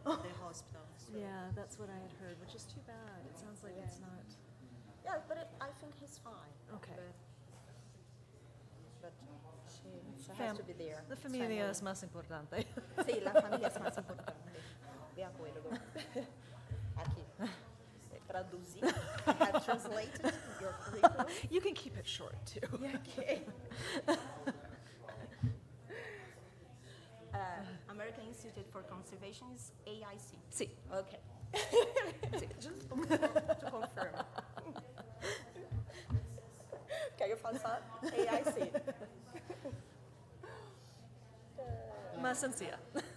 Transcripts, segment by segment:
the hospital. So. Yeah, that's what I had heard, which is too bad. It sounds like it's not. Yeah, but I think he's fine. Okay. But she has to be there. La familia es más importante. Sí, la familia es más importante. De acuerdo. Aqui. Traduzir. I have translated your curriculum. You can keep it short, too. Yeah, okay. American Institute for Conservation is AIC. Sí. Okay. Just to confirm. Quer eu faça AIC? Más sencilla.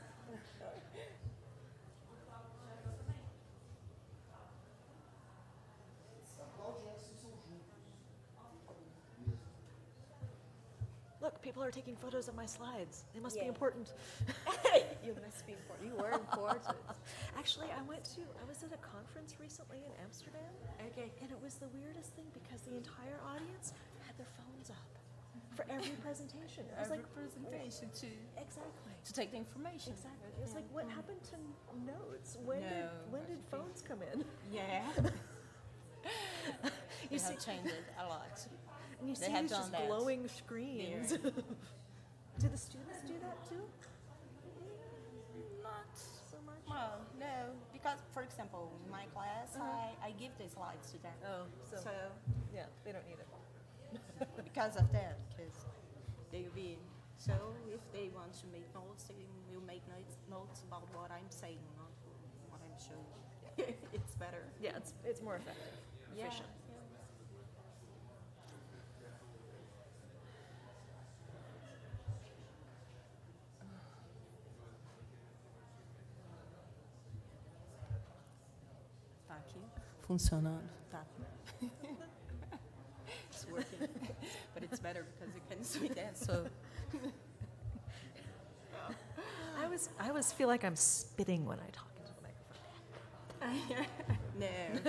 Look, people are taking photos of my slides. They must be important. You must be important. You were important. Actually, I was at a conference recently in Amsterdam. Okay. And it was the weirdest thing because the entire audience had their phones up for every presentation. I was Every like, presentation exactly. to take the information. Exactly. It was like, what happened to notes? When did phones come in? Yeah. You They have see, changed it a lot. and you They see have these done just that. glowing screens. Do the students do that too? Not So much? well, no, because for example, in my class, I give the slides to them. Oh, so, So yeah, they don't need it. because of that, because they will be so if they want to make notes, they will make notes about what I'm saying, not what I'm showing. It's better. Yeah, it's more effective, Yeah. efficient. Tá aqui, funcionando, tá. It's working, but it's better because you can see that. So I always feel like I'm spitting when I talk into the microphone. no.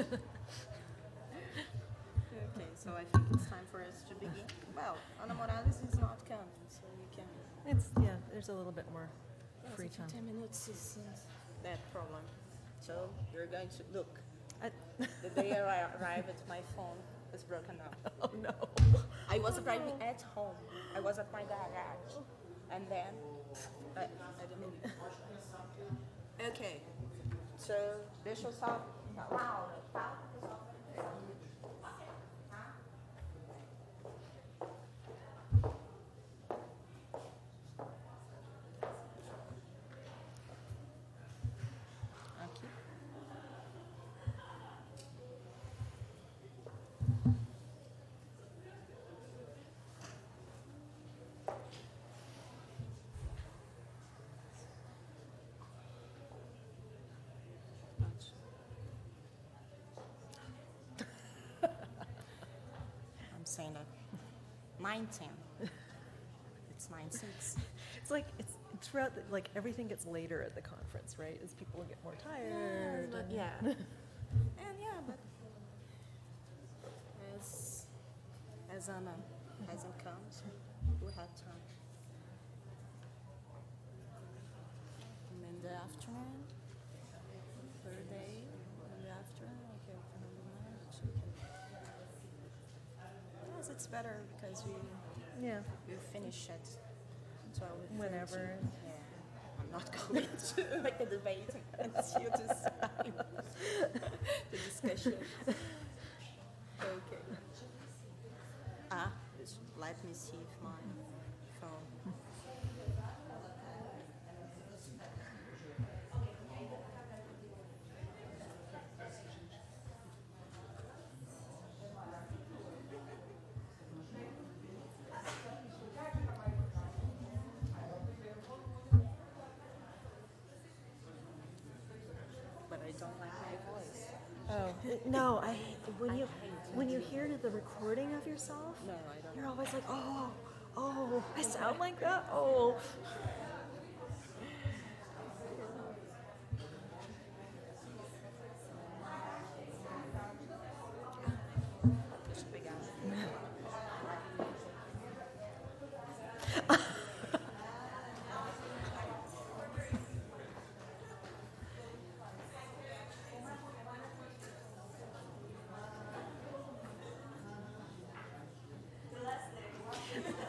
Okay, so I think it's time for us to begin. Well, Ana Morales is not coming, so we can. There's a little bit more free So time. 10 minutes isn't that problem. So you're going to look. The day I arrived, my phone was broken up. Oh no. I was arriving at home. I was at my garage, and then I don't know. Okay. So deixa eu só falar a aula, tá? Aqui. I'm saying that 9:10. It's 9:06. It's like it's throughout like everything gets later at the conference, right? As people get more tired. But and- yeah. And yeah, but as Anna hasn't come, so we have time. And in the afternoon, third day, in the afternoon, okay, Fernando March. Yes, it's better because Yeah. we finish at 12:30. Whenever. Yeah. I'm not going to make a debate until this time. The discussion. Okay. Let me see if my phone. But I don't like my voice. Oh no, when you hear the recording of yourself, No, I don't. you're always like, oh, I sound like that. Oh. Deixa eu pegar.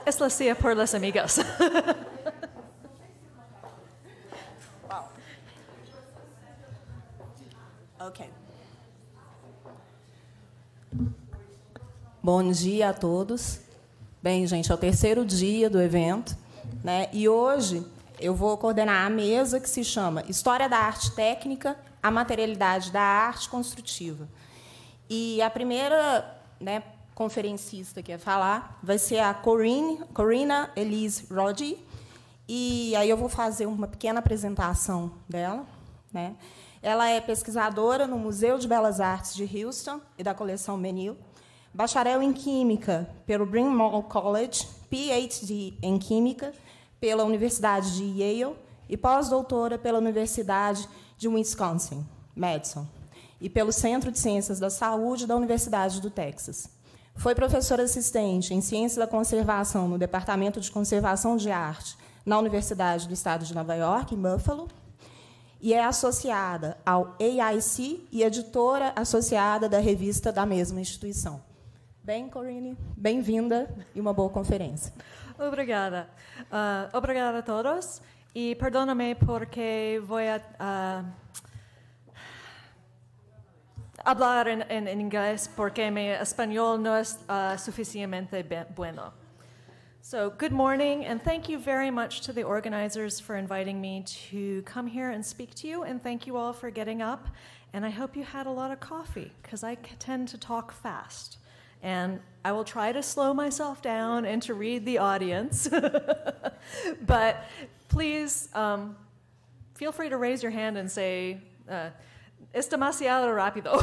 es la CIA por las amigas. Wow. Ok. Bom dia a todos. Bem, gente, é o terceiro dia do evento, né? E hoje eu vou coordenar a mesa que se chama História da Arte Técnica, a Materialidade da Arte Construtiva. E a primeira, né, conferencista que ia falar vai ser a Corina Elise Roddy. E aí eu vou fazer uma pequena apresentação dela, né? Ela é pesquisadora no Museu de Belas Artes de Houston e da coleção Menil, bacharel em Química pelo Bryn Mawr College, PhD em Química pela Universidade de Yale e pós-doutora pela Universidade de Wisconsin, Madison, e pelo Centro de Ciências da Saúde da Universidade do Texas. Foi professora assistente em Ciência da Conservação no Departamento de Conservação de Arte na Universidade do Estado de Nova York, em Buffalo, e é associada ao AIC e editora associada da revista da mesma instituição. Bem, Corine, bem-vinda e uma boa conferência. Obrigada. Obrigada a todos. E perdóname porque vou hablar en inglés porque mi español no es suficientemente bueno. So, good morning, and thank you very much to the organizers for inviting me to come here and speak to you, and thank you all for getting up. And I hope you had a lot of coffee, because I tend to talk fast. And I will try to slow myself down and to read the audience. But please feel free to raise your hand and say, es demasiado rápido.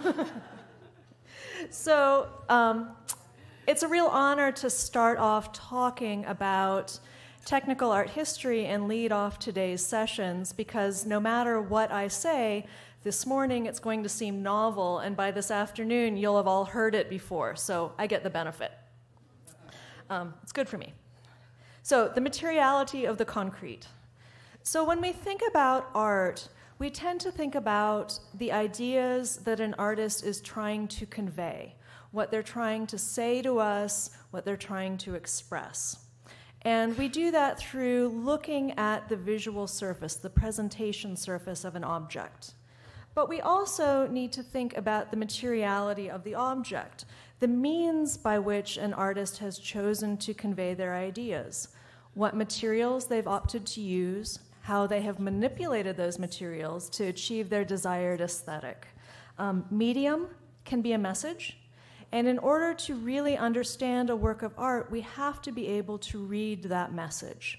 So, it's a real honor to start off talking about technical art history and lead off today's sessions, because no matter what I say, this morning it's going to seem novel, and by this afternoon you'll have all heard it before, so I get the benefit. It's good for me. So, the materiality of the concrete. So when we think about art, we tend to think about the ideas that an artist is trying to convey, what they're trying to say to us, what they're trying to express. And we do that through looking at the visual surface, the presentation surface of an object. But we also need to think about the materiality of the object, the means by which an artist has chosen to convey their ideas, what materials they've opted to use, how they have manipulated those materials to achieve their desired aesthetic. Medium can be a message. And in order to really understand a work of art, we have to be able to read that message.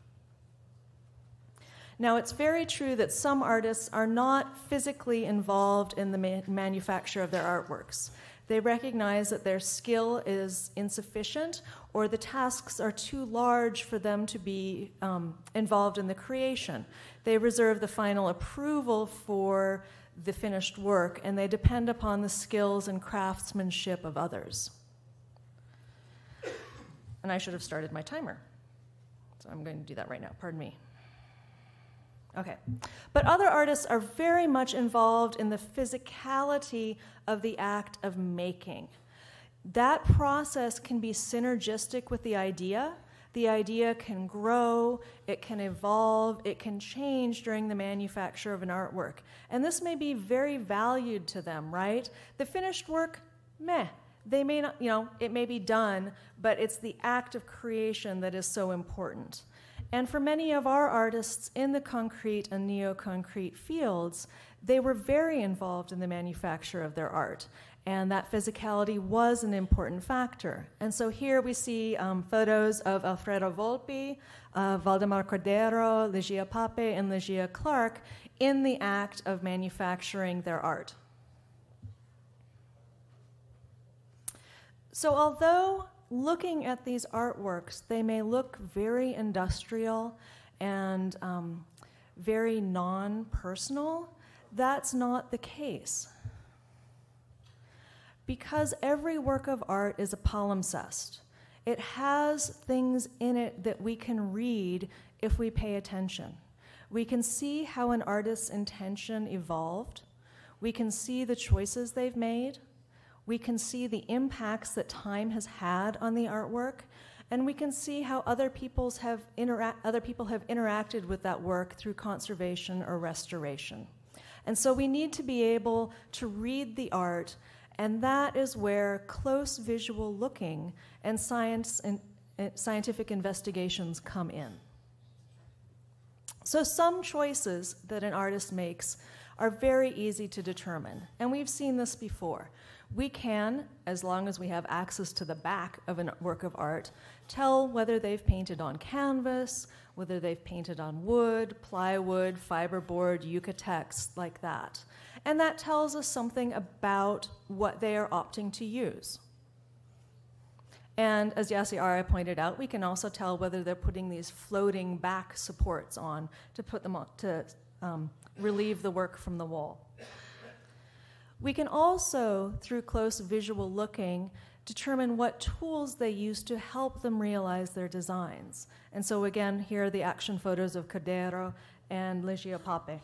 Now, it's very true that some artists are not physically involved in the manufacture of their artworks. They recognize that their skill is insufficient, or the tasks are too large for them to be involved in the creation. They reserve the final approval for the finished work, and they depend upon the skills and craftsmanship of others. And I should have started my timer. So I'm going to do that right now. Pardon me. Okay. But other artists are very much involved in the physicality of the act of making. That process can be synergistic with the idea. The idea can grow, it can evolve, it can change during the manufacture of an artwork. And this may be very valued to them, right? The finished work, meh. They may not, it may be done, but it's the act of creation that is so important. And for many of our artists in the concrete and neo-concrete fields, they were very involved in the manufacture of their art. And that physicality was an important factor. And so here we see photos of Alfredo Volpi, Valdemar Cordero, Ligia Pape, and Ligia Clark in the act of manufacturing their art. So although looking at these artworks, they may look very industrial and very non-personal, that's not the case. Because every work of art is a palimpsest. It has things in it that we can read if we pay attention. We can see how an artist's intention evolved. We can see the choices they've made. We can see the impacts that time has had on the artwork. And we can see how other people have interacted with that work through conservation or restoration. And so we need to be able to read the art, and that is where close visual looking and scientific investigations come in. So some choices that an artist makes are very easy to determine, and we've seen this before. We can, as long as we have access to the back of a work of art, tell whether they've painted on canvas, whether they've painted on wood, plywood, fiberboard, Eucatex, like that. And that tells us something about what they are opting to use. And as Yassi Arya pointed out, we can also tell whether they're putting these floating back supports on to put them on, to relieve the work from the wall. We can also, through close visual looking, determine what tools they use to help them realize their designs. And so again, here are the action photos of Cordero and Ligia Pape.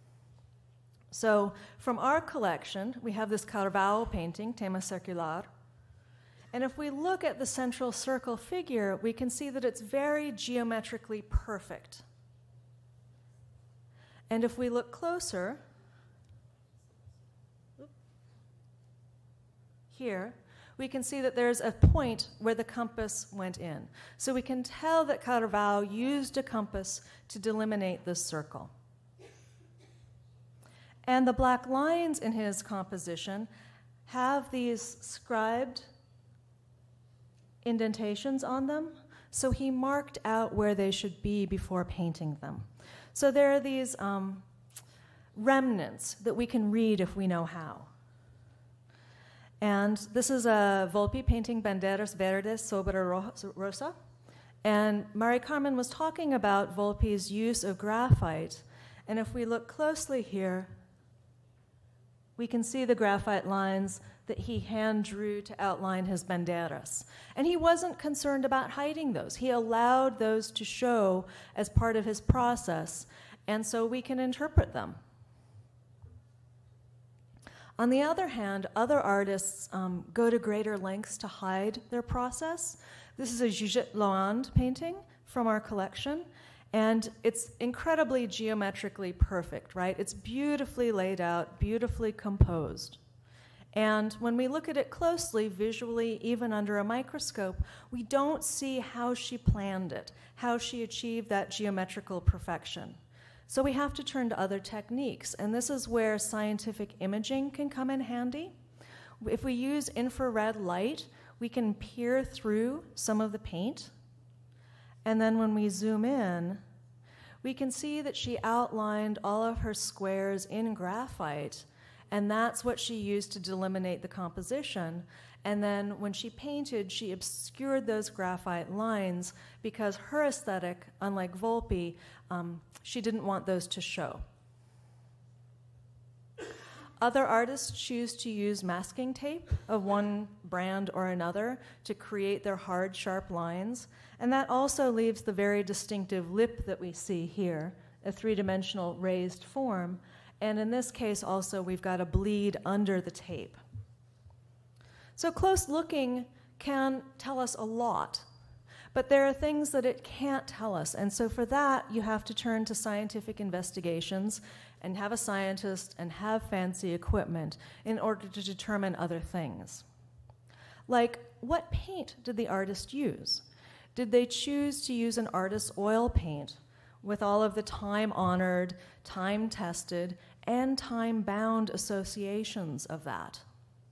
So from our collection, we have this Carvalho painting, Tema Circular. And if we look at the central circle figure, we can see that it's very geometrically perfect. And if we look closer, here, we can see that there's a point where the compass went in. So we can tell that Carvalho used a compass to delimitate this circle. And the black lines in his composition have these scribed indentations on them, so he marked out where they should be before painting them. So there are these remnants that we can read if we know how. And this is a Volpi painting, Banderas Verdes sobre Rosa. And Mari Carmen was talking about Volpi's use of graphite. And if we look closely here, we can see the graphite lines that he hand drew to outline his banderas. And he wasn't concerned about hiding those. He allowed those to show as part of his process, and so we can interpret them. On the other hand, other artists go to greater lengths to hide their process. This is a Judith Loand painting from our collection, and it's incredibly geometrically perfect, right? It's beautifully laid out, beautifully composed. And when we look at it closely, visually, even under a microscope, we don't see how she planned it, how she achieved that geometrical perfection. So we have to turn to other techniques, and this is where scientific imaging can come in handy. If we use infrared light, we can peer through some of the paint, and then when we zoom in, we can see that she outlined all of her squares in graphite, and that's what she used to delimitate the composition. And then when she painted, she obscured those graphite lines because her aesthetic, unlike Volpi, she didn't want those to show. Other artists choose to use masking tape of one brand or another to create their hard, sharp lines. And that also leaves the very distinctive lip that we see here, a three-dimensional raised form. And in this case also, we've got a bleed under the tape. So close looking can tell us a lot, but there are things that it can't tell us. And so for that, you have to turn to scientific investigations and have a scientist and have fancy equipment in order to determine other things. Like, what paint did the artist use? Did they choose to use an artist's oil paint with all of the time-honored, time-tested, and time-bound associations of that?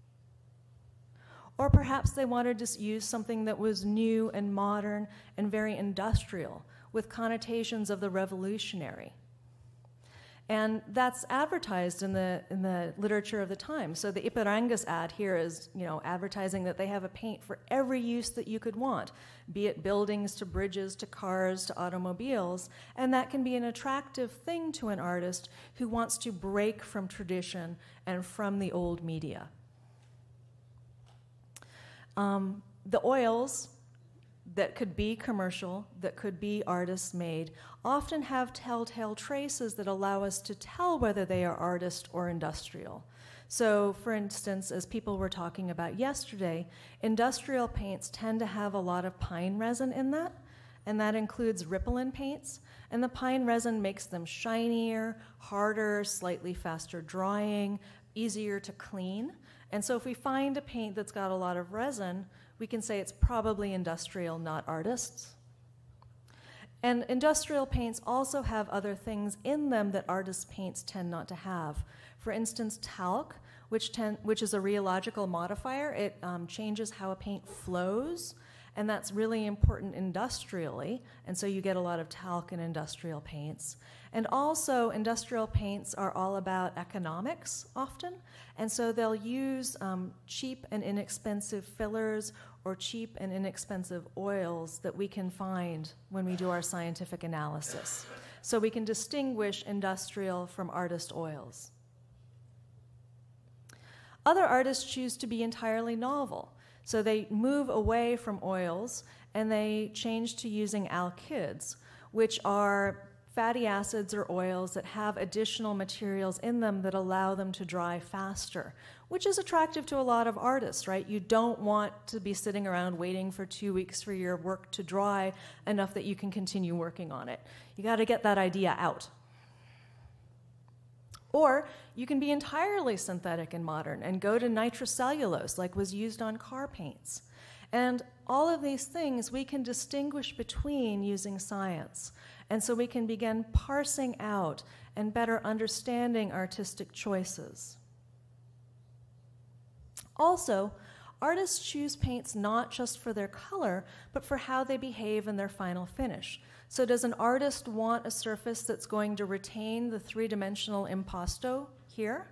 Or perhaps they wanted to use something that was new and modern and very industrial, with connotations of the revolutionary. And that's advertised in the literature of the time. So the Ipirangas ad here is, advertising that they have a paint for every use that you could want, be it buildings to bridges to cars to automobiles. And that can be an attractive thing to an artist who wants to break from tradition and from the old media. The oils, that could be commercial, that could be artist made, often have telltale traces that allow us to tell whether they are artist or industrial. So, for instance, as people were talking about yesterday, industrial paints tend to have a lot of pine resin in that, and that includes Ripolin paints. And the pine resin makes them shinier, harder, slightly faster drying, easier to clean. And so if we find a paint that's got a lot of resin, we can say it's probably industrial, not artists. And industrial paints also have other things in them that artist paints tend not to have. For instance, talc, which is a rheological modifier. It changes how a paint flows, and that's really important industrially, and so you get a lot of talc in industrial paints. And also, industrial paints are all about economics often, and so they'll use cheap and inexpensive fillers or cheap and inexpensive oils that we can find when we do our scientific analysis. So we can distinguish industrial from artist oils. Other artists choose to be entirely novel. So they move away from oils and they change to using alkyds, which are fatty acids or oils that have additional materials in them that allow them to dry faster, which is attractive to a lot of artists, right? You don't want to be sitting around waiting for 2 weeks for your work to dry enough that you can continue working on it. You got to get that idea out. Or you can be entirely synthetic and modern and go to nitrocellulose like was used on car paints. And all of these things we can distinguish between using science. And so we can begin parsing out and better understanding artistic choices. Also, artists choose paints not just for their color, but for how they behave in their final finish. So does an artist want a surface that's going to retain the three-dimensional impasto here?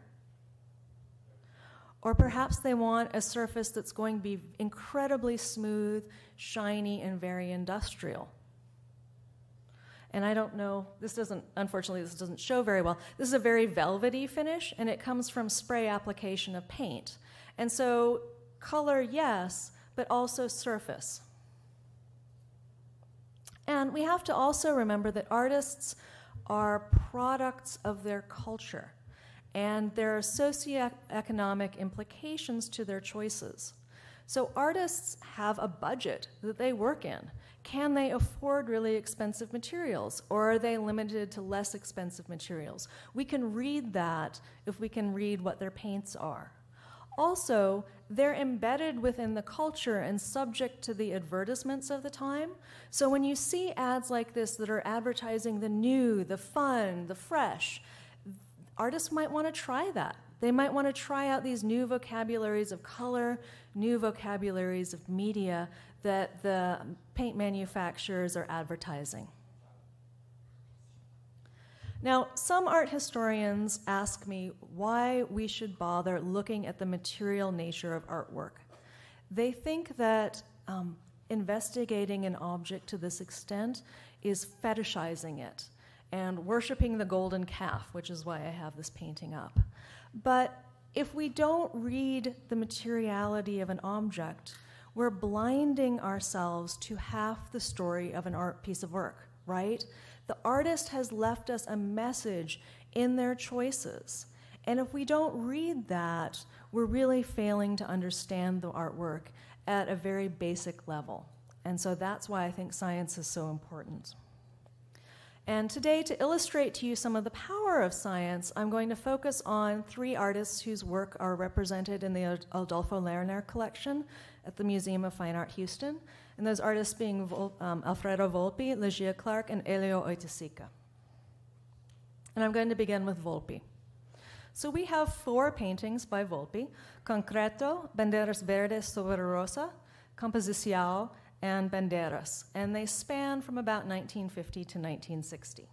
Or perhaps they want a surface that's going to be incredibly smooth, shiny, and very industrial. And I don't know, unfortunately this doesn't show very well. This is a very velvety finish, and it comes from spray application of paint. And so color, yes, but also surface. And we have to also remember that artists are products of their culture, and there are socioeconomic implications to their choices. So artists have a budget that they work in. Can they afford really expensive materials, or are they limited to less expensive materials? We can read that if we can read what their paints are. Also, they're embedded within the culture and subject to the advertisements of the time. So when you see ads like this that are advertising the new, the fun, the fresh, artists might want to try that. They might want to try out these new vocabularies of color, new vocabularies of media that the paint manufacturers are advertising. Now, some art historians ask me why we should bother looking at the material nature of artwork. They think that investigating an object to this extent is fetishizing it and worshiping the golden calf, which is why I have this painting up. But if we don't read the materiality of an object, we're blinding ourselves to half the story of an art piece of work, right? The artist has left us a message in their choices. And if we don't read that, we're really failing to understand the artwork at a very basic level. And so that's why I think science is so important. And today, to illustrate to you some of the power of science, I'm going to focus on 3 artists whose work are represented in the Adolfo Lerner collection at the Museum of Fine Art, Houston. And those artists being Alfredo Volpi, Legia Clark, and Elio Oiticica. And I'm going to begin with Volpi. So we have 4 paintings by Volpi: Concreto, Banderas Verdes sobre Rosa, Composição, and Banderas. And they span from about 1950 to 1960.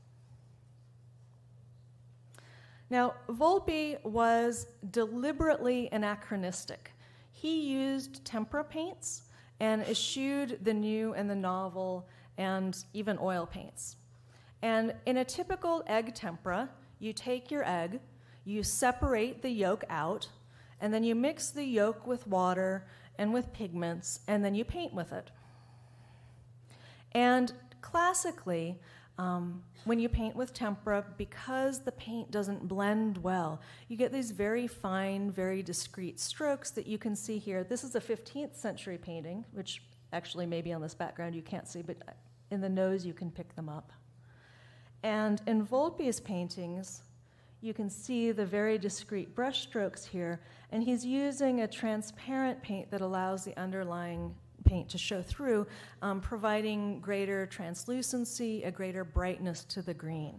Now, Volpi was deliberately anachronistic. He used tempera paints and eschewed the new and the novel and even oil paints. And in a typical egg tempera, you take your egg, you separate the yolk out, and then you mix the yolk with water and with pigments, and then you paint with it. And classically, when you paint with tempera, because the paint doesn't blend well, you get these very fine, very discrete strokes that you can see here. This is a 15th century painting, which actually maybe on this background you can't see, but in the nose you can pick them up. And in Volpi's paintings, you can see the very discrete brush strokes here, and he's using a transparent paint that allows the underlying paint to show through, providing greater translucency, a greater brightness to the green.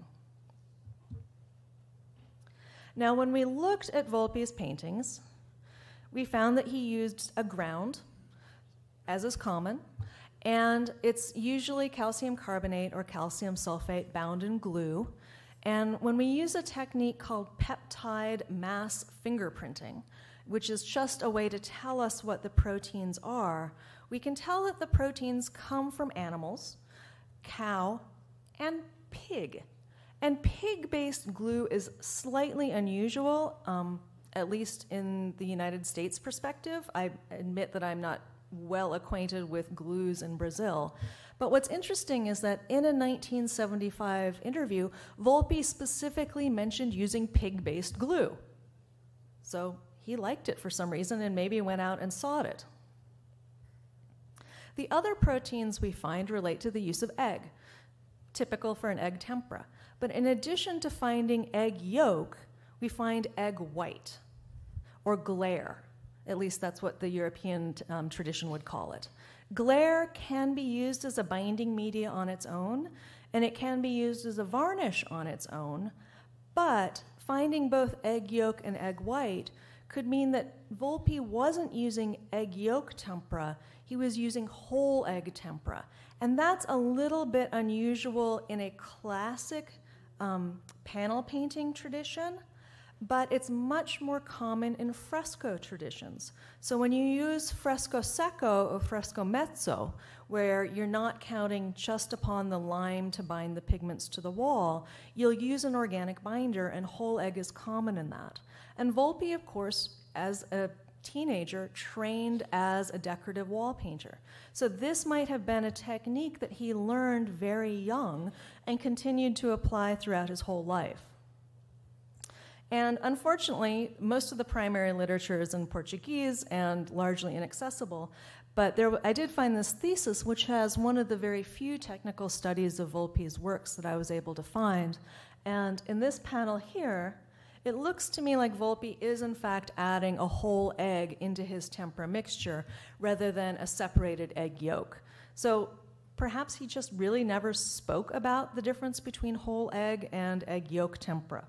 Now, when we looked at Volpi's paintings, we found that he used a ground, as is common, and it's usually calcium carbonate or calcium sulfate bound in glue. And when we use a technique called peptide mass fingerprinting, which is just a way to tell us what the proteins are, we can tell that the proteins come from animals, cow, and pig. And pig-based glue is slightly unusual, at least in the United States perspective. I admit that I'm not well acquainted with glues in Brazil. But what's interesting is that in a 1975 interview, Volpi specifically mentioned using pig-based glue. So he liked it for some reason and maybe went out and sought it. The other proteins we find relate to the use of egg, typical for an egg tempera. But in addition to finding egg yolk, we find egg white, or glaire. At least that's what the European tradition would call it. Glaire can be used as a binding media on its own, and it can be used as a varnish on its own, but finding both egg yolk and egg white could mean that Volpi wasn't using egg yolk tempera, he was using whole egg tempera. And that's a little bit unusual in a classic panel painting tradition, but it's much more common in fresco traditions. So when you use fresco secco or fresco mezzo, where you're not counting just upon the lime to bind the pigments to the wall, you'll use an organic binder, and whole egg is common in that. And Volpi, of course, as a teenager, trained as a decorative wall painter. So this might have been a technique that he learned very young and continued to apply throughout his whole life. And unfortunately, most of the primary literature is in Portuguese and largely inaccessible. But I did find this thesis, which has one of the very few technical studies of Volpi's works that I was able to find. And in this panel here, it looks to me like Volpi is in fact adding a whole egg into his tempera mixture rather than a separated egg yolk. So perhaps he just really never spoke about the difference between whole egg and egg yolk tempera.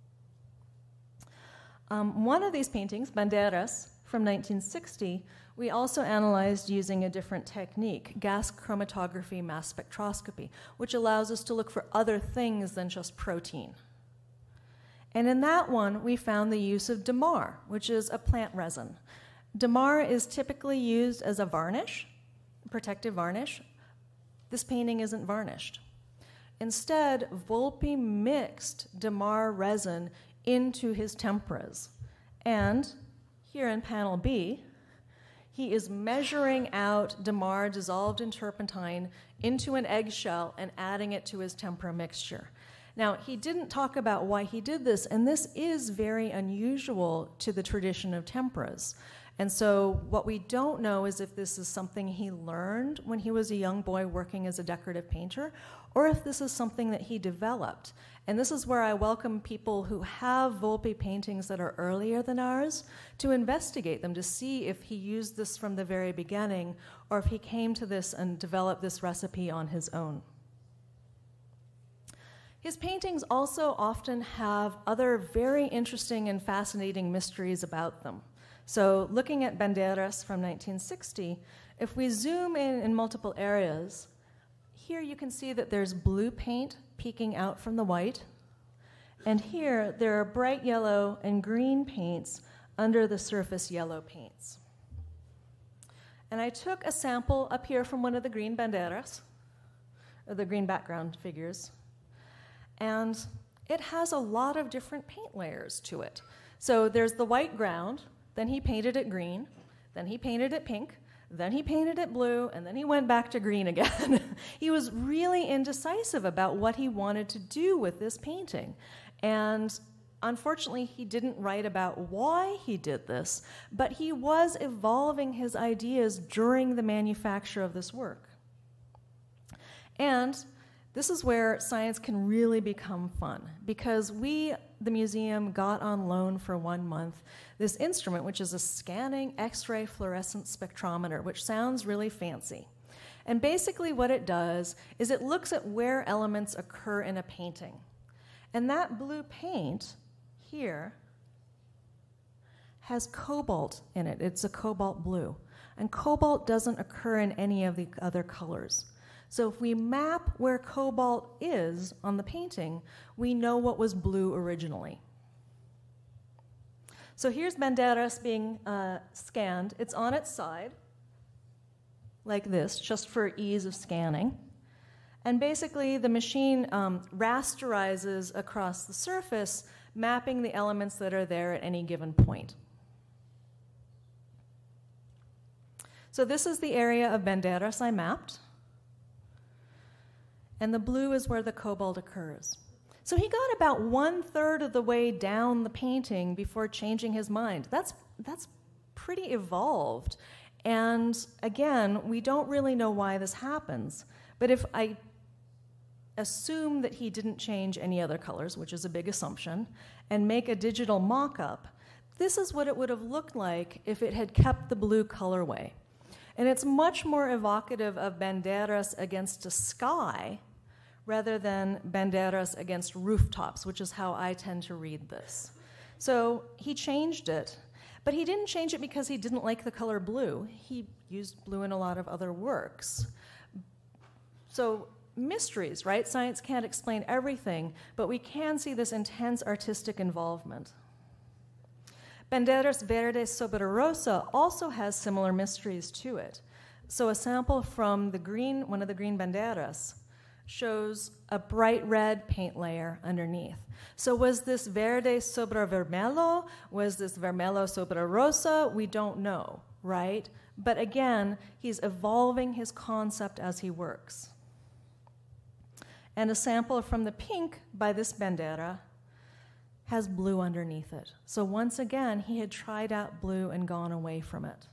One of these paintings, Bandeiras, from 1960, we also analyzed using a different technique, gas chromatography mass spectroscopy, which allows us to look for other things than just protein. And in that one, we found the use of damar, which is a plant resin. Damar is typically used as a varnish, protective varnish. This painting isn't varnished. Instead, Volpi mixed damar resin into his temperas. And here in panel B, he is measuring out damar dissolved in turpentine into an eggshell and adding it to his tempera mixture. Now, he didn't talk about why he did this, and this is very unusual to the tradition of temperas. And so what we don't know is if this is something he learned when he was a young boy working as a decorative painter, or if this is something that he developed. And this is where I welcome people who have Volpi paintings that are earlier than ours to investigate them, to see if he used this from the very beginning, or if he came to this and developed this recipe on his own. His paintings also often have other very interesting and fascinating mysteries about them. So looking at Bandeiras from 1960, if we zoom in multiple areas, here you can see that there's blue paint peeking out from the white. And here there are bright yellow and green paints under the surface yellow paints. And I took a sample up here from one of the green bandeiras, or the green background figures, and it has a lot of different paint layers to it. So there's the white ground, then he painted it green, then he painted it pink, then he painted it blue, and then he went back to green again. He was really indecisive about what he wanted to do with this painting. And unfortunately, he didn't write about why he did this, but he was evolving his ideas during the manufacture of this work. And this is where science can really become fun, because we, the museum, got on loan for 1 month this instrument, which is a scanning X-ray fluorescence spectrometer, which sounds really fancy. And basically what it does is it looks at where elements occur in a painting. And that blue paint here has cobalt in it. It's a cobalt blue. And cobalt doesn't occur in any of the other colors. So if we map where cobalt is on the painting, we know what was blue originally. So here's Banderas being scanned. It's on its side, like this, just for ease of scanning. And basically, the machine rasterizes across the surface, mapping the elements that are there at any given point. So this is the area of Banderas I mapped. And the blue is where the cobalt occurs. So he got about 1/3 of the way down the painting before changing his mind. That's pretty evolved. And again, we don't really know why this happens. But if I assume that he didn't change any other colors, which is a big assumption, and make a digital mock-up, this is what it would have looked like if it had kept the blue colorway. And it's much more evocative of Banderas against a sky rather than Banderas against rooftops, which is how I tend to read this. So he changed it, but he didn't change it because he didn't like the color blue. He used blue in a lot of other works. So mysteries, right? Science can't explain everything, but we can see this intense artistic involvement. Banderas Verde sobre Rosa also has similar mysteries to it. So a sample from the green, one of the green banderas, shows a bright red paint layer underneath. So was this verde sobre vermelho? Was this vermelho sobre rosa? We don't know, right? But again, he's evolving his concept as he works. And a sample from the pink by this bandera has blue underneath it. So once again, he had tried out blue and gone away from it.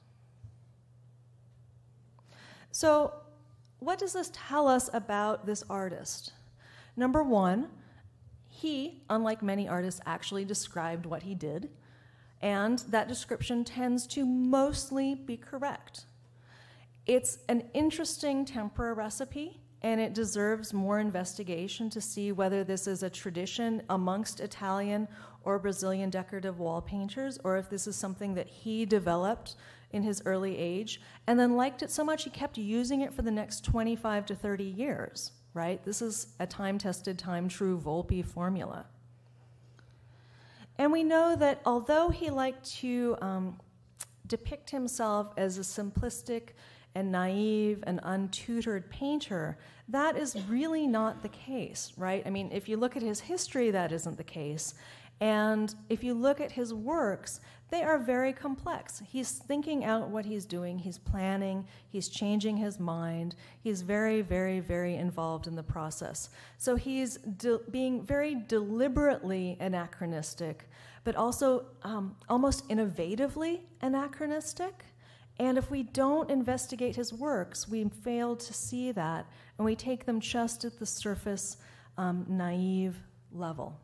So what does this tell us about this artist? Number one, he, unlike many artists, actually described what he did, and that description tends to mostly be correct. It's an interesting tempera recipe, and it deserves more investigation to see whether this is a tradition amongst Italian or Brazilian decorative wall painters, or if this is something that he developed in his early age, and then liked it so much he kept using it for the next 25 to 30 years, right? This is a time-tested, time-true Volpi formula. And we know that although he liked to depict himself as a simplistic and naive and untutored painter, that is really not the case, right? I mean, if you look at his history, that isn't the case. And if you look at his works, they are very complex. He's thinking out what he's doing, he's planning, he's changing his mind, he's very, very, very involved in the process. So he's being very deliberately anachronistic, but also almost innovatively anachronistic. And if we don't investigate his works, we fail to see that, and we take them just at the surface, naive level.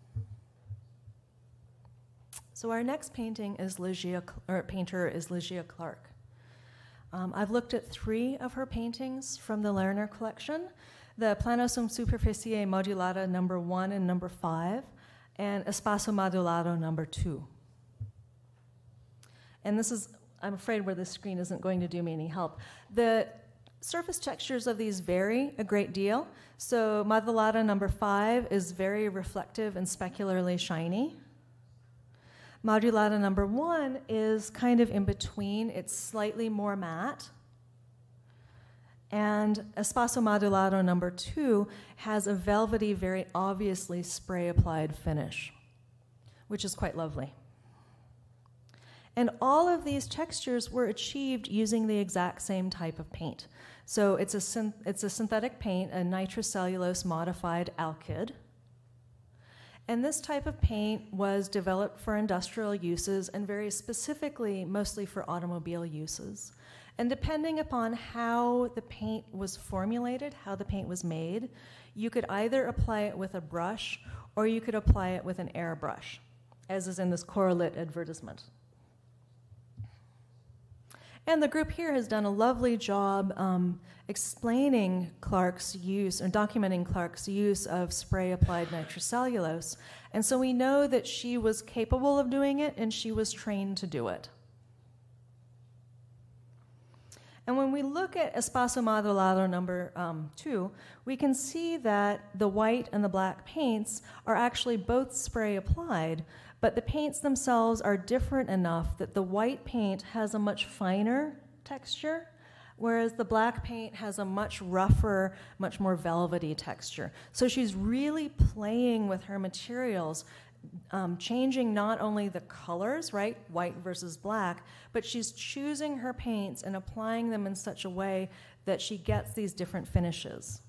So our next painting is painter is Ligia Clark. I've looked at 3 of her paintings from the Lerner collection, the Plano sum superficie modulata number 1 and number 5, and Espacio modulado number 2. And this is, I'm afraid where the screen isn't going to do me any help. The surface textures of these vary a great deal. So modulata number 5 is very reflective and specularly shiny. Modulata number 1 is kind of in between. It's slightly more matte. And Espacio Modulado number 2 has a velvety, very obviously spray-applied finish, which is quite lovely. And all of these textures were achieved using the exact same type of paint. So it's a synthetic paint, a nitrocellulose modified alkyd. And this type of paint was developed for industrial uses and very specifically, mostly for automobile uses. And depending upon how the paint was formulated, how the paint was made, you could either apply it with a brush or you could apply it with an airbrush, as is in this Corrolite advertisement. And the group here has done a lovely job explaining Clark's use, or documenting Clark's use of spray-applied nitrocellulose. And so we know that she was capable of doing it and she was trained to do it. And when we look at Espaço Modulado number 2, we can see that the white and the black paints are actually both spray-applied, but the paints themselves are different enough that the white paint has a much finer texture, whereas the black paint has a much rougher, much more velvety texture. So she's really playing with her materials, changing not only the colors, right, white versus black, but she's choosing her paints and applying them in such a way that she gets these different finishes.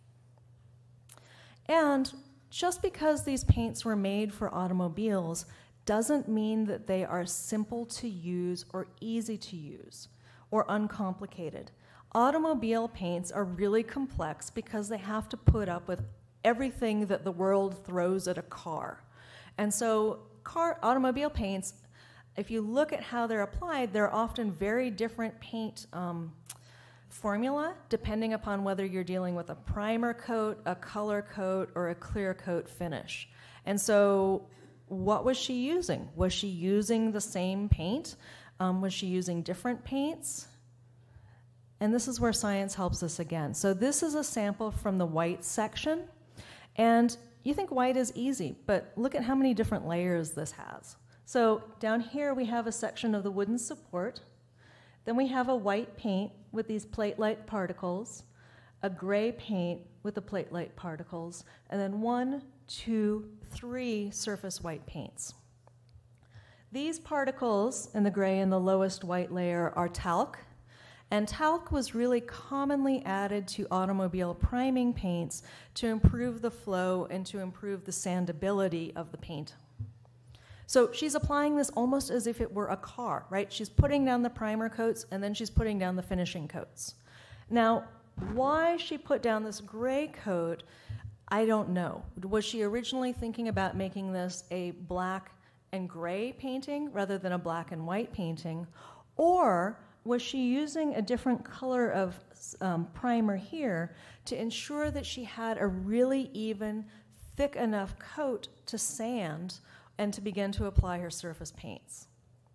And just because these paints were made for automobiles doesn't mean that they are simple to use or easy to use or uncomplicated. Automobile paints are really complex because they have to put up with everything that the world throws at a car. And so automobile paints, if you look at how they're applied, they're often very different paint formula depending upon whether you're dealing with a primer coat, a color coat, or a clear coat finish. And so what was she using? Was she using the same paint? Was she using different paints? And this is where science helps us again. So this is a sample from the white section. And you think white is easy, but look at how many different layers this has. So down here we have a section of the wooden support. Then we have a white paint with these plate-like particles, a gray paint with the plate-like particles, and then 1, 2, 3 surface white paints. These particles in the gray and the lowest white layer are talc, and talc was really commonly added to automobile priming paints to improve the flow and to improve the sandability of the paint. So she's applying this almost as if it were a car, right? She's putting down the primer coats and then she's putting down the finishing coats. Now, why she put down this gray coat, I don't know. Was she originally thinking about making this a black and gray painting rather than a black and white painting? Or was she using a different color of primer here to ensure that she had a really even, thick enough coat to sand and to begin to apply her surface paints?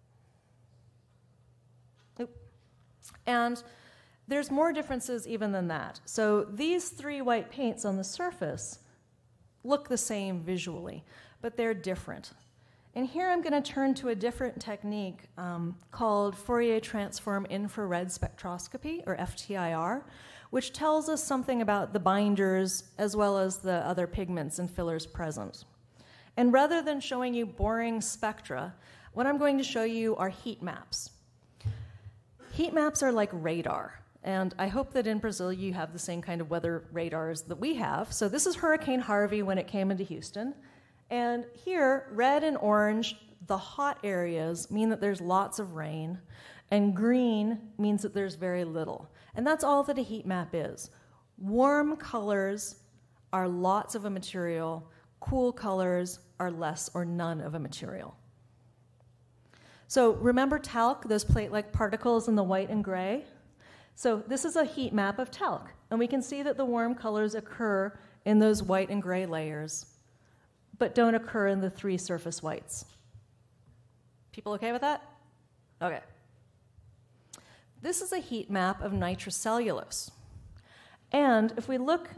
And there's more differences even than that. So these 3 white paints on the surface look the same visually, but they're different. And here I'm going to turn to a different technique called Fourier Transform Infrared Spectroscopy, or FTIR, which tells us something about the binders as well as the other pigments and fillers present. And rather than showing you boring spectra, what I'm going to show you are heat maps. Heat maps are like radar, and I hope that in Brazil you have the same kind of weather radars that we have. So this is Hurricane Harvey when it came into Houston. And here, red and orange, the hot areas mean that there's lots of rain, and green means that there's very little. And that's all that a heat map is. Warm colors are lots of a material, cool colors are less or none of a material. So remember talc, those plate-like particles in the white and gray? So this is a heat map of talc, and we can see that the warm colors occur in those white and gray layers, but don't occur in the 3 surface whites. People okay with that? Okay. This is a heat map of nitrocellulose. And if we look,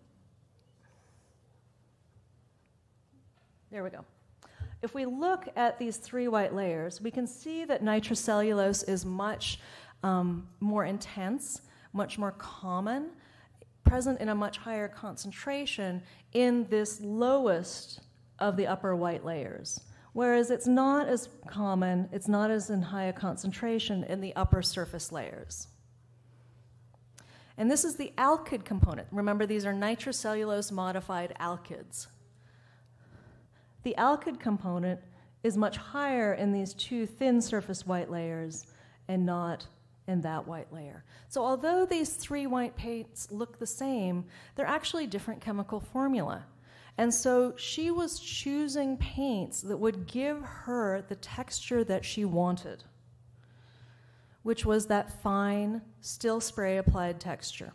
there we go. If we look at these 3 white layers, we can see that nitrocellulose is much more intense, much more common, present in a much higher concentration in this lowest of the upper white layers, whereas it's not as common, it's not as in high a concentration in the upper surface layers. And this is the alkyd component. Remember, these are nitrocellulose modified alkyds. The alkyd component is much higher in these two thin surface white layers and not in that white layer. So although these three white paints look the same, they're actually different chemical formula. And so she was choosing paints that would give her the texture that she wanted, which was that fine, still spray applied texture.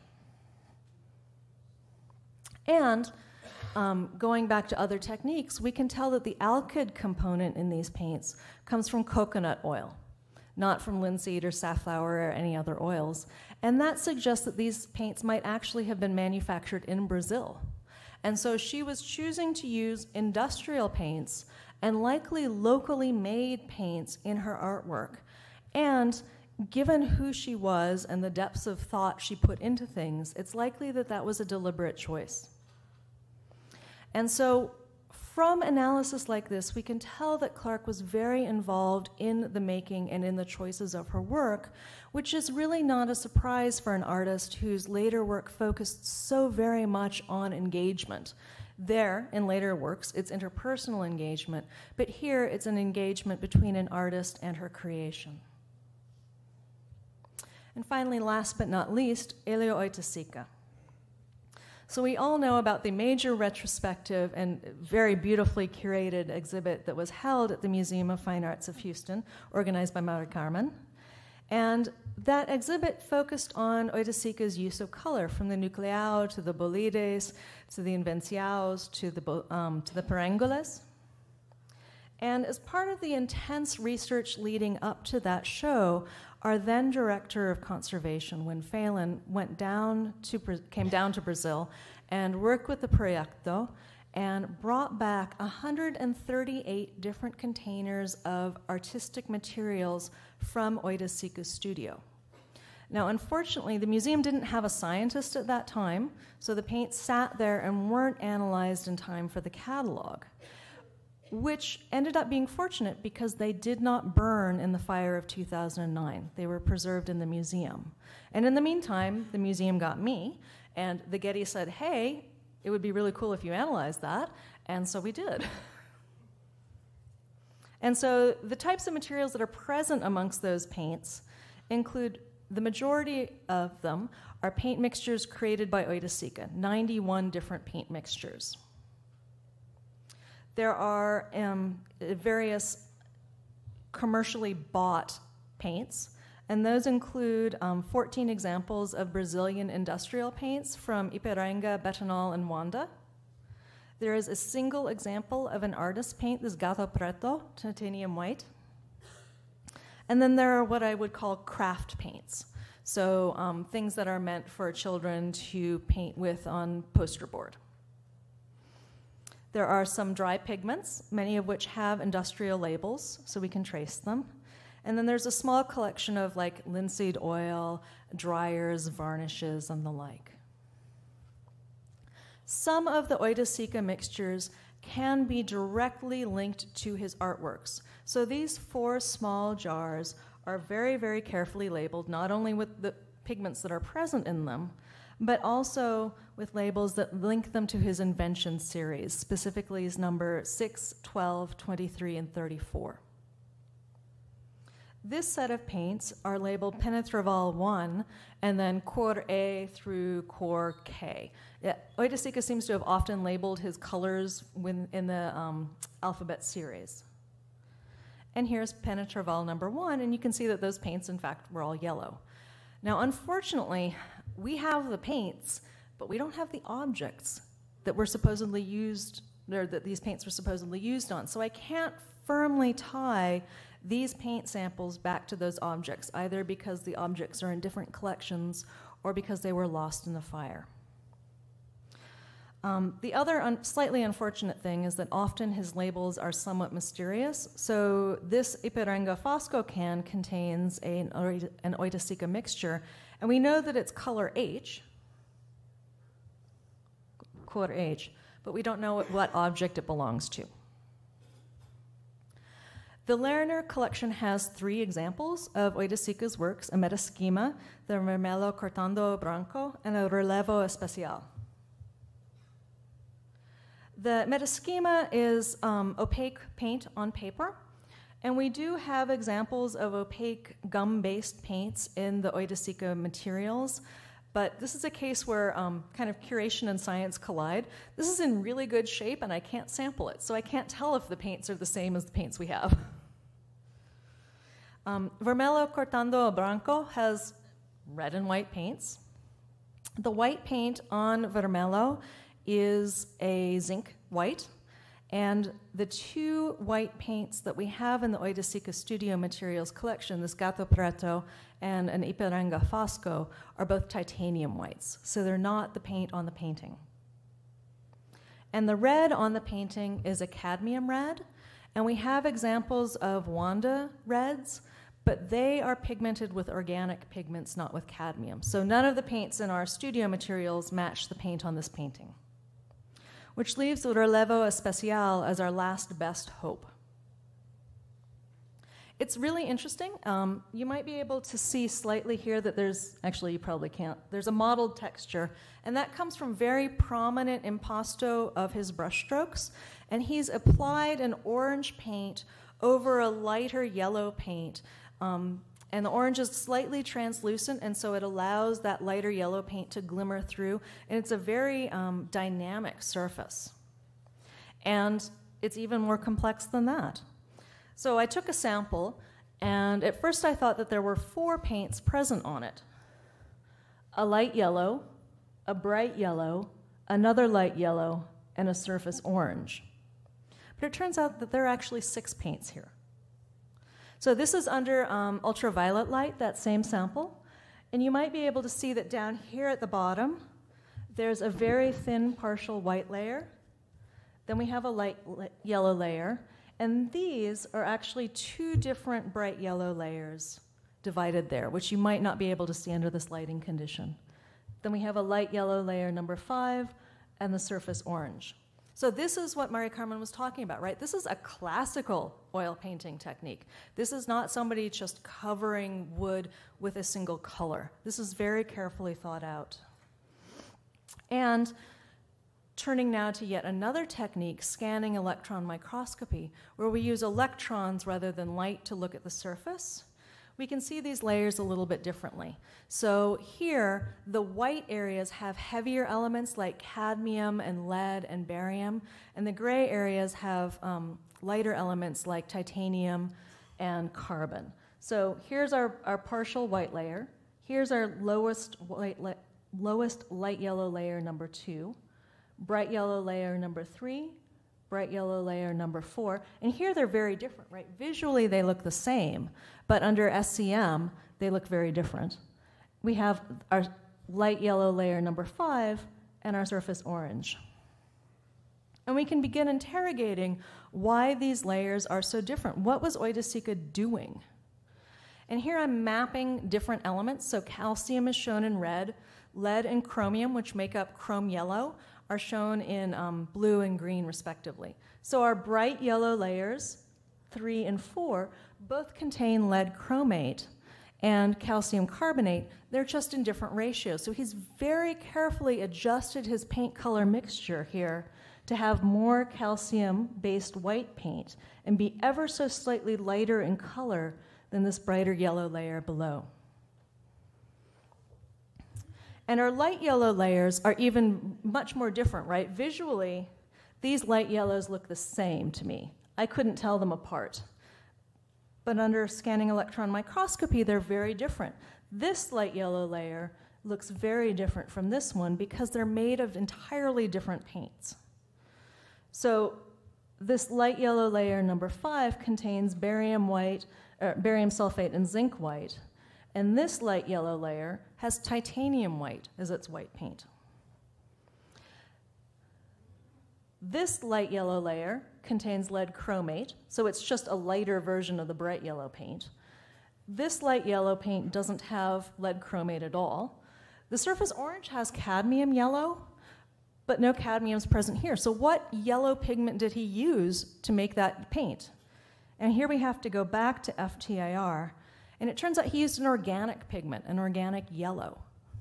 And going back to other techniques, we can tell that the alkyd component in these paints comes from coconut oil, not from linseed or safflower or any other oils. And that suggests that these paints might actually have been manufactured in Brazil. And so she was choosing to use industrial paints and likely locally made paints in her artwork. And given who she was and the depths of thought she put into things, it's likely that that was a deliberate choice. And so from analysis like this, we can tell that Clark was very involved in the making and in the choices of her work, which is really not a surprise for an artist whose later work focused so very much on engagement. There, in later works, it's interpersonal engagement, but here it's an engagement between an artist and her creation. And finally, last but not least, Elio Oiticica. So we all know about the major retrospective and very beautifully curated exhibit that was held at the Museum of Fine Arts of Houston, organized by Mari Carmen. And that exhibit focused on Oiticica's use of color, from the nucleao to the bolides, to the invenciaos, to the perengoles. And as part of the intense research leading up to that show, our then director of conservation, Wynne Phelan, came down to Brazil and worked with the Proyecto and brought back 138 different containers of artistic materials from Oiticica's studio. Now, unfortunately, the museum didn't have a scientist at that time, so the paints sat there and weren't analyzed in time for the catalog, which ended up being fortunate because they did not burn in the fire of 2009. They were preserved in the museum. And in the meantime, the museum got me, and the Getty said, hey, it would be really cool if you analyzed that, and so we did. And so the types of materials that are present amongst those paints include, the majority of them are paint mixtures created by Oiticica, 91 different paint mixtures. There are various commercially bought paints, and those include 14 examples of Brazilian industrial paints from Ipiranga, Betanol, and Wanda. There is a single example of an artist's paint, this Gato Preto, titanium white. And then there are what I would call craft paints, so things that are meant for children to paint with on poster board. There are some dry pigments, many of which have industrial labels, so we can trace them. And then there's a small collection of like linseed oil, dryers, varnishes, and the like. Some of the Oiticica mixtures can be directly linked to his artworks. So these 4 small jars are very, very carefully labeled, not only with the pigments that are present in them, but also with labels that link them to his invention series, specifically his number 6, 12, 23, and 34. This set of paints are labeled Penetraval 1 and then Cor A through Cor K. Oiticica seems to have often labeled his colors in the alphabet series. And here's Penetraval number 1, and you can see that those paints, in fact, were all yellow. Now, unfortunately, we have the paints, but we don't have the objects that were supposedly used, or that these paints were supposedly used on. So I can't firmly tie these paint samples back to those objects, either because the objects are in different collections or because they were lost in the fire. The other slightly unfortunate thing is that often his labels are somewhat mysterious. So this Ipiranga Fosco can contains an Oiticica mixture, and we know that it's color H, Cor H, but we don't know what object it belongs to. The Lerner collection has 3 examples of Oiticica's works, a metaschema, the Vermelho Cortando Branco, and a Relevo Especial. The metaschema is opaque paint on paper, and we do have examples of opaque gum-based paints in the Oiticica materials, but this is a case where kind of curation and science collide. This is in really good shape, and I can't sample it, so I can't tell if the paints are the same as the paints we have. Vermelho Cortando Branco has red and white paints. The white paint on Vermelho is a zinc white, and the 2 white paints that we have in the Oiticica Studio Materials collection, this Gato Preto and an Ipiranga Fosco, are both titanium whites, so they're not the paint on the painting. And the red on the painting is a cadmium red, and we have examples of Wanda reds, but they are pigmented with organic pigments, not with cadmium. So none of the paints in our studio materials match the paint on this painting, which leaves the Relevo Especial as our last best hope. It's really interesting. You might be able to see slightly here that there's, actually you probably can't, there's a mottled texture, and that comes from very prominent impasto of his brushstrokes, and he's applied an orange paint over a lighter yellow paint, and the orange is slightly translucent, and so it allows that lighter yellow paint to glimmer through, and it's a very dynamic surface. And it's even more complex than that. So I took a sample, and at first I thought that there were 4 paints present on it. A light yellow, a bright yellow, another light yellow, and a surface orange. But it turns out that there are actually 6 paints here. So this is under ultraviolet light, that same sample, and you might be able to see that down here at the bottom, there's a very thin partial white layer. Then we have a light yellow layer, and these are actually 2 different bright yellow layers divided there, which you might not be able to see under this lighting condition. Then we have a light yellow layer number 5 and the surface orange. So this is what Mari Carmen was talking about, right? This is a classical oil painting technique. This is not somebody just covering wood with a single color. This is very carefully thought out. And turning now to yet another technique, scanning electron microscopy, where we use electrons rather than light to look at the surface, we can see these layers a little bit differently. So here, the white areas have heavier elements like cadmium and lead and barium, and the gray areas have lighter elements like titanium and carbon. So here's our partial white layer. Here's our lowest light yellow layer number 2, bright yellow layer number 3, bright yellow layer number 4, and here they're very different, right? Visually they look the same, but under SCM they look very different. We have our light yellow layer number 5 and our surface orange. And we can begin interrogating why these layers are so different. What was Oiticica doing? And here I'm mapping different elements. So calcium is shown in red, lead and chromium, which make up chrome yellow, are shown in blue and green, respectively. So our bright yellow layers, 3 and 4, both contain lead chromate and calcium carbonate. They're just in different ratios. So he's very carefully adjusted his paint color mixture here to have more calcium-based white paint and be ever so slightly lighter in color than this brighter yellow layer below. And our light yellow layers are even much more different, right? Visually, these light yellows look the same to me. I couldn't tell them apart. But under scanning electron microscopy, they're very different. This light yellow layer looks very different from this one because they're made of entirely different paints. So this light yellow layer number 5 contains barium sulfate and zinc white. And this light yellow layer has titanium white as its white paint. This light yellow layer contains lead chromate, so it's just a lighter version of the bright yellow paint. This light yellow paint doesn't have lead chromate at all. The surface orange has cadmium yellow, but no cadmium is present here. So what yellow pigment did he use to make that paint? And here we have to go back to FTIR, and it turns out he used an organic pigment, an organic yellow.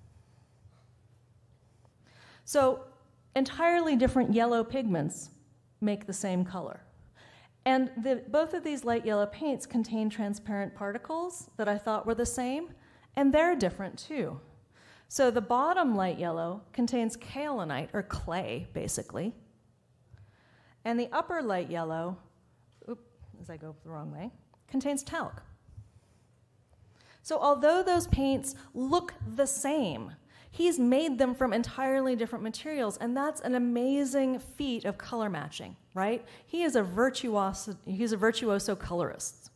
So entirely different yellow pigments make the same color. And both of these light yellow paints contain transparent particles that I thought were the same, and they're different too. So the bottom light yellow contains kaolinite, or clay, basically. And the upper light yellow, as I go the wrong way, contains talc. So although those paints look the same, he's made them from entirely different materials, and that's an amazing feat of color matching, right? He's a virtuoso colorist.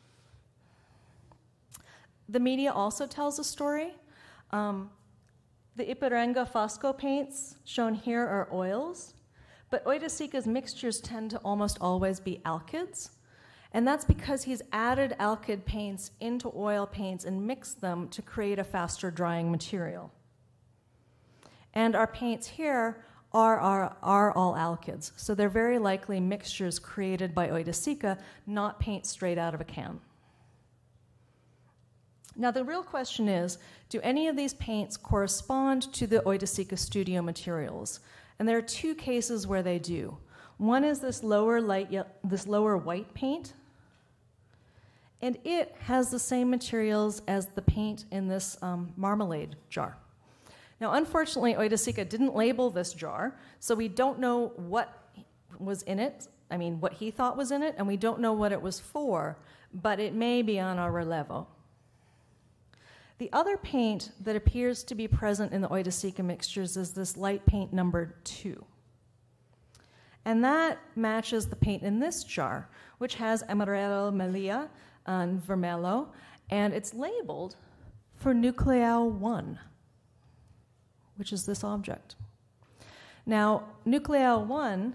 The media also tells a story. The Ipiranga Fosco paints shown here are oils, but Oiticica's mixtures tend to almost always be alkyds, and that's because he's added alkyd paints into oil paints and mixed them to create a faster drying material. And our paints here are all alkyds, so they're very likely mixtures created by Oiticica, not paint straight out of a can. Now the real question is, do any of these paints correspond to the Oiticica studio materials? And there are two cases where they do. One is this lower white paint, and it has the same materials as the paint in this marmalade jar. Now, unfortunately, Oiticica didn't label this jar, so we don't know what was in it, what he thought was in it, and we don't know what it was for, but it may be on our relevo. The other paint that appears to be present in the Oiticica mixtures is this light paint number 2. And that matches the paint in this jar, which has Amarelo Melia and Vermelho, and it's labeled for Nucleao 1, which is this object. Now, Nucleao 1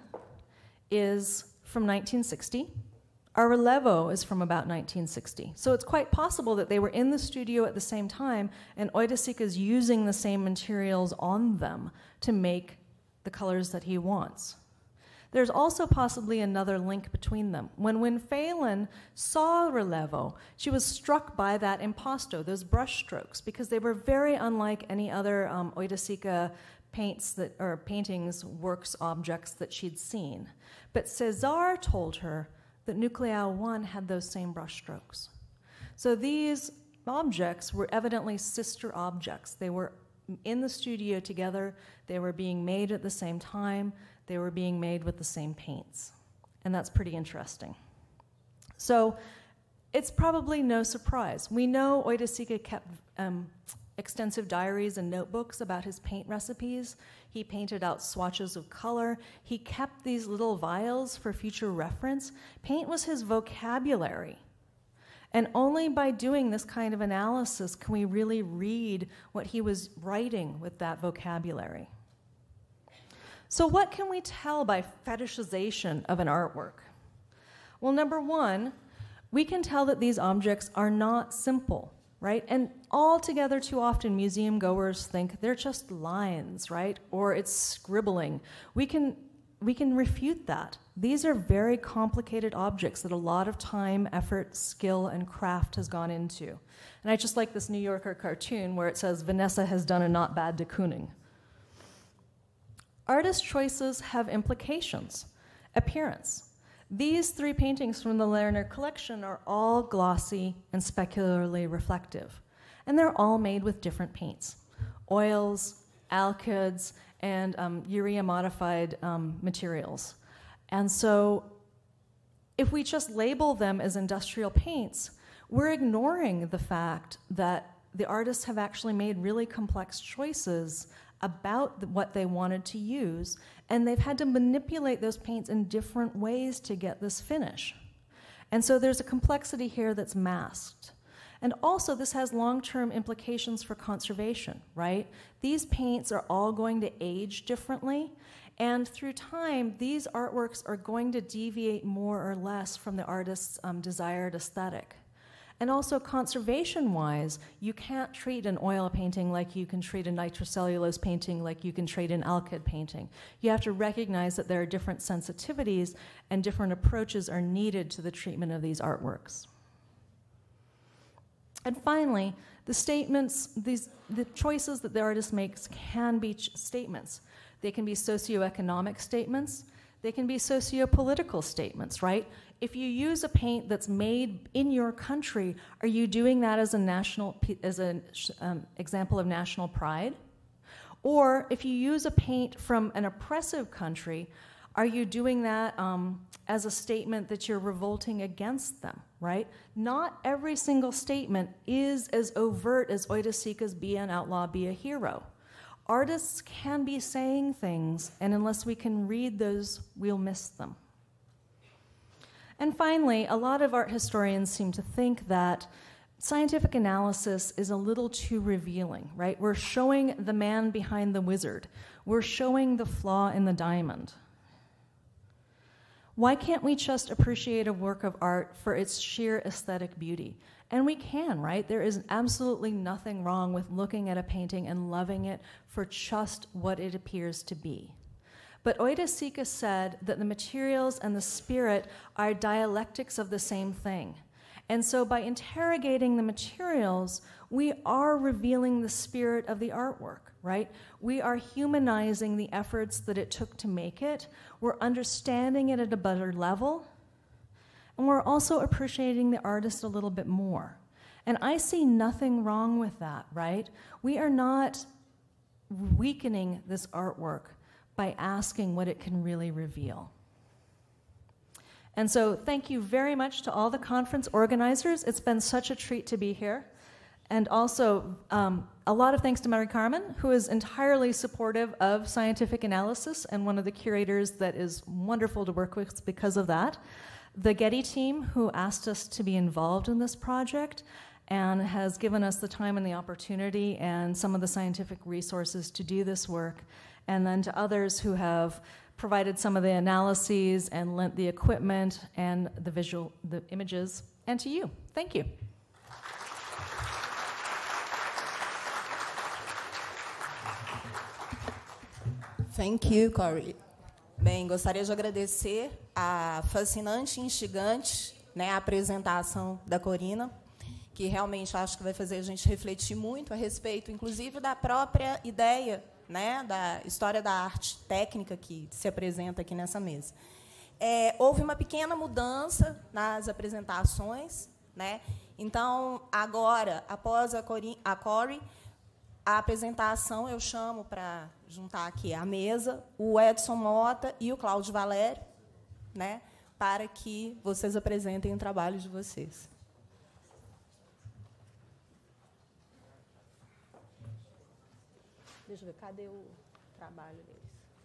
is from 1960. Our relevo is from about 1960. So it's quite possible that they were in the studio at the same time, and Oiticica is using the same materials on them to make the colors that he wants. There's also possibly another link between them. When Phelan saw relevo, she was struck by that impasto, those brush strokes, because they were very unlike any other Oiticica paintings, works, objects that she'd seen. But Cesar told her that Nucleao 1 had those same brush strokes. So these objects were evidently sister objects. They were in the studio together, they were being made at the same time, they were being made with the same paints. And that's pretty interesting. So it's probably no surprise. We know Oiticica kept extensive diaries and notebooks about his paint recipes. He painted out swatches of color. He kept these little vials for future reference. Paint was his vocabulary. And only by doing this kind of analysis can we really read what he was writing with that vocabulary. So what can we tell by fetishization of an artwork? Well, number one, we can tell that these objects are not simple, right? And altogether too often museum goers think they're just lines, right? Or it's scribbling. We can refute that. These are very complicated objects that a lot of time, effort, skill, and craft has gone into. And I just like this New Yorker cartoon where it says, Vanessa has done a not bad de Kooning. Artist choices have implications. Appearance. These 3 paintings from the Lerner collection are all glossy and specularly reflective. And they're all made with different paints. Oils, alkyds, and urea-modified materials. And so if we just label them as industrial paints, we're ignoring the fact that the artists have actually made really complex choices about what they wanted to use, and they've had to manipulate those paints in different ways to get this finish. And so there's a complexity here that's masked. And also, this has long-term implications for conservation, right? These paints are all going to age differently, and through time, these artworks are going to deviate more or less from the artist's desired aesthetic. And also conservation-wise, you can't treat an oil painting like you can treat a nitrocellulose painting, like you can treat an alkyd painting. You have to recognize that there are different sensitivities and different approaches are needed to the treatment of these artworks. And finally, the statements, the choices that the artist makes can be statements. They can be socioeconomic statements. They can be socio-political statements, right? If you use a paint that's made in your country, are you doing that as an example of national pride? Or if you use a paint from an oppressive country, are you doing that as a statement that you're revolting against them, right? Not every single statement is as overt as Oida Sika's "Be an Outlaw, Be a Hero." Artists can be saying things, and unless we can read those, we'll miss them. And finally, a lot of art historians seem to think that scientific analysis is a little too revealing, right? We're showing the man behind the wizard. We're showing the flaw in the diamond. Why can't we just appreciate a work of art for its sheer aesthetic beauty? And we can, right? There is absolutely nothing wrong with looking at a painting and loving it for just what it appears to be. But Oida Sika said that the materials and the spirit are dialectics of the same thing. And so by interrogating the materials, we are revealing the spirit of the artwork, right? We are humanizing the efforts that it took to make it. We're understanding it at a better level. And we're also appreciating the artist a little bit more. And I see nothing wrong with that, right? We are not weakening this artwork by asking what it can really reveal. And so thank you very much to all the conference organizers. It's been such a treat to be here. And also a lot of thanks to Mary Carmen, who is entirely supportive of scientific analysis and one of the curators that is wonderful to work with because of that. The Getty team, who asked us to be involved in this project and has given us the time and the opportunity and some of the scientific resources to do this work. And then to others who have provided some of the analyses and lent the equipment and the images, and to you. Thank you. Thank you, Corey. Bem, gostaria de agradecer a fascinante e instigante, né, apresentação da Corina, que realmente acho que vai fazer a gente refletir muito a respeito, inclusive, da própria ideia, né, da história da arte técnica que se apresenta aqui nessa mesa. Houve uma pequena mudança nas apresentações, né? Então, agora, após a Corey, a apresentação eu chamo para juntar aqui à mesa o Edson Mota e o Cláudio Valério, né, para que vocês apresentem o trabalho de vocês. Deixa eu ver, cadê o trabalho deles?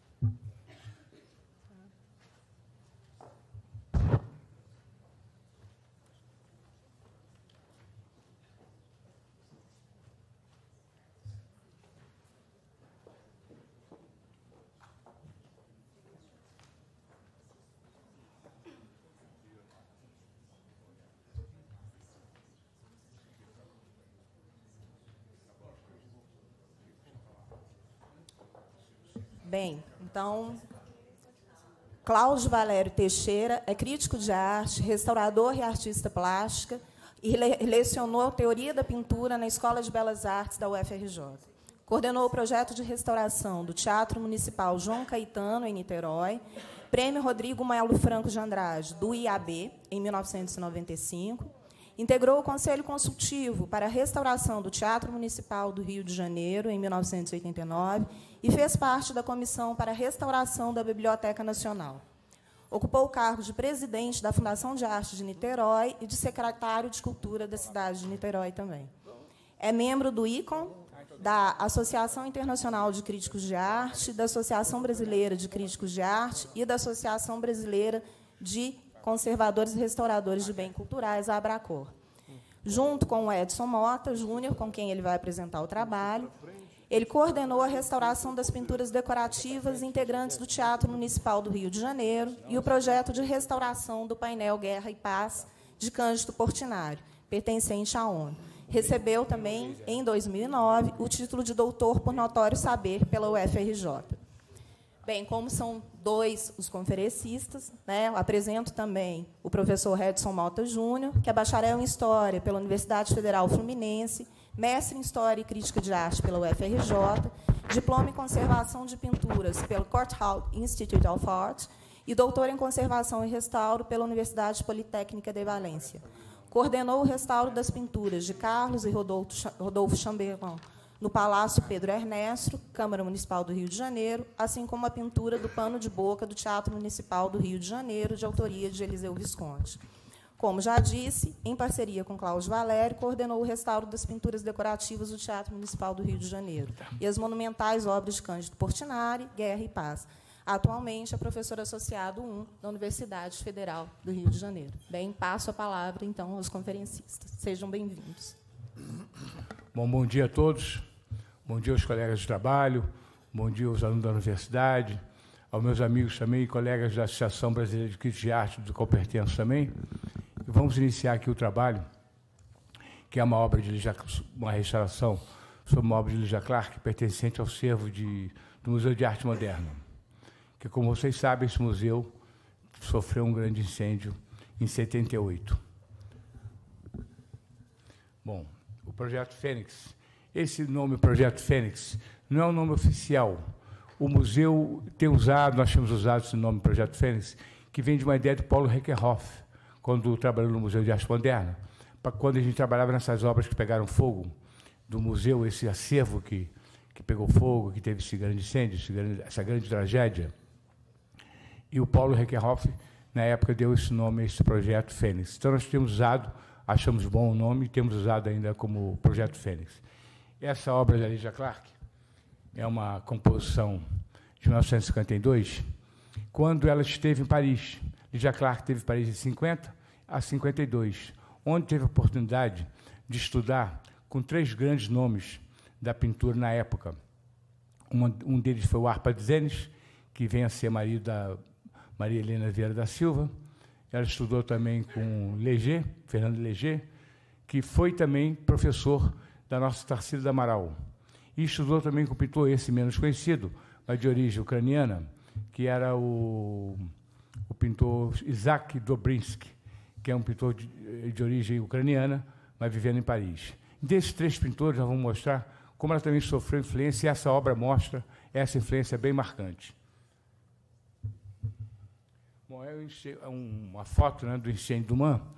Bem, então, Cláudio Valério Teixeira é crítico de arte, restaurador e artista plástica e lecionou teoria da pintura na Escola de Belas Artes da UFRJ. Coordenou o projeto de restauração do Teatro Municipal João Caetano, em Niterói, Prêmio Rodrigo Melo Franco de Andrade, do IAB, em 1995, integrou o Conselho Consultivo para a Restauração do Teatro Municipal do Rio de Janeiro, em 1989, e fez parte da Comissão para a Restauração da Biblioteca Nacional. Ocupou o cargo de presidente da Fundação de Arte de Niterói e de secretário de Cultura da cidade de Niterói também. É membro do ICON, da Associação Internacional de Críticos de Arte, da Associação Brasileira de Críticos de Arte e da Associação Brasileira de Conservadores e Restauradores de Bens Culturais, a Abracor. Junto com o Edson Mota Júnior, com quem ele vai apresentar o trabalho, ele coordenou a restauração das pinturas decorativas integrantes do Teatro Municipal do Rio de Janeiro e o projeto de restauração do painel Guerra e Paz, de Cândido Portinari, pertencente à ONU. Recebeu também, em 2009, o título de doutor por notório saber pela UFRJ. Bem, como são dois os conferencistas, né, eu apresento também o professor Redson Malta Júnior, que é bacharel em História pela Universidade Federal Fluminense, mestre em História e Crítica de Arte pela UFRJ, diploma em Conservação de Pinturas pelo Courtauld Institute of Art e doutor em Conservação e Restauro pela Universidade Politécnica de Valência. Coordenou o restauro das pinturas de Carlos e Rodolfo Chambellan no Palácio Pedro Ernesto, Câmara Municipal do Rio de Janeiro, assim como a pintura do Pano de Boca do Teatro Municipal do Rio de Janeiro, de autoria de Eliseu Visconti. Como já disse, em parceria com Cláudio Valério, coordenou o restauro das pinturas decorativas do Teatro Municipal do Rio de Janeiro e as monumentais obras de Cândido Portinari, Guerra e Paz. Atualmente, é professor associado 1 da Universidade Federal do Rio de Janeiro. Bem, passo a palavra, então, aos conferencistas. Sejam bem-vindos. Bom dia a todos. Bom dia aos colegas de trabalho. Bom dia aos alunos da universidade, aos meus amigos também e colegas da Associação Brasileira de Crítica de Arte, do qual pertenço também. E vamos iniciar aqui o trabalho, que é uma obra de uma restauração sobre uma obra de Lígia Clark, pertencente ao acervo do Museu de Arte Moderna. Que, como vocês sabem, esse museu sofreu um grande incêndio em 78. Bom, o Projeto Fênix, esse nome, Projeto Fênix, não é um nome oficial. O museu tem usado, nós temos usado esse nome, Projeto Fênix, que vem de uma ideia de Paulo Reckerhoff, quando trabalhou no Museu de Arte Moderna, quando a gente trabalhava nessas obras que pegaram fogo do museu, esse acervo que pegou fogo, que teve esse grande incêndio, essa grande tragédia. E o Paulo Reckerhoff, na época, deu esse nome a esse Projeto Fênix. Então, nós temos usado, achamos bom o nome, e temos usado ainda como Projeto Fênix. Essa obra da Lígia Clark é uma composição de 1952, quando ela esteve em Paris. Lígia Clark esteve em Paris de 50 a 52, onde teve a oportunidade de estudar com 3 grandes nomes da pintura na época. Um deles foi o Arpad Zenes, que vem a ser marido da Maria Helena Vieira da Silva. Ela estudou também com Léger, Fernando Léger, que foi também professor da nossa Tarsila do Amaral. E estudou também com o pintor, esse menos conhecido, mas de origem ucraniana, que era o pintor Isaac Dobrinsky, que é um pintor de origem ucraniana, mas vivendo em Paris. Desses 3 pintores, nós vamos mostrar como ela também sofreu influência, e essa obra mostra essa influência bem marcante. Bom, é uma foto, né, do incêndio do MAN,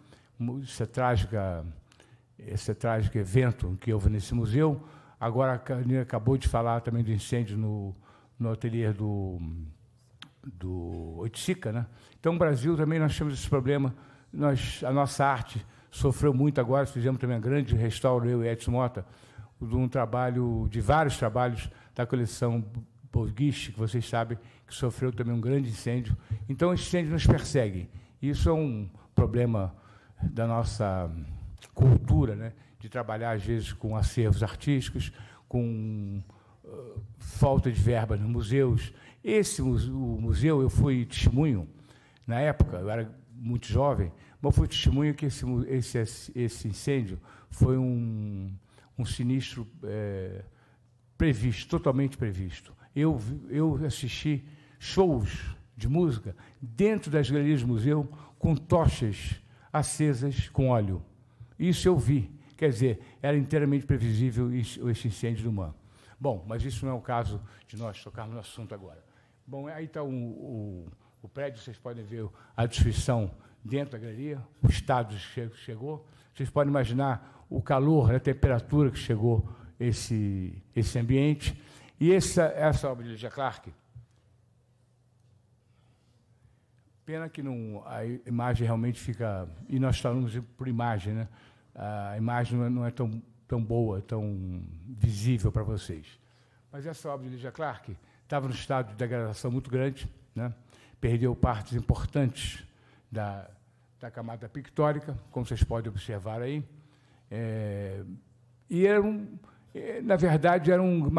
esse trágico evento que houve nesse museu. Agora, a Carolina acabou de falar também do incêndio no ateliê do Oiticica, né? Então, no Brasil também nós temos esse problema. A nossa arte sofreu muito agora, fizemos também um grande restauro, eu e Edson Mota, de vários trabalhos da coleção Borghish, que vocês sabem que sofreu também um grande incêndio. Então, esse incêndio nos persegue. Isso é um problema da nossa cultura, né, de trabalhar, às vezes, com acervos artísticos, com falta de verba nos museus. O museu, eu fui testemunho, na época, eu era muito jovem, mas fui testemunho que esse incêndio foi um sinistro previsto, totalmente previsto. Eu assisti shows de música dentro das galerias do museu com tochas acesas com óleo. Isso eu vi. Quer dizer, era inteiramente previsível esse incêndio do MAN. Bom, mas isso não é o caso de nós tocarmos no assunto agora. Bom, aí está o prédio, vocês podem ver a destruição dentro da galeria, o estado que chegou. Vocês podem imaginar o calor, a temperatura que chegou esse ambiente. E essa obra de Lígia Clark, pena que a imagem realmente fica... E nós falamos por imagem, né? A imagem não é tão boa, tão visível para vocês. Mas essa obra de Lígia Clark estava num estado de degradação muito grande, né? Perdeu partes importantes da camada pictórica, como vocês podem observar aí. E na verdade, era um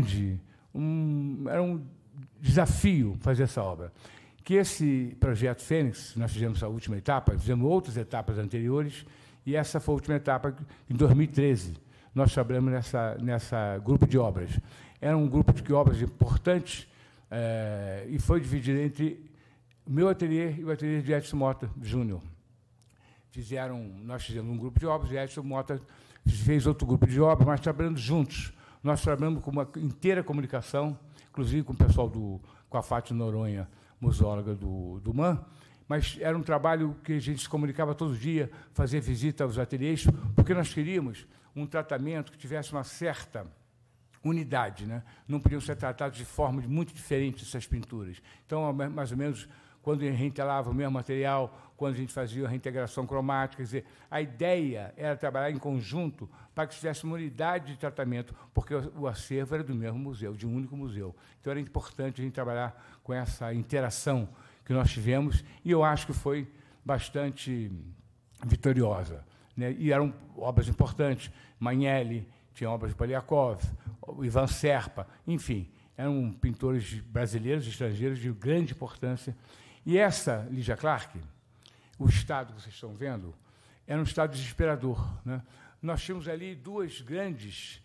desafio fazer essa obra. Que esse Projeto Fênix, nós fizemos a última etapa, fizemos outras etapas anteriores, E essa foi a última etapa, em 2013. Nós trabalhamos nessa grupo de obras. Era um grupo de obras importantes e foi dividido entre o meu ateliê e o ateliê de Edson Mota Júnior. Nós fizemos um grupo de obras e Edson Mota fez outro grupo de obras, mas trabalhando juntos. Nós trabalhamos com uma inteira comunicação, inclusive com o pessoal com a Fátima Noronha, museóloga do MAN, mas era um trabalho que a gente se comunicava todo dia, fazia visita aos ateliês, porque nós queríamos um tratamento que tivesse uma certa unidade, né? Não podiam ser tratados de forma muito diferente essas pinturas. Então, mais ou menos, quando a gente reintelava o mesmo material, quando a gente fazia a reintegração cromática, quer dizer, a ideia era trabalhar em conjunto para que tivesse uma unidade de tratamento, porque o acervo era do mesmo museu, de um único museu. Então, era importante a gente trabalhar com essa interação que nós tivemos, e eu acho que foi bastante vitoriosa, né? E eram obras importantes. Magnelli, tinha obras de Poliakov, Ivan Serpa, enfim, eram pintores brasileiros e estrangeiros de grande importância. E essa, Lygia Clark, o estado que vocês estão vendo, era um estado desesperador, né? Nós tínhamos ali duas grandes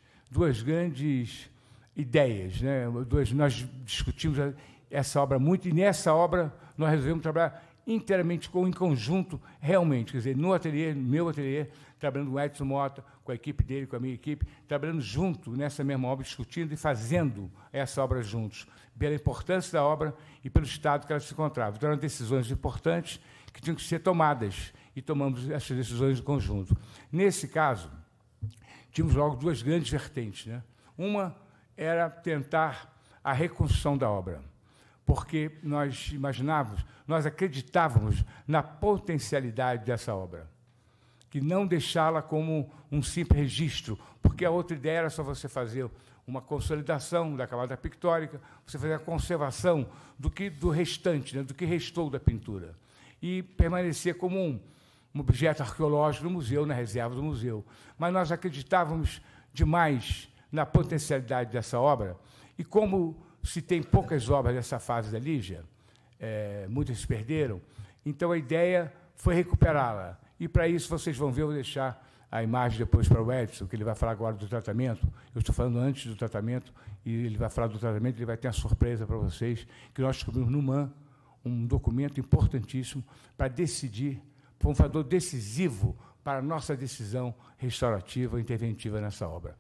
ideias, né? Nós discutimos essa obra muito, e nessa obra nós resolvemos trabalhar inteiramente em conjunto, realmente, quer dizer, no meu ateliê, trabalhando com o Edson Mota, com a equipe dele, com a minha equipe, trabalhando junto nessa mesma obra, discutindo e fazendo essa obra juntos, pela importância da obra e pelo estado que ela se encontrava. Então, eram decisões importantes que tinham que ser tomadas, e tomamos essas decisões em conjunto. Nesse caso, tínhamos logo duas grandes vertentes, né? Uma era tentar a reconstrução da obra, porque nós acreditávamos na potencialidade dessa obra, que não deixá-la como um simples registro, porque a outra ideia era só você fazer uma consolidação da camada pictórica, você fazer a conservação do restante, né, do que restou da pintura, e permanecer como um objeto arqueológico no museu, na reserva do museu. Mas nós acreditávamos demais na potencialidade dessa obra, e como se tem poucas obras dessa fase da Lígia, muitas se perderam, então a ideia foi recuperá-la. E, para isso, vocês vão ver, eu vou deixar a imagem depois para o Edson, que ele vai falar agora do tratamento. Eu estou falando antes do tratamento, e ele vai falar do tratamento, ele vai ter uma surpresa para vocês, que nós descobrimos no MAN um documento importantíssimo para decidir, foi um fator decisivo para a nossa decisão restaurativa, interventiva nessa obra.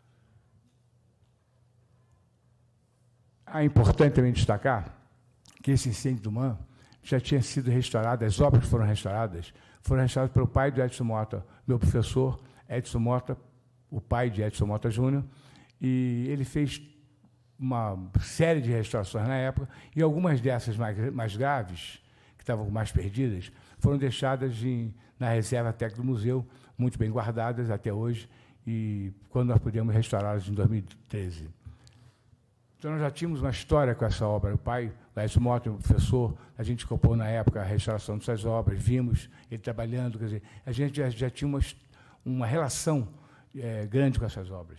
É importante também destacar que esse incêndio do MAN já tinha sido restaurado, as obras foram restauradas pelo pai do Edson Mota, meu professor, Edson Mota, o pai de Edson Mota Júnior, e ele fez uma série de restaurações na época, e algumas dessas mais graves, que estavam mais perdidas, foram deixadas na reserva técnica do museu, muito bem guardadas até hoje, e quando nós pudemos restaurá-las em 2013. Então, nós já tínhamos uma história com essa obra. O pai, o Edson Mota, meu professor, a gente compôs, na época, a restauração dessas obras, vimos ele trabalhando, quer dizer, a gente já tinha uma relação grande com essas obras.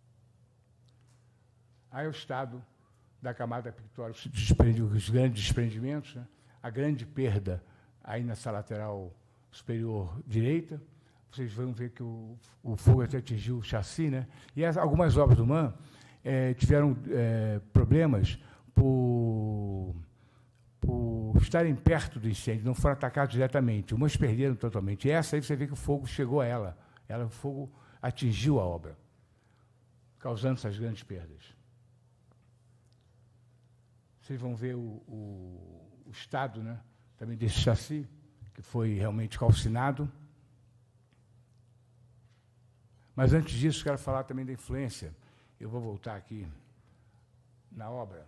Aí o estado da camada pictórica, os grandes desprendimentos, né? A grande perda aí nessa lateral superior direita. Vocês vão ver que o fogo até atingiu o chassi, né? E algumas obras do MAN tiveram problemas por estarem perto do incêndio, não foram atacados diretamente. Umas perderam totalmente. E essa aí você vê que o fogo chegou a ela. O fogo atingiu a obra, causando essas grandes perdas. Vocês vão ver o estado, né, também desse chassi, que foi realmente calcinado. Mas, antes disso, quero falar também da influência. Eu vou voltar aqui na obra.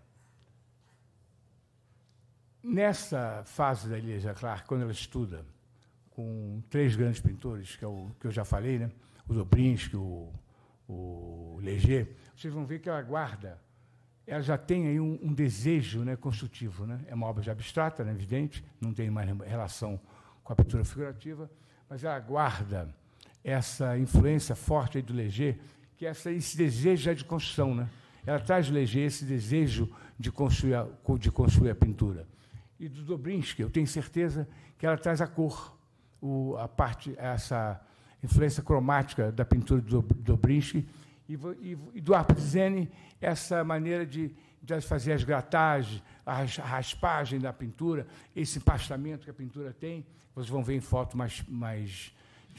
Nessa fase da Lygia Clark, quando ela estuda com três grandes pintores, que eu já falei, né? O Dobrinski, o Léger, vocês vão ver que ela ela já tem aí um desejo, né, construtivo, né? É uma obra já abstrata, né, evidente, não tem mais relação com a pintura figurativa, mas ela guarda essa influência forte aí do Léger, que é esse desejo já de construção, né? Ela traz do Léger esse desejo de construir a pintura. E do Dobrinski, eu tenho certeza que ela traz a cor, influência cromática da pintura do Dobrinski, e do Harper Zene, essa maneira de fazer as gratagens, a raspagem da pintura, esse empastamento que a pintura tem. Vocês vão ver em foto mais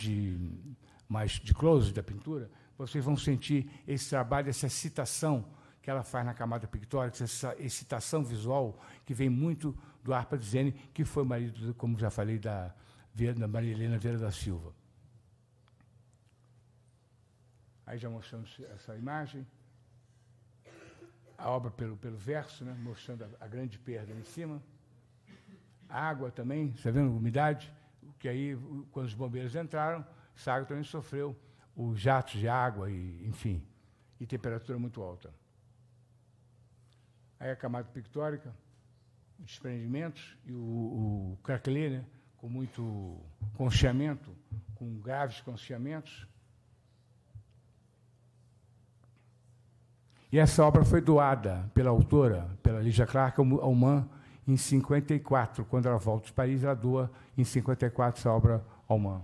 de close da pintura, vocês vão sentir esse trabalho, essa excitação que ela faz na camada pictórica, essa excitação visual que vem muito do Harper Zene, que foi marido, como já falei, da Maria Helena Vieira da Silva. Aí já mostramos essa imagem, a obra pelo verso, né, mostrando a grande perda em cima. A água também, está vendo a umidade? Que aí, quando os bombeiros entraram, essa água também sofreu os jatos de água, enfim, e temperatura muito alta. Aí a camada pictórica, os desprendimentos, e o craquelê, né, com muito concheamento, com graves concheamentos. E essa obra foi doada pela autora, pela Lígia Clark, ao MAN, em 54. Quando ela volta de Paris, ela doa, em 54, essa obra ao MAN.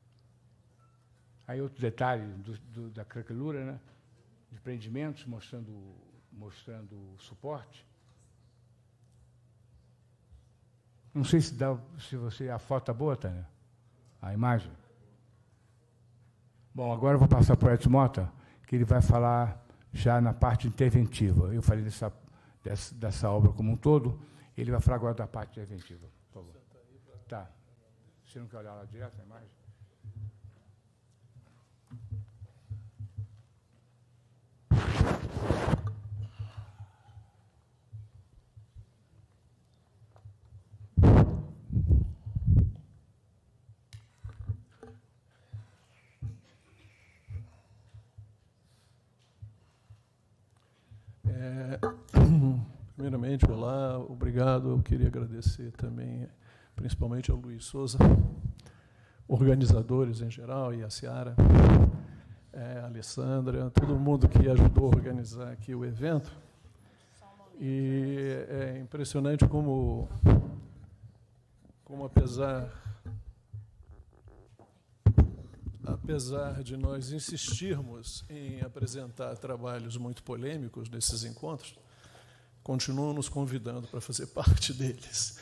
Aí outro detalhe da craquelura, né? De prendimentos, mostrando o suporte. Não sei se a foto está boa, Tânia, a imagem. Bom, agora eu vou passar para o Edson Mota, que ele vai falar já na parte interventiva. Eu falei dessa obra como um todo, ele vai falar agora da parte interventiva, por favor. Tá. Você não quer olhar lá direto na imagem? Primeiramente, olá, obrigado. Eu queria agradecer também, principalmente ao Luiz Souza, organizadores em geral, e a Ciara, a Alessandra, todo mundo que ajudou a organizar aqui o evento. E é impressionante como apesar de nós insistirmos em apresentar trabalhos muito polêmicos nesses encontros, continuam nos convidando para fazer parte deles.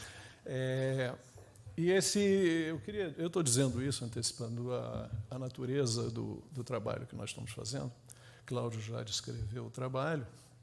Eu estou dizendo isso, antecipando a natureza do trabalho que nós estamos fazendo. Cláudio já descreveu o trabalho.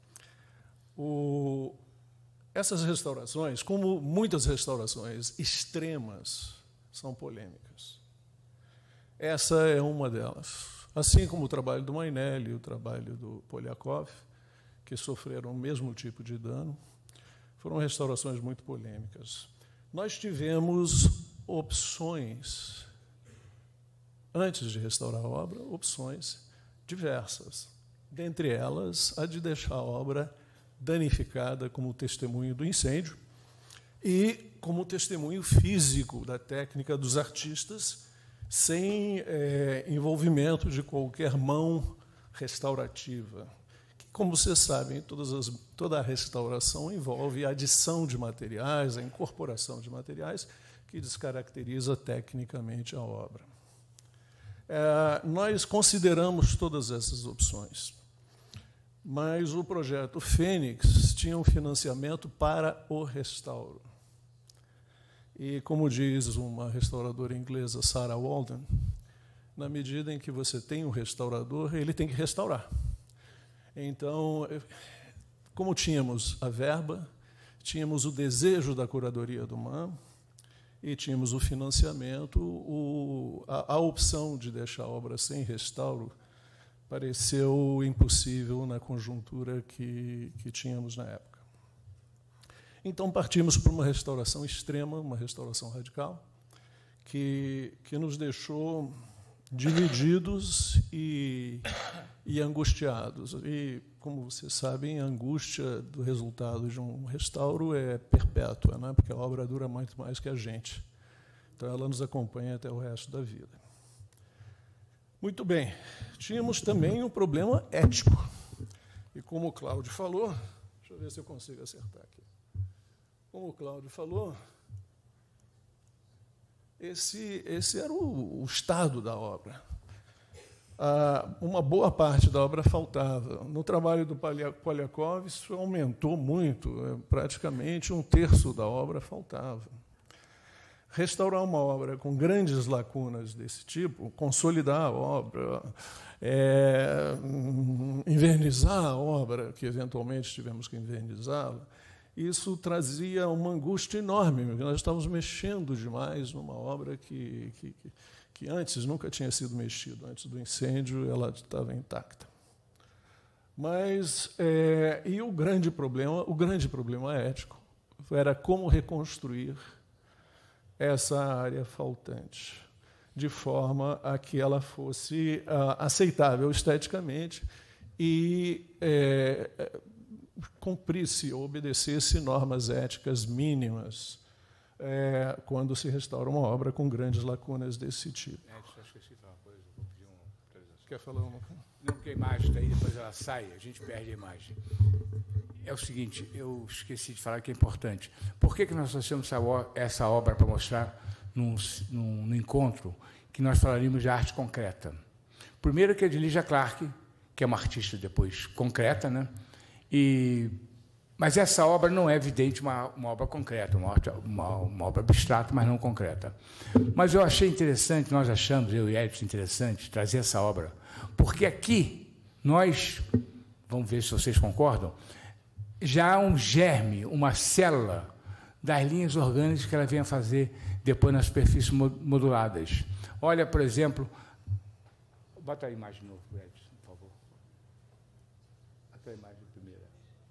Essas restaurações, como muitas restaurações extremas, são polêmicas. Essa é uma delas. Assim como o trabalho do Mainelli e o trabalho do Poliakov, que sofreram o mesmo tipo de dano, foram restaurações muito polêmicas. Nós tivemos opções, antes de restaurar a obra, opções diversas. Dentre elas, a de deixar a obra danificada como testemunho do incêndio e como testemunho físico da técnica dos artistas, sem envolvimento de qualquer mão restaurativa. Como vocês sabem, toda a restauração envolve a adição de materiais, a incorporação de materiais, que descaracteriza tecnicamente a obra. Nós consideramos todas essas opções, mas o projeto Fênix tinha um financiamento para o restauro. E, como diz uma restauradora inglesa, Sarah Walden, na medida em que você tem um restaurador, ele tem que restaurar. Então, como tínhamos a verba, tínhamos o desejo da curadoria do MAN e tínhamos o financiamento, a opção de deixar a obra sem restauro pareceu impossível na conjuntura que tínhamos na época. Então, partimos para uma restauração extrema, uma restauração radical, que nos deixou divididos e angustiados. E, como vocês sabem, a angústia do resultado de um restauro é perpétua, né? Porque a obra dura muito mais que a gente. Então, ela nos acompanha até o resto da vida. Muito bem. Tínhamos também um problema ético. E, como o Cláudio falou, deixa eu ver se eu consigo acertar aqui. Como o Cláudio falou, esse era o estado da obra. uma boa parte da obra faltava. No trabalho do Polyakov, isso aumentou muito, praticamente 1/3 da obra faltava. Restaurar uma obra com grandes lacunas desse tipo, consolidar a obra, invernizar a obra, que eventualmente tivemos que invernizá-la, isso trazia uma angústia enorme, porque nós estávamos mexendo demais numa obra que antes nunca tinha sido mexida. Antes do incêndio, ela estava intacta. Mas e o grande problema ético era como reconstruir essa área faltante, de forma a que ela fosse aceitável esteticamente e cumprisse ou obedecesse normas éticas mínimas quando se restaura uma obra com grandes lacunas desse tipo. Só esqueci de falar uma coisa, vou pedir uma atualização. Quer falar uma coisa? Não, porque a imagem está aí, depois ela sai, a gente perde a imagem. É o seguinte, eu esqueci de falar que é importante. Por que nós trouxemos essa obra para mostrar num encontro que nós falaríamos de arte concreta? Primeiro que é de Lygia Clark, que é uma artista depois concreta, né? Mas essa obra não é, evidente, uma obra concreta, uma obra abstrata, mas não concreta. Mas eu achei interessante, nós achamos, eu e Edson, interessante trazer essa obra, porque aqui nós, vamos ver se vocês concordam, já há um germe, uma célula das linhas orgânicas que ela vem a fazer depois nas superfícies moduladas. Olha, por exemplo, bota a imagem de novo, Edson, por favor. Bota a imagem primeira.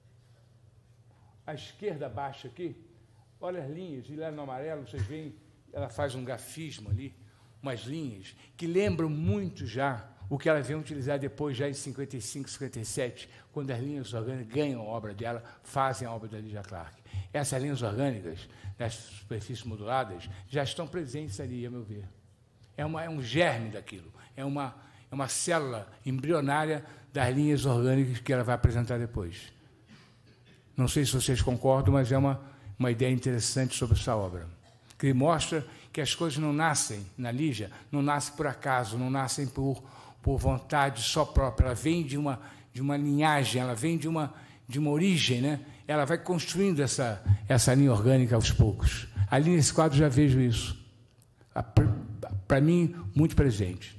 À esquerda, abaixo aqui, olha as linhas, e lá no amarelo, vocês veem, ela faz um grafismo ali, umas linhas, que lembram muito já o que ela vem utilizar depois, já em 55, 57, quando as linhas orgânicas ganham a obra dela, fazem a obra da Lygia Clark. Essas linhas orgânicas, nas superfícies moduladas, já estão presentes ali, a meu ver. É um germe daquilo, é uma célula embrionária das linhas orgânicas que ela vai apresentar depois. Não sei se vocês concordam, mas é uma ideia interessante sobre essa obra, que mostra que as coisas não nascem na Lygia, não nascem por acaso, não nascem por vontade só própria, ela vem de uma linhagem, ela vem de uma origem, né? Ela vai construindo essa linha orgânica aos poucos. Ali nesse quadro já vejo isso. Para mim, muito presente.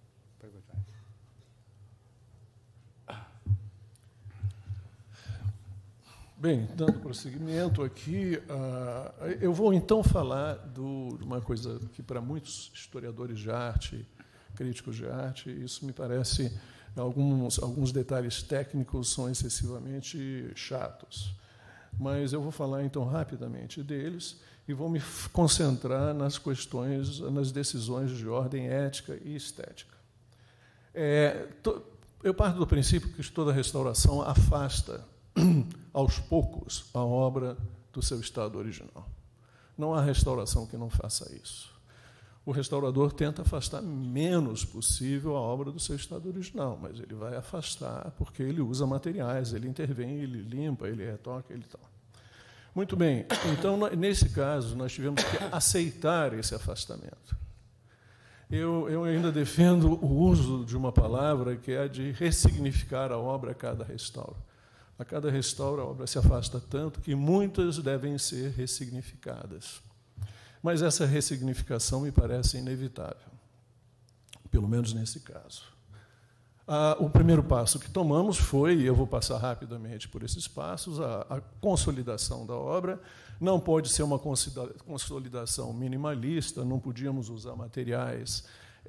Bem, dando prosseguimento aqui, eu vou então falar de uma coisa que para muitos historiadores de arte, críticos de arte, isso me parece, alguns detalhes técnicos são excessivamente chatos. Mas eu vou falar então rapidamente deles e vou me concentrar nas questões, nas decisões de ordem ética e estética. Eu parto do princípio que toda restauração afasta aos poucos a obra do seu estado original. Não há restauração que não faça isso. O restaurador tenta afastar menos possível a obra do seu estado original, mas ele vai afastar porque ele usa materiais, ele intervém, ele limpa, ele retoca, ele tal. Muito bem, então, nesse caso, nós tivemos que aceitar esse afastamento. Eu ainda defendo o uso de uma palavra que é a de ressignificar a obra a cada restauro. A cada restauro, a obra se afasta tanto que muitas devem ser ressignificadas. Mas essa ressignificação me parece inevitável, pelo menos nesse caso. O primeiro passo que tomamos foi, e eu vou passar rapidamente por esses passos, a consolidação da obra. Não pode ser uma consolidação minimalista, não podíamos usar materiais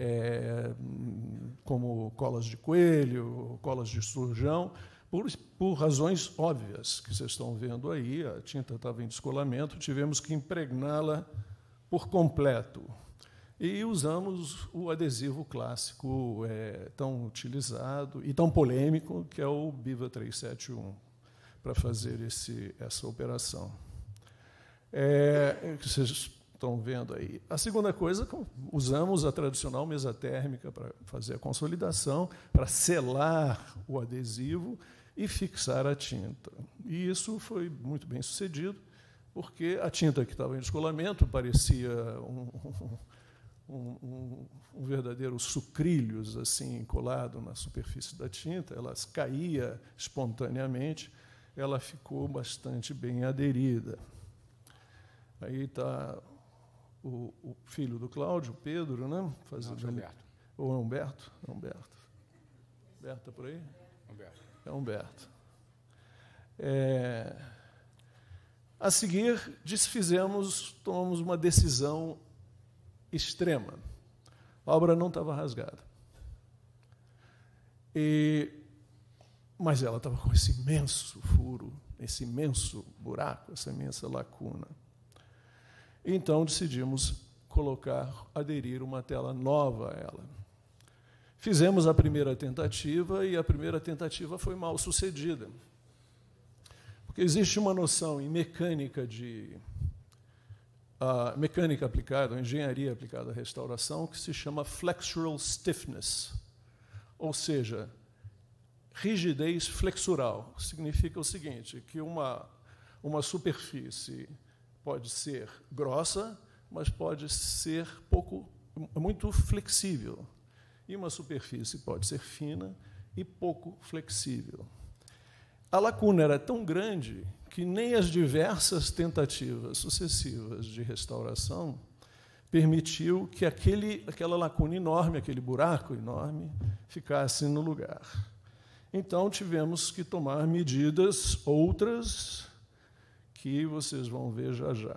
como colas de coelho, colas de surjão, por razões óbvias que vocês estão vendo aí. A tinta estava em descolamento, tivemos que impregná-la por completo. E usamos o adesivo clássico tão utilizado e tão polêmico, que é o BIVA 371, para fazer essa operação. Que vocês estão vendo aí. A segunda coisa, usamos a tradicional mesa térmica para fazer a consolidação, para selar o adesivo e fixar a tinta. E isso foi muito bem sucedido, porque a tinta que estava em descolamento parecia um verdadeiro sucrilhos assim colado na superfície da tinta, ela caía espontaneamente, ela ficou bastante bem aderida. Aí está o filho do Cláudio, Pedro, né? Fazendo Humberto. Ou é Humberto? É Humberto. Humberto está por aí? Humberto. É Humberto. A seguir, tomamos uma decisão extrema. A obra não estava rasgada. Mas ela estava com esse imenso furo, esse imenso buraco, essa imensa lacuna. Então, decidimos aderir uma tela nova a ela. Fizemos a primeira tentativa, e a primeira tentativa foi mal sucedida. Porque existe uma noção em mecânica mecânica aplicada, ou engenharia aplicada à restauração, que se chama flexural stiffness, ou seja, rigidez flexural. Significa o seguinte, que uma superfície pode ser grossa, mas pode ser muito flexível. E uma superfície pode ser fina e pouco flexível. A lacuna era tão grande que nem as diversas tentativas sucessivas de restauração permitiu que aquela lacuna enorme, aquele buraco enorme, ficasse no lugar. Então, tivemos que tomar medidas outras que vocês vão ver já já.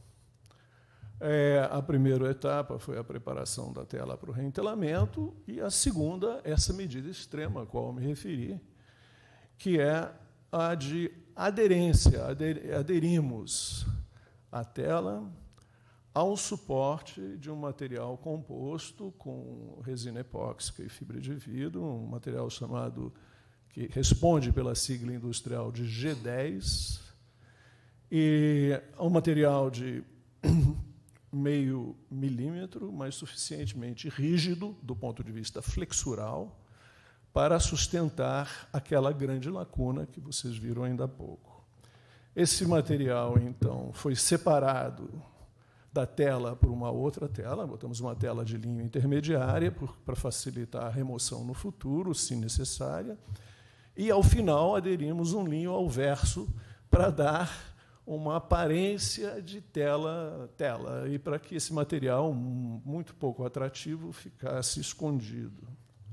A primeira etapa foi a preparação da tela para o reentelamento, e a segunda, essa medida extrema a qual eu me referi, que é a de aderência. Aderimos a tela a um suporte de um material composto com resina epóxica e fibra de vidro, um material que responde pela sigla industrial de G10, e um material de meio milímetro, mas suficientemente rígido do ponto de vista flexural para sustentar aquela grande lacuna que vocês viram ainda há pouco. Esse material, então, foi separado da tela por uma outra tela, botamos uma tela de linho intermediária para facilitar a remoção no futuro, se necessária, e, ao final, aderimos um linho ao verso para dar uma aparência de tela, e para que esse material, muito pouco atrativo, ficasse escondido.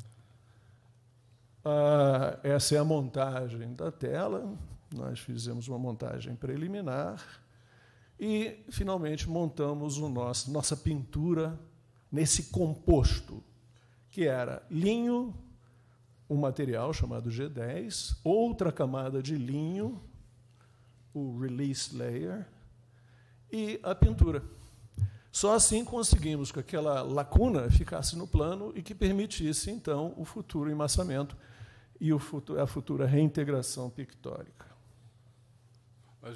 Essa é a montagem da tela. Nós fizemos uma montagem preliminar e, finalmente, montamos nossa pintura nesse composto, que era linho, um material chamado G10, outra camada de linho, o release layer, e a pintura. Só assim conseguimos que aquela lacuna ficasse no plano e que permitisse, então, o futuro emmassamento e a futura reintegração pictórica. Mas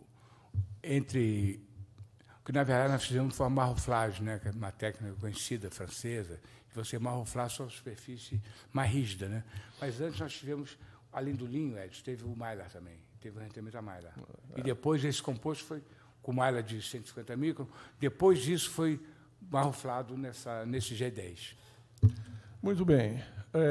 que na verdade nós fizemos foi a marroflagem, né, que é uma técnica conhecida francesa, que você marroflar a sua superfície mais rígida, né? Mas antes nós tivemos, além do linho, Edson, teve o mylar também, teve o rentamento a mylar. E depois esse composto foi com mylar de 150 micron, depois disso foi marroflado nesse G10. Muito bem.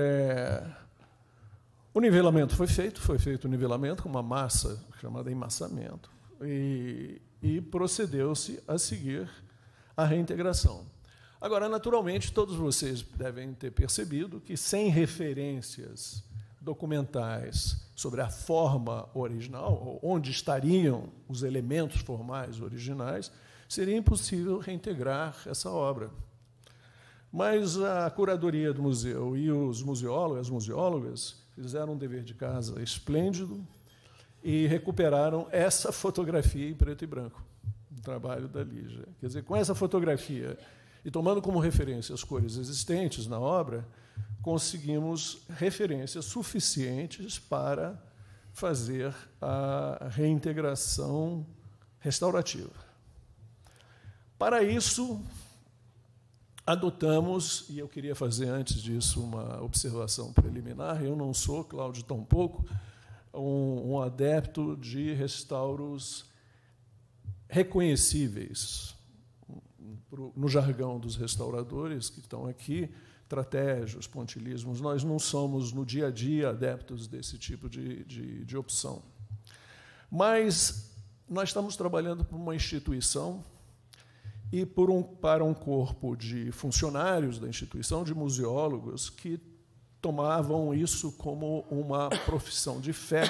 O nivelamento foi feito o nivelamento com uma massa chamada emmassamento, e procedeu-se a seguir a reintegração. Agora, naturalmente, todos vocês devem ter percebido que, sem referências documentais sobre a forma original, onde estariam os elementos formais originais, seria impossível reintegrar essa obra. Mas a curadoria do museu e os museólogos, as museólogas, fizeram um dever de casa esplêndido e recuperaram essa fotografia em preto e branco, do trabalho da Lígia. Quer dizer, com essa fotografia e tomando como referência as cores existentes na obra, conseguimos referências suficientes para fazer a reintegração restaurativa. Para isso, adotamos, e eu queria fazer antes disso uma observação preliminar, eu não sou, Cláudio tampouco, um adepto de restauros reconhecíveis. no jargão dos restauradores que estão aqui, tratégios, pontilismos, nós não somos, no dia a dia, adeptos desse tipo de opção. Mas nós estamos trabalhando para uma instituição e para um corpo de funcionários da instituição, de museólogos, que tomavam isso como uma profissão de fé,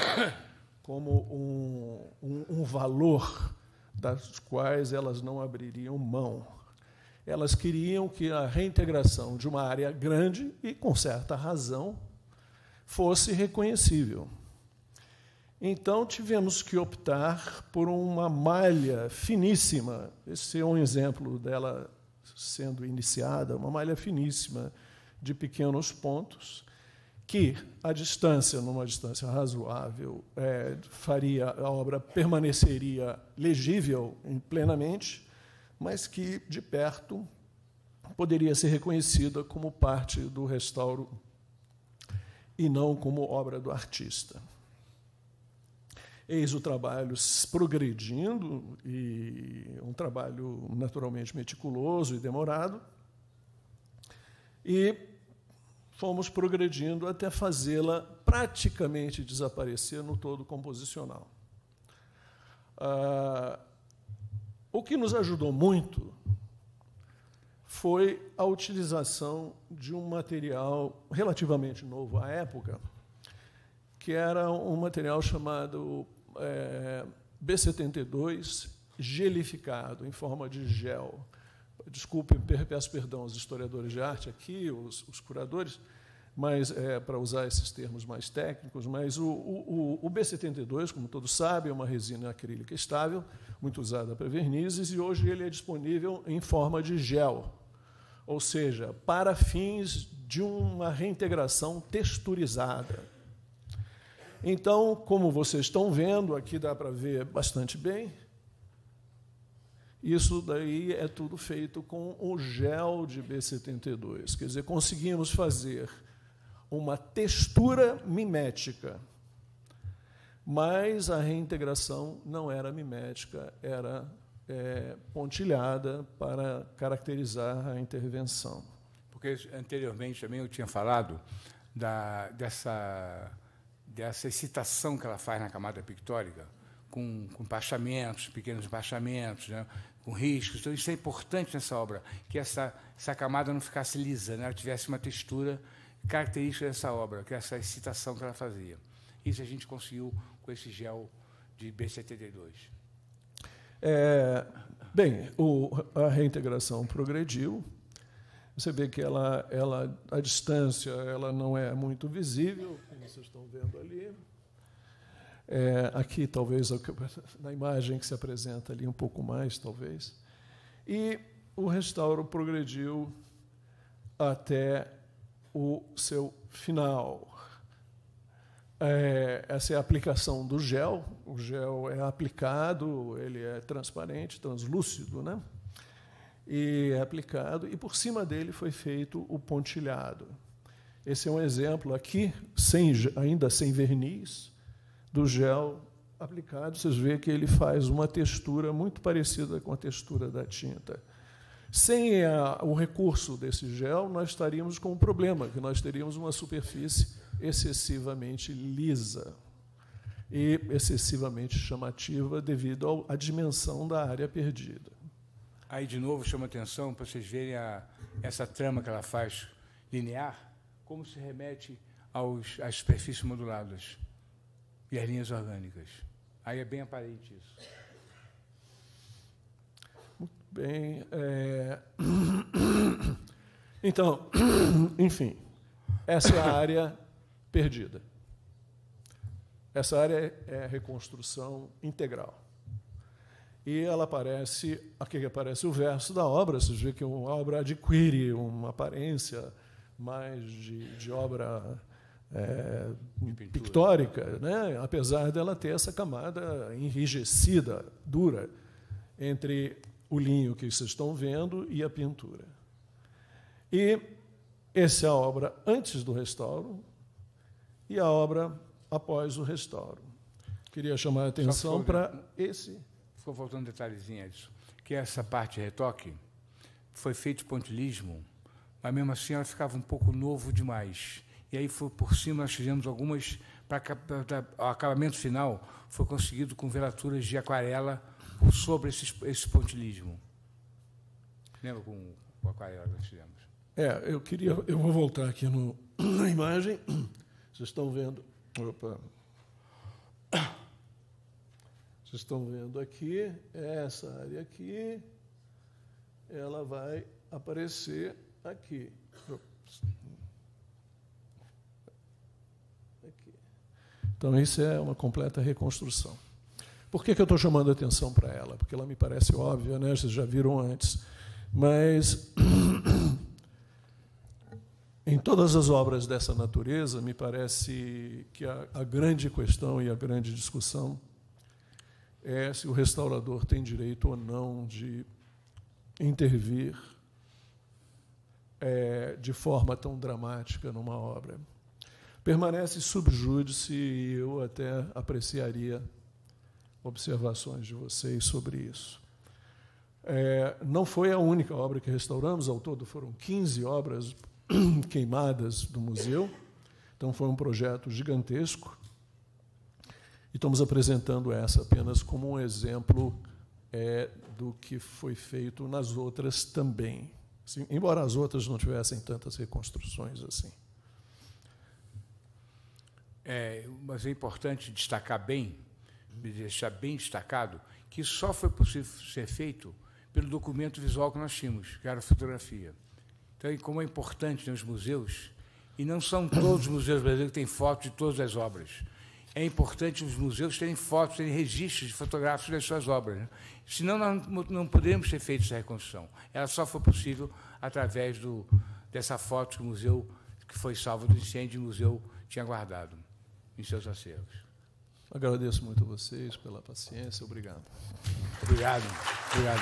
como um valor das quais elas não abririam mão. Elas queriam que a reintegração de uma área grande, e com certa razão, fosse reconhecível. Então, tivemos que optar por uma malha finíssima. Esse é um exemplo dela sendo iniciada, uma malha finíssima de pequenos pontos, que a distância, numa distância razoável, faria a obra permaneceria legível plenamente, mas que, de perto, poderia ser reconhecida como parte do restauro e não como obra do artista. Eis o trabalho progredindo, e um trabalho naturalmente meticuloso e demorado, e fomos progredindo até fazê-la praticamente desaparecer no todo composicional. O que nos ajudou muito foi a utilização de um material relativamente novo à época, que era um material chamado B72 gelificado, em forma de gel. Desculpem, peço perdão aos historiadores de arte aqui, os curadores, mas para usar esses termos mais técnicos, mas o B72, como todos sabem, é uma resina acrílica estável, muito usada para vernizes, e hoje ele é disponível em forma de gel, ou seja, para fins de uma reintegração texturizada. Então, como vocês estão vendo, aqui dá para ver bastante bem, isso daí é tudo feito com o gel de B72. Quer dizer, conseguimos fazer uma textura mimética, mas a reintegração não era mimética, era pontilhada para caracterizar a intervenção. Porque anteriormente também eu tinha falado dessa excitação que ela faz na camada pictórica, com empachamentos, pequenos empachamentos, né, com riscos. Então, isso é importante nessa obra, que essa camada não ficasse lisa, né, ela tivesse uma textura característica dessa obra, que é essa excitação que ela fazia. Isso a gente conseguiu com esse gel de B72. Bem, a reintegração progrediu. Você vê que a distância ela não é muito visível, como vocês estão vendo ali. Aqui, talvez, na imagem que se apresenta ali, um pouco mais, talvez. E o restauro progrediu até o seu final. Essa é a aplicação do gel. O gel é aplicado, ele é transparente, translúcido, né? E é aplicado, e por cima dele foi feito o pontilhado. Esse é um exemplo aqui, ainda sem verniz, do gel aplicado. Vocês veem que ele faz uma textura muito parecida com a textura da tinta. Sem o recurso desse gel, nós estaríamos com um problema, que nós teríamos uma superfície excessivamente lisa e excessivamente chamativa devido à dimensão da área perdida. Aí, de novo, chama atenção para vocês verem essa trama que ela faz linear, como se remete às superfícies moduladas e às linhas orgânicas. Aí é bem aparente isso. Muito bem. Então, enfim, essa é a área perdida. Essa área é reconstrução integral. E ela aqui aparece o verso da obra. Vocês veem que a obra adquire uma aparência mais de obra pictórica, né? Apesar dela ter essa camada enrijecida, dura, entre o linho que vocês estão vendo e a pintura. E essa é a obra antes do restauro e a obra após o restauro. Queria chamar a atenção para esse... Ficou faltando um detalhezinho disso, que essa parte de retoque, foi feito pontilhismo, mas mesmo assim ela ficava um pouco novo demais. E aí, foi por cima, nós fizemos algumas, para o acabamento final, foi conseguido com velaturas de aquarela sobre esse pontilhismo. Lembra com o aquarela que nós fizemos? Eu vou voltar aqui na imagem. Vocês estão vendo. Opa. Vocês estão vendo aqui, essa área aqui, ela vai aparecer aqui. Aqui. Então, isso é uma completa reconstrução. Por que eu estou chamando a atenção para ela? Porque ela me parece óbvia, né? Vocês já viram antes. Mas, em todas as obras dessa natureza, me parece que a grande questão e a grande discussão é se o restaurador tem direito ou não de intervir de forma tão dramática numa obra. Permanece sub júdice e eu até apreciaria observações de vocês sobre isso. Não foi a única obra que restauramos, ao todo foram 15 obras queimadas do museu, então foi um projeto gigantesco, e estamos apresentando essa apenas como um exemplo do que foi feito nas outras também, assim, embora as outras não tivessem tantas reconstruções assim. Mas é importante destacar bem, deixar bem destacado, que só foi possível ser feito pelo documento visual que nós tínhamos, que era a fotografia. Então, como é importante nos museus, e não são todos os museus brasileiros que têm fotos de todas as obras. É importante os museus terem fotos, terem registros fotográficos das suas obras, né? Senão, nós não poderíamos ter feito essa reconstrução. Ela só foi possível através dessa foto que o museu, que foi salva do incêndio, o museu tinha guardado em seus acervos. Agradeço muito a vocês pela paciência. Obrigado. Obrigado. Obrigado.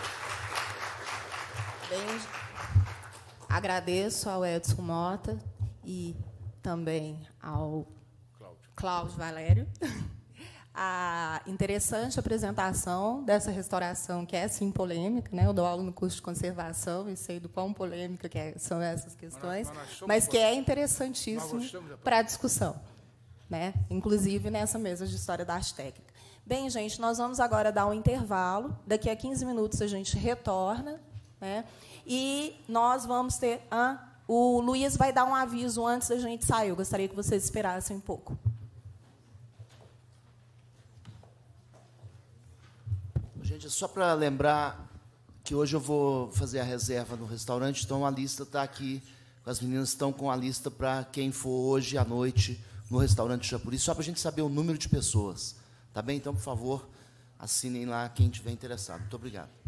Bem, agradeço ao Edson Mota e também ao Cláudio Valério a interessante apresentação dessa restauração, que é, sim, polêmica, né? Eu dou aula no curso de conservação e sei do quão polêmica são essas questões, mas que é interessantíssimo para a discussão, né? Inclusive nessa mesa de História da Arte Técnica. Bem, gente, nós vamos agora dar um intervalo. Daqui a 15 minutos a gente retorna, né? E nós vamos ter... o Luiz vai dar um aviso antes da gente sair. Eu gostaria que vocês esperassem um pouco. Gente, só para lembrar que hoje eu vou fazer a reserva no restaurante, então a lista está aqui, as meninas estão com a lista para quem for hoje à noite no restaurante Chapuri, só para a gente saber o número de pessoas. Tá bem? Então, por favor, assinem lá quem estiver interessado. Muito obrigado.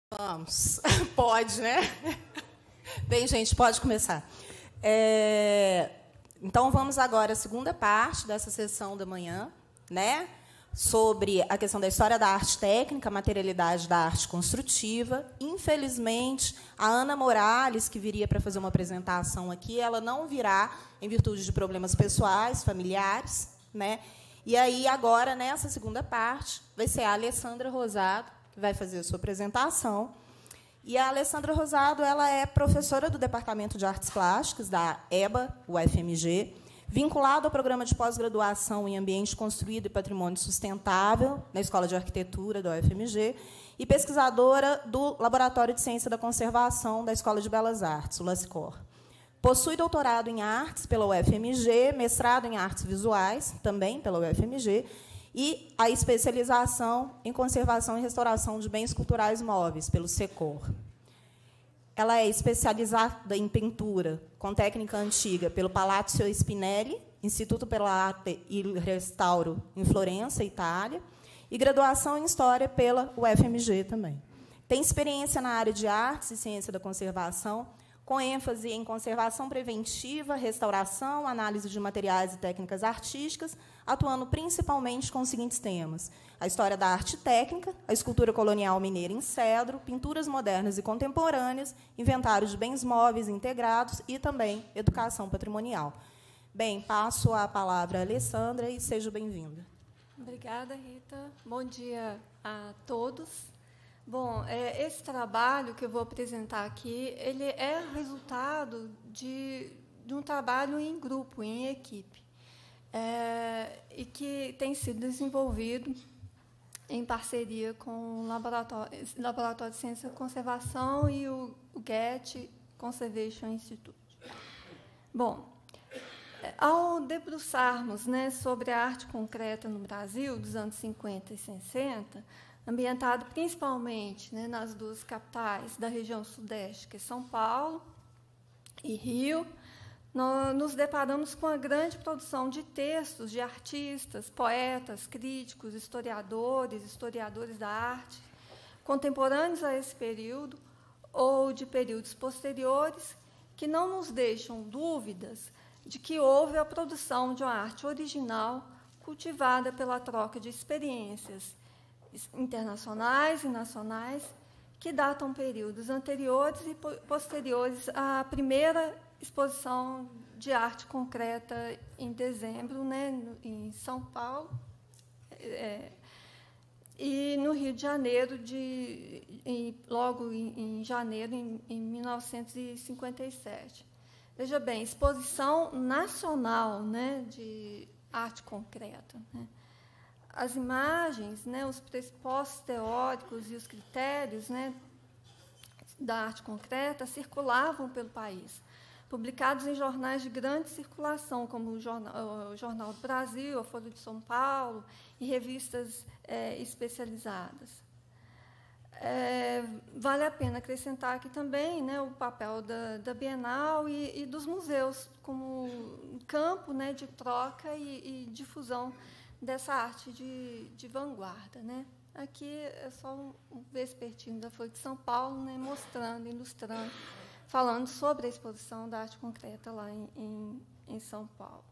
Vamos. Pode, né? Bem, gente, pode começar. Então, vamos agora à segunda parte dessa sessão da manhã, né? Sobre a questão da história da arte técnica, materialidade da arte construtiva. Infelizmente, a Ana Morales, que viria para fazer uma apresentação aqui, ela não virá em virtude de problemas pessoais, familiares, né? E aí, agora, nessa segunda parte, vai ser a Alessandra Rosado, que vai fazer a sua apresentação. E a Alessandra Rosado, ela é professora do Departamento de Artes Plásticas, da EBA, UFMG, vinculada ao programa de pós-graduação em Ambiente Construído e Patrimônio Sustentável, na Escola de Arquitetura da UFMG, e pesquisadora do Laboratório de Ciência da Conservação da Escola de Belas Artes, o LASCOR. Possui doutorado em Artes pela UFMG, mestrado em Artes Visuais, também pela UFMG, e a especialização em Conservação e Restauração de Bens Culturais Móveis, pelo SECOR. Ela é especializada em pintura com técnica antiga pelo Palazzo Spinelli, Instituto per l'Arte e Restauro, em Florença, Itália, e graduação em História pela UFMG também. Tem experiência na área de artes e ciência da conservação, com ênfase em conservação preventiva, restauração, análise de materiais e técnicas artísticas, atuando principalmente com os seguintes temas: a história da arte técnica, a escultura colonial mineira em cedro, pinturas modernas e contemporâneas, inventário de bens móveis integrados e também educação patrimonial. Bem, passo a palavra à Alessandra e seja bem-vinda. Obrigada, Rita. Bom dia a todos. Bom, esse trabalho que eu vou apresentar aqui, ele é resultado de um trabalho em grupo, em equipe, e que tem sido desenvolvido em parceria com o Laboratório de Ciência da Conservação e o Getty Conservation Institute. Bom, ao debruçarmos, né, sobre a arte concreta no Brasil dos anos 50 e 60, ambientado principalmente, né, nas duas capitais da região sudeste, que é São Paulo e Rio, nós nos deparamos com a grande produção de textos de artistas, poetas, críticos, historiadores da arte, contemporâneos a esse período ou de períodos posteriores, que não nos deixam dúvidas de que houve a produção de uma arte original cultivada pela troca de experiências internacionais e nacionais, que datam períodos anteriores e posteriores à primeira exposição de arte concreta em dezembro, né, em São Paulo, e no Rio de Janeiro, logo em janeiro, em 1957. Veja bem, exposição nacional, né, de arte concreta, né. As imagens, né, os pressupostos teóricos e os critérios, né, da arte concreta circulavam pelo país, publicados em jornais de grande circulação, como o Jornal do Brasil, a Folha de São Paulo, e revistas especializadas. Vale a pena acrescentar aqui também, né, o papel da Bienal e dos museus como campo, né, de troca e difusão dessa arte de vanguarda, né? Aqui é só um vespertino da Folha de São Paulo, né, mostrando, ilustrando, falando sobre a exposição da arte concreta lá em São Paulo.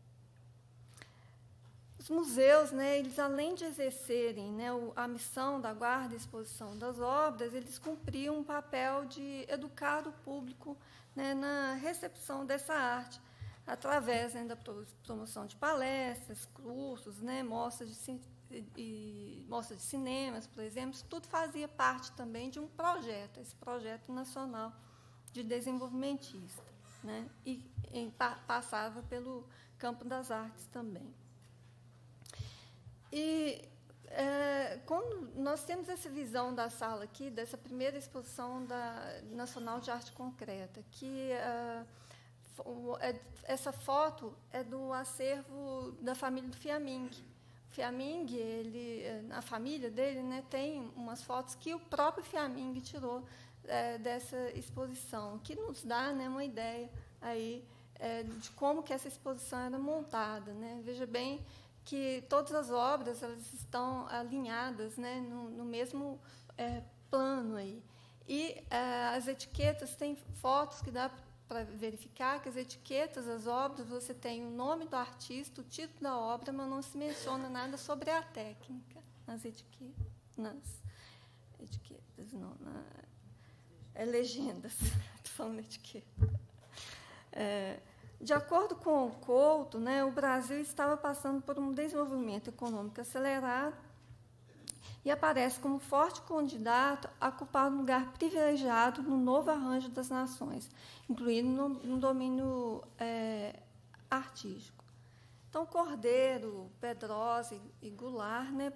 Os museus, né, eles, além de exercerem, né, a missão da guarda e exposição das obras, eles cumpriam um papel de educar o público, né, na recepção dessa arte, através, né, da promoção de palestras, cursos, né, mostras de cinemas, por exemplo. Isso tudo fazia parte também de um projeto, esse projeto nacional de desenvolvimentista, né, e passava pelo campo das artes também. E quando nós temos essa visão da sala aqui, dessa primeira exposição nacional de arte concreta, que essa foto é do acervo da família do Fiaming. O Fiaming, a família dele, né, tem umas fotos que o próprio Fiaming tirou dessa exposição, que nos dá, né, uma ideia aí, de como que essa exposição era montada, né. Veja bem que todas as obras elas estão alinhadas, né, no mesmo plano aí. E as etiquetas, tem fotos que dá para verificar que as etiquetas, as obras, você tem o nome do artista, o título da obra, mas não se menciona nada sobre a técnica nas etiquetas. Não, legendas. Estou falando etiqueta. De acordo com o Couto, né, o Brasil estava passando por um desenvolvimento econômico acelerado e aparece como forte candidato a ocupar um lugar privilegiado no novo arranjo das nações, incluindo no domínio artístico. Então, Cordeiro, Pedrosa e Goulart, né,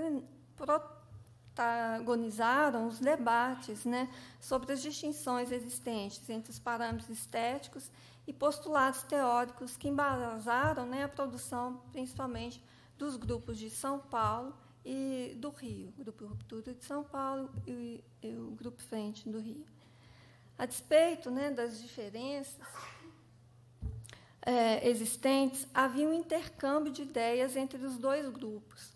protagonizaram os debates, né, sobre as distinções existentes entre os parâmetros estéticos e postulados teóricos que embasaram, né, a produção, principalmente, dos grupos de São Paulo e do Rio, o Grupo Ruptura de São Paulo e o Grupo Frente do Rio. A despeito, né, das diferenças existentes, havia um intercâmbio de ideias entre os dois grupos.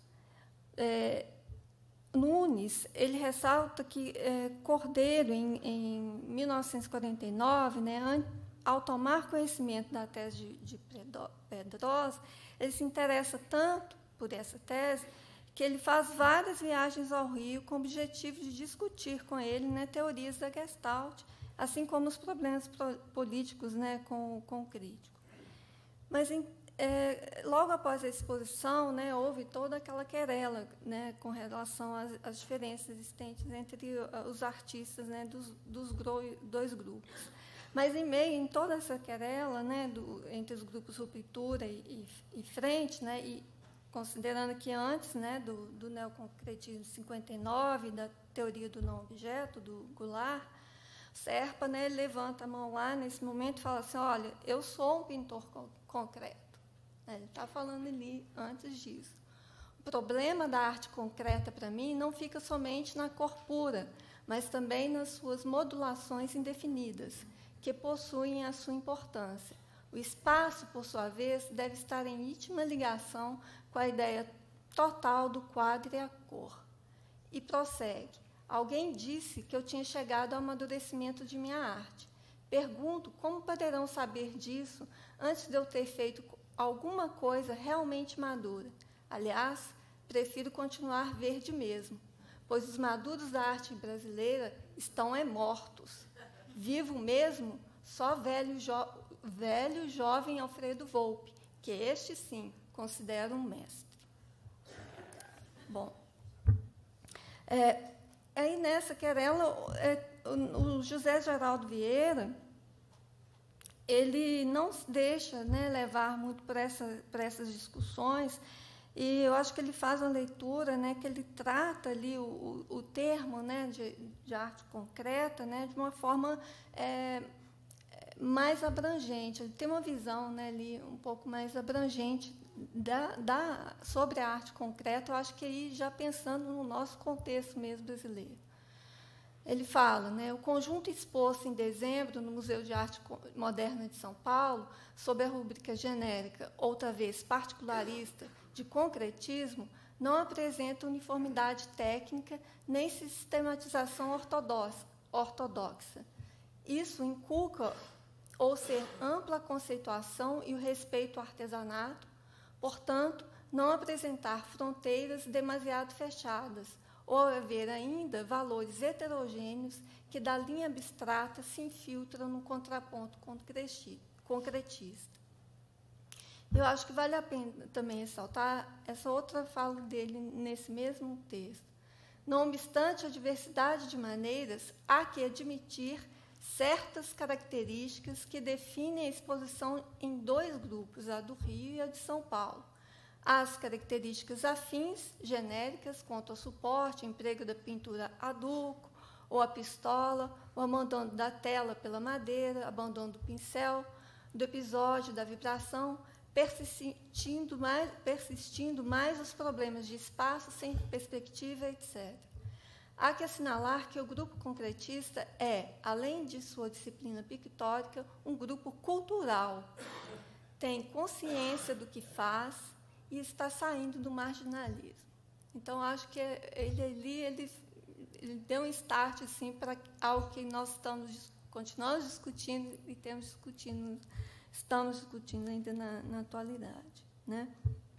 Nunes, ele ressalta que Cordeiro, em 1949, né, ao tomar conhecimento da tese de Pedrosa, ele se interessa tanto por essa tese que ele faz várias viagens ao Rio com o objetivo de discutir com ele, né, teorias da Gestalt, assim como os problemas políticos, né, com o crítico. Mas, logo após a exposição, né, houve toda aquela querela, né, com relação às diferenças existentes entre os artistas, né, dos dois grupos. Mas, em toda essa querela, né, entre os grupos Ruptura e Frente, né, e considerando que antes, né, do neoconcretismo de 59, da teoria do não-objeto, do Goulart, Serpa, né, levanta a mão lá nesse momento e fala assim, olha, eu sou um pintor concreto. Ele está falando ali antes disso. O problema da arte concreta, para mim, não fica somente na cor pura, mas também nas suas modulações indefinidas, que possuem a sua importância. O espaço, por sua vez, deve estar em íntima ligação com a ideia total do quadro e a cor. E prossegue. Alguém disse que eu tinha chegado ao amadurecimento de minha arte. Pergunto como poderão saber disso antes de eu ter feito alguma coisa realmente madura. Aliás, prefiro continuar verde mesmo, pois os maduros da arte brasileira estão mortos. Vivo mesmo só velho jovem Alfredo Volpi, que este, sim, considero um mestre. Bom, aí nessa querela, o José Geraldo Vieira, ele não se deixa, né, levar muito por essas discussões, e eu acho que ele faz uma leitura, né, que ele trata ali o termo, né, de arte concreta, né, de uma forma mais abrangente. Ele tem uma visão, né, ali um pouco mais abrangente sobre a arte concreta, eu acho que aí já pensando no nosso contexto mesmo brasileiro. Ele fala, né, o conjunto exposto em dezembro no Museu de Arte Moderna de São Paulo, sob a rúbrica genérica, outra vez particularista, de concretismo, não apresenta uniformidade técnica nem sistematização ortodoxa. Isso inculca ou ser ampla conceituação e o respeito ao artesanato, portanto, não apresentar fronteiras demasiado fechadas, ou haver ainda valores heterogêneos que da linha abstrata se infiltram no contraponto concretista. Eu acho que vale a pena também ressaltar essa outra fala dele nesse mesmo texto. Não obstante a diversidade de maneiras, há que admitir certas características que definem a exposição em dois grupos, a do Rio e a de São Paulo. As características afins, genéricas, quanto ao suporte, emprego da pintura a duco, ou a pistola, o abandono da tela pela madeira, abandono do pincel, do episódio, da vibração, persistindo mais os problemas de espaço, sem perspectiva, etc. Há que assinalar que o grupo concretista além de sua disciplina pictórica, um grupo cultural. Tem consciência do que faz e está saindo do marginalismo. Então, acho que ele ali ele deu um start assim, para algo que nós continuamos discutindo e estamos discutindo ainda na atualidade, né?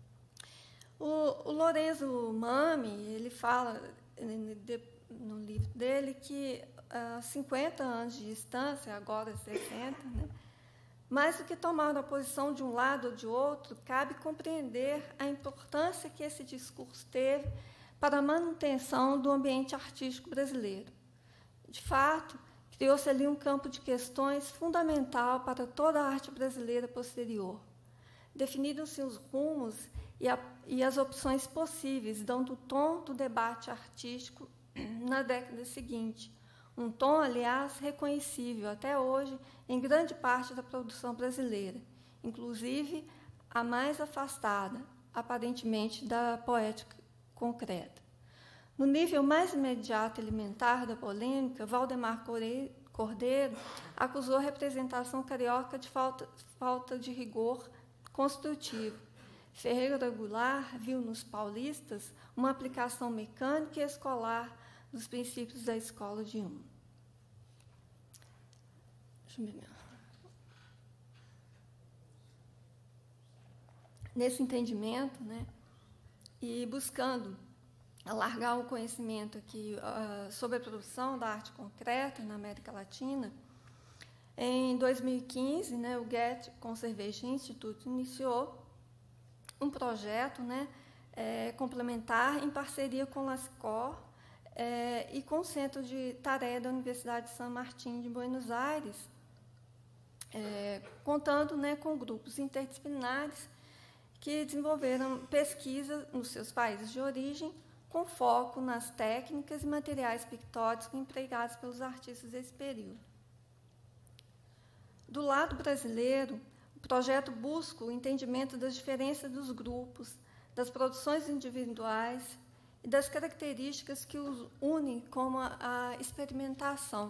O Lorenzo Mami, ele fala no livro dele que 50 anos de distância, agora 60, né? Mais do que tomar a posição de um lado ou de outro, cabe compreender a importância que esse discurso teve para a manutenção do ambiente artístico brasileiro. De fato, criou-se ali um campo de questões fundamental para toda a arte brasileira posterior. Definiram-se os rumos e as opções possíveis, dando tom do debate artístico na década seguinte. Um tom, aliás, reconhecível até hoje em grande parte da produção brasileira, inclusive a mais afastada, aparentemente, da poética concreta. No nível mais imediato e elementar da polêmica, Valdemar Cordeiro acusou a representação carioca de falta de rigor construtivo. Ferreira Goulart viu nos paulistas uma aplicação mecânica e escolar dos princípios da escola de Hume. Nesse entendimento, né, e buscando alargar o conhecimento aqui sobre a produção da arte concreta na América Latina, em 2015, né, o Getty Conservation Institute iniciou um projeto, né, complementar em parceria com o LASCOR e com o Centro de Tarea da Universidade de San Martín de Buenos Aires, contando, né, com grupos interdisciplinares que desenvolveram pesquisa nos seus países de origem, com foco nas técnicas e materiais pictóricos empregados pelos artistas desse período. Do lado brasileiro, o projeto busca o entendimento das diferenças dos grupos, das produções individuais e das características que os unem, como a experimentação,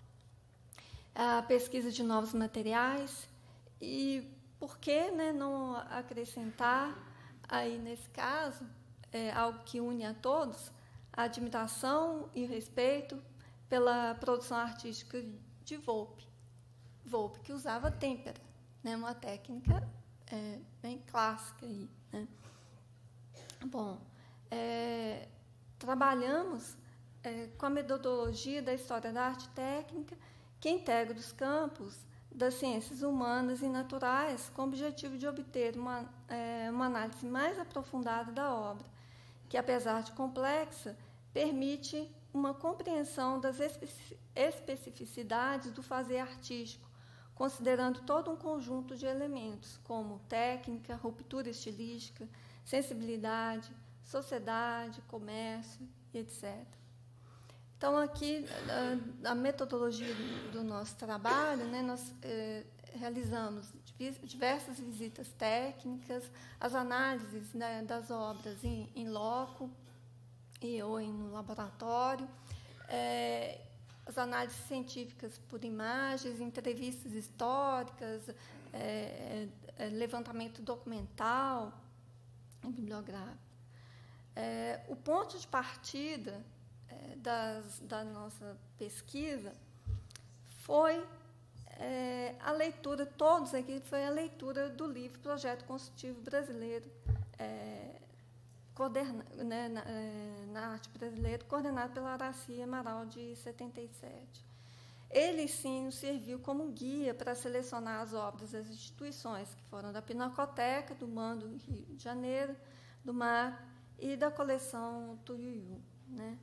a pesquisa de novos materiais e, por que, né, não acrescentar, aí, nesse caso, algo que une a todos, a admiração e respeito pela produção artística de Volpe, que usava têmpera, né, uma técnica bem clássica aí, né? Bom, trabalhamos com a metodologia da história da arte técnica, que integra os campos das ciências humanas e naturais, com o objetivo de obter uma análise mais aprofundada da obra, que, apesar de complexa, permite uma compreensão das especificidades do fazer artístico, considerando todo um conjunto de elementos, como técnica, ruptura estilística, sensibilidade, sociedade, comércio, etc. Então, aqui, a metodologia do nosso trabalho, né, nós realizamos diversas visitas técnicas, as análises, né, das obras em loco ou no laboratório, as análises científicas por imagens, entrevistas históricas, levantamento documental e bibliográfico. O ponto de partida da nossa pesquisa foi a leitura, todos aqui, foi a leitura do livro Projeto Construtivo Brasileiro, na arte brasileira, coordenado pela Araci Amaral, de 77. Ele, sim, nos serviu como guia para selecionar as obras das instituições, que foram da Pinacoteca, do MAN do Rio de Janeiro, do MAR e da coleção Tuiuiu, né?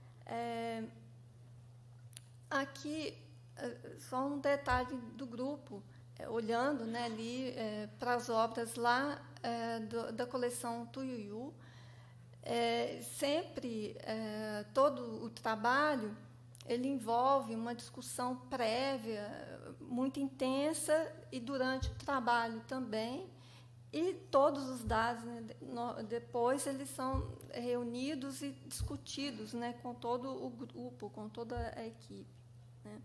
Aqui, só um detalhe do grupo, olhando, né, ali para as obras lá da coleção Tuiuiu, sempre todo o trabalho ele envolve uma discussão prévia muito intensa e durante o trabalho também, e todos os dados, né, depois eles são reunidos e discutidos, né, com todo o grupo, com toda a equipe, né.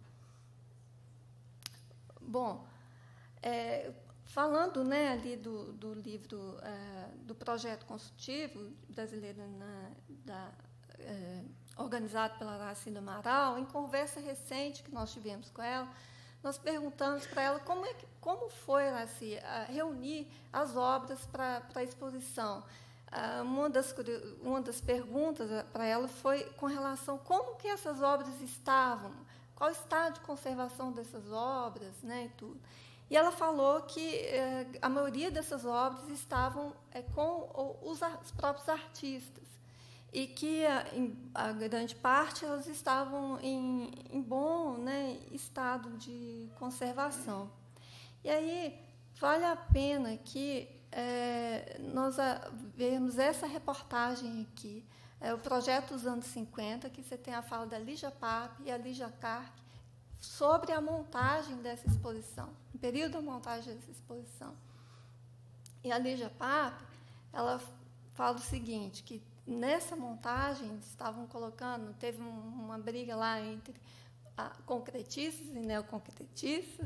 Bom, falando, né, ali do livro do Projeto Construtivo Brasileiro da organizado pela Aracida Amaral, em conversa recente que nós tivemos com ela, nós perguntamos para ela como foi, Araci, reunir as obras para a exposição. Uma das perguntas para ela foi com relação a como que essas obras estavam, qual o estado de conservação dessas obras, né, e tudo. E ela falou que a maioria dessas obras estavam com os próprios artistas e que a grande parte elas estavam em bom, né, estado de conservação. E aí vale a pena que nós vemos essa reportagem aqui, o projeto dos anos 50, que você tem a fala da Lígia Pape e a Lígia Clark sobre a montagem dessa exposição, o período da montagem dessa exposição. E a Lígia Pape, ela fala o seguinte, que nessa montagem estavam colocando, teve uma briga lá entre concretistas e neoconcretistas,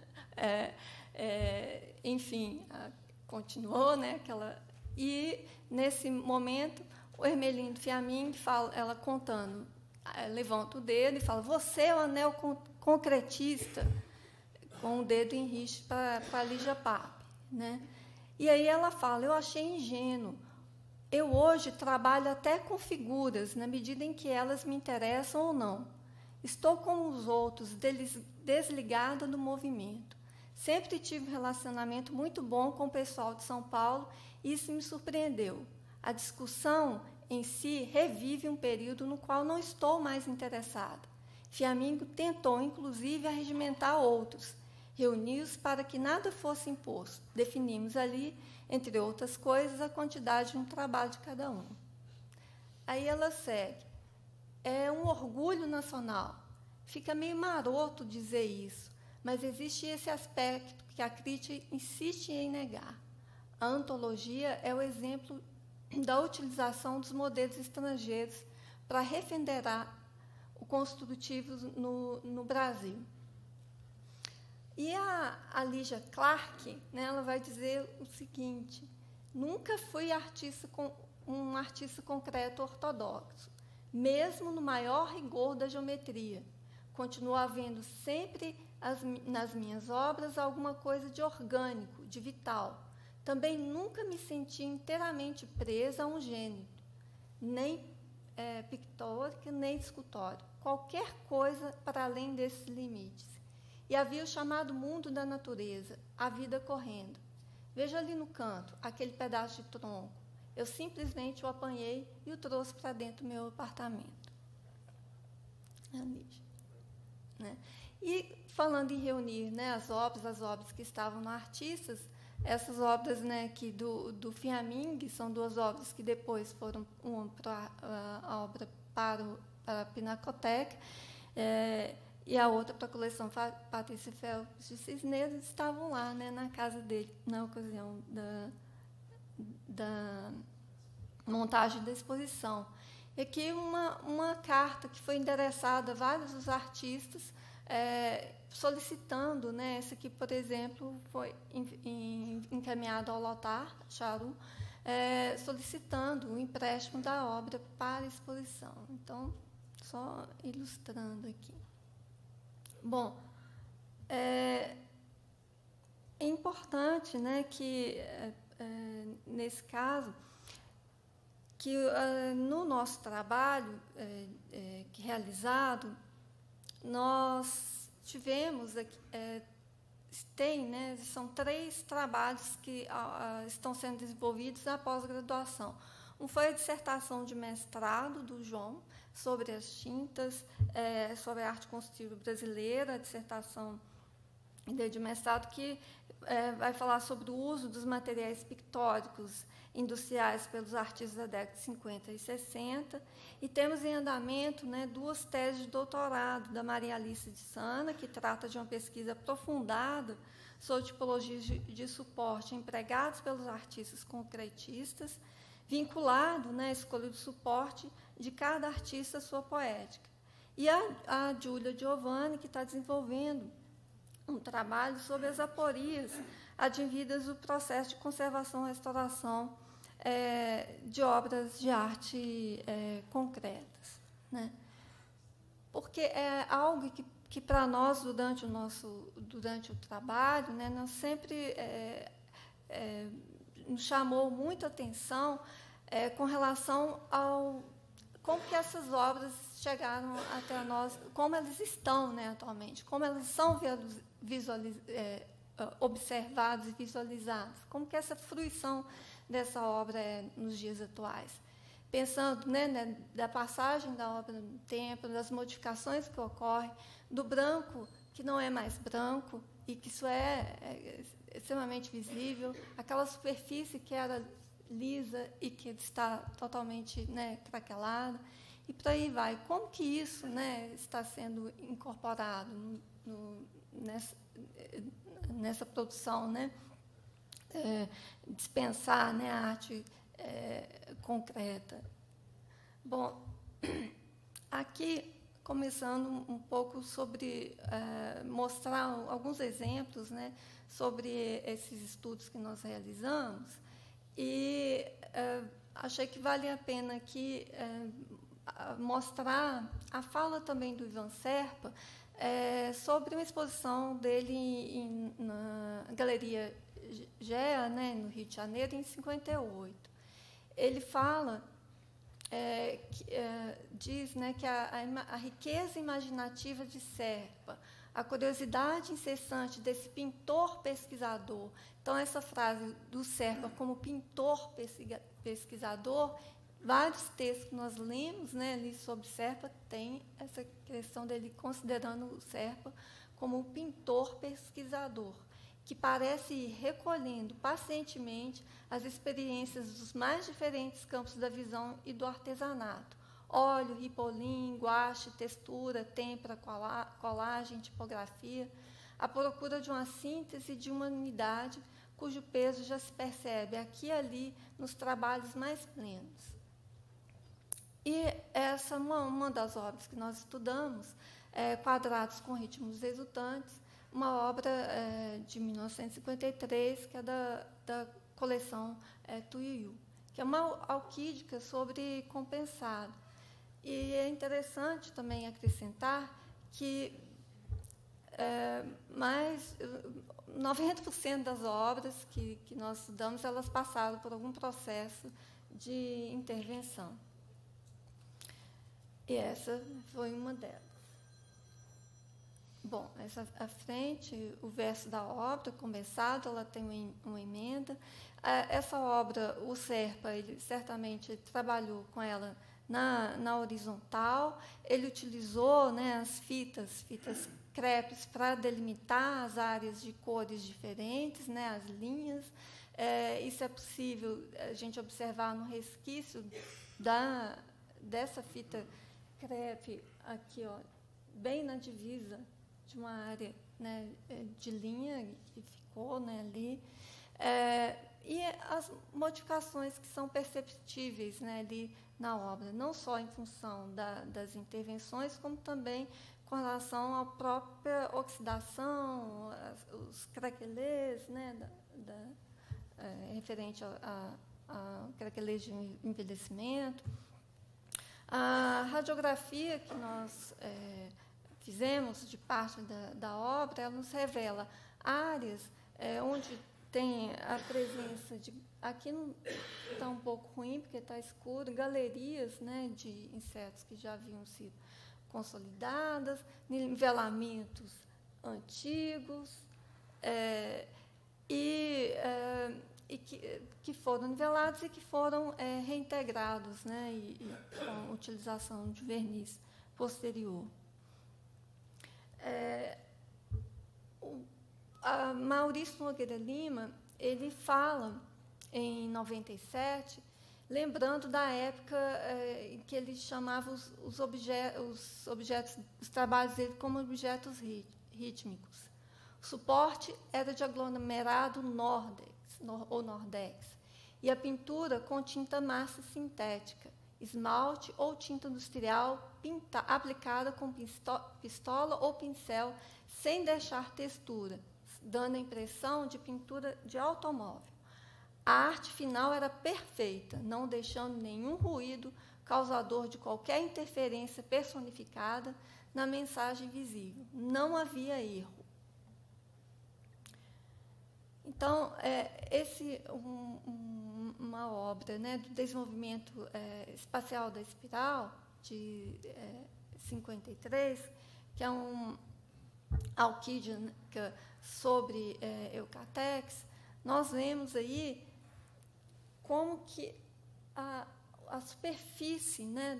enfim, continuou, né, e nesse momento o Hermelindo Fiammingue ela contando, levanta o dedo e fala: você é o anel concretista, com o dedo em riste para a Lígia Pape, né? E aí ela fala: eu achei ingênuo. Eu hoje trabalho até com figuras, na medida em que elas me interessam ou não. Estou como os outros, desligada do movimento. Sempre tive um relacionamento muito bom com o pessoal de São Paulo e isso me surpreendeu. A discussão em si revive um período no qual não estou mais interessada. Fiammingue tentou, inclusive, arregimentar outros, reuni-os para que nada fosse imposto. Definimos ali, entre outras coisas, a quantidade de um trabalho de cada um. Aí ela segue. É um orgulho nacional. Fica meio maroto dizer isso, mas existe esse aspecto que a crítica insiste em negar. A antologia é o exemplo da utilização dos modelos estrangeiros para refenderar o construtivo no Brasil. E a Lígia Clark, né, ela vai dizer o seguinte: nunca fui um artista concreto ortodoxo, mesmo no maior rigor da geometria. Continua havendo sempre nas minhas obras alguma coisa de orgânico, de vital. Também nunca me senti inteiramente presa a um gênero, nem pictórica, nem escultórica, qualquer coisa para além desses limites. E havia o chamado mundo da natureza, a vida correndo. Veja ali no canto, aquele pedaço de tronco. Eu simplesmente o apanhei e o trouxe para dentro do meu apartamento. Né? E falando em reunir, né, as obras que estavam no Artistas, essas obras, né, que do Fiammingue, são duas obras que depois foram uma a obra para a Pinacoteca, e a outra para a coleção Patrícia Phelps de Cisneros, estavam lá, né, na casa dele, na ocasião da montagem da exposição. E aqui uma carta que foi endereçada a vários dos artistas, solicitando, né, essa aqui, por exemplo, foi encaminhado ao Lothar Charu, solicitando o empréstimo da obra para a exposição. Então, só ilustrando aqui. Bom, é importante, né, que, nesse caso, que no nosso trabalho realizado, nós tivemos, né, são 3 trabalhos que estão sendo desenvolvidos na pós-graduação. Um foi a dissertação de mestrado do João, sobre as tintas, sobre a arte construtiva brasileira, a dissertação de mestrado que vai falar sobre o uso dos materiais pictóricos industriais pelos artistas da década de 50 e 60, e temos em andamento, né, 2 teses de doutorado da Maria Alice de Sana, que trata de uma pesquisa aprofundada sobre tipologias de suporte empregados pelos artistas concretistas, vinculado, né, à escolha do suporte de cada artista à sua poética. E a Giulia Giovanni, que está desenvolvendo um trabalho sobre as aporias advindas do processo de conservação e restauração de obras de arte concretas, né? Porque é algo que para nós, durante o trabalho, né, nós sempre nos chamou muita atenção com relação ao como que essas obras chegaram até nós, como elas estão, né, atualmente, como elas são observadas e visualizadas, como que essa fruição dessa obra é nos dias atuais. Pensando, né, da passagem da obra no tempo, das modificações que ocorrem, do branco que não é mais branco, e que isso é extremamente visível, aquela superfície que era lisa e que está totalmente, né, craquelada, e por aí vai. Como que isso, né, está sendo incorporado nessa produção, né, dispensar, né, a arte concreta? Bom, aqui, começando um pouco sobre mostrar alguns exemplos, né, sobre esses estudos que nós realizamos, e achei que vale a pena aqui mostrar a fala também do Ivan Serpa sobre uma exposição dele na Galeria GEA, né, no Rio de Janeiro, em 58. Ele fala, diz, né, que a riqueza imaginativa de Serpa, a curiosidade incessante desse pintor pesquisador. Então, essa frase do Serpa como pintor pesquisador, vários textos que nós lemos, né, ali sobre Serpa, tem essa questão dele considerando o Serpa como um pintor pesquisador, que parece ir recolhendo pacientemente as experiências dos mais diferentes campos da visão e do artesanato: óleo, ripolim, guache, textura, têmpera, colagem, tipografia, à procura de uma síntese de uma unidade cujo peso já se percebe aqui e ali nos trabalhos mais plenos. E essa é uma das obras que nós estudamos, Quadrados com Ritmos Exultantes, uma obra de 1953, que é da coleção Tuiuiu, que é uma alquídica sobre compensado. E é interessante também acrescentar que mais 90% das obras que nós estudamos, elas passaram por algum processo de intervenção. E essa foi uma delas. Bom, essa à frente, o verso da obra, começado, ela tem uma emenda. Essa obra, o Serpa, ele certamente trabalhou com ela na horizontal. Ele utilizou, né, as fitas crepes para delimitar as áreas de cores diferentes, né, as linhas. Isso é possível a gente observar no resquício dessa fita crepe aqui, ó, bem na divisa de uma área, né, de linha que ficou, né, ali. E as modificações que são perceptíveis, né, ali na obra, não só em função das intervenções, como também com relação à própria oxidação, os craquelês, né, referente a craquelês de envelhecimento. A radiografia que nós fizemos de parte da obra, ela nos revela áreas onde tem a presença de... Aqui está um pouco ruim, porque está escuro, galerias, né, de insetos que já haviam sido consolidadas, nivelamentos antigos, e que foram nivelados e que foram reintegrados, né, e com utilização de verniz posterior. Maurício Nogueira Lima, ele fala, em 97, lembrando da época em que ele chamava os trabalhos dele como objetos rítmicos. O suporte era de aglomerado Nordex, e a pintura com tinta massa sintética, esmalte ou tinta industrial aplicada com pistola ou pincel, sem deixar textura, dando a impressão de pintura de automóvel. A arte final era perfeita, não deixando nenhum ruído causador de qualquer interferência personificada na mensagem visível. Não havia erro. Então, uma obra, né, do desenvolvimento espacial da espiral, de 53, que é uma alquídica sobre Eucatex, nós vemos aí como que a superfície, né,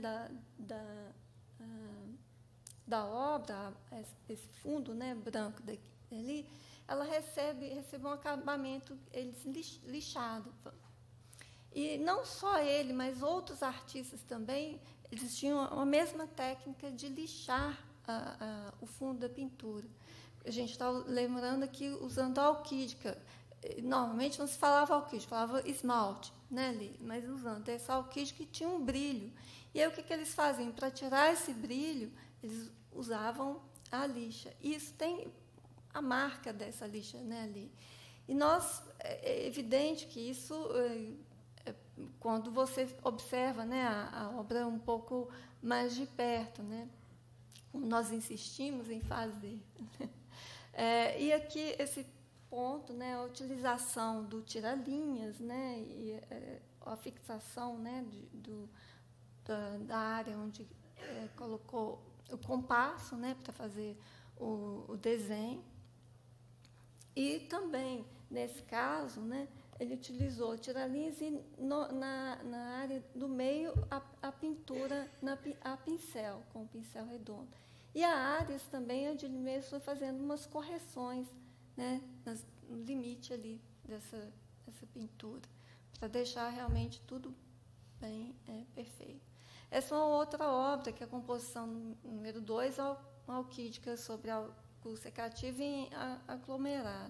da obra, esse fundo, né, branco dali, ela recebe um acabamento lixado. E não só ele, mas outros artistas também, eles tinham a mesma técnica de lixar o fundo da pintura. A gente está lembrando aqui, usando a alquídica. Normalmente não se falava alquídica, falava esmalte, né, ali, mas usando essa alquídica que tinha um brilho. E aí o que eles faziam? Para tirar esse brilho, eles usavam a lixa. E isso tem a marca dessa lixa, né, ali. E é evidente que isso, quando você observa, né, a obra um pouco mais de perto, né, como nós insistimos em fazer. E aqui esse ponto, né, a utilização do tira-linhas, né, e a fixação, né, da área onde colocou o compasso, né, para fazer o desenho. E também, nesse caso, né, ele utilizou tira-linhas e na área do meio a pintura a pincel, com o pincel redondo. E a áreas também, onde ele mesmo foi fazendo umas correções, né, no limite ali dessa pintura, para deixar realmente tudo bem perfeito. Essa é uma outra obra, que é a composição número 2, alquídica sobre álcool secativo em aglomerado.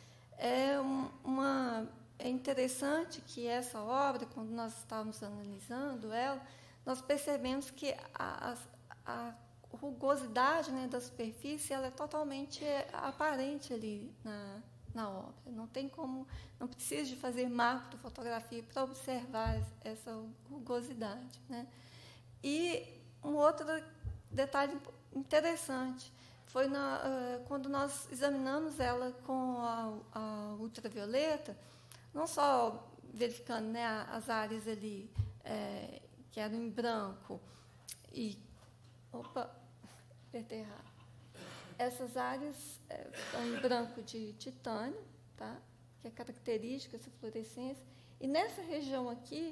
É interessante que essa obra, quando nós estávamos analisando ela, nós percebemos que a rugosidade, né, da superfície, ela é totalmente aparente ali na obra. Não tem como, não precisa de fazer macrofotografia para observar essa rugosidade, né? E um outro detalhe interessante foi quando nós examinamos ela com a ultravioleta, não só verificando, né, as áreas ali que eram em branco e apertei errado. Essas áreas são em branco de titânio, tá? Que é característica dessa fluorescência. E nessa região aqui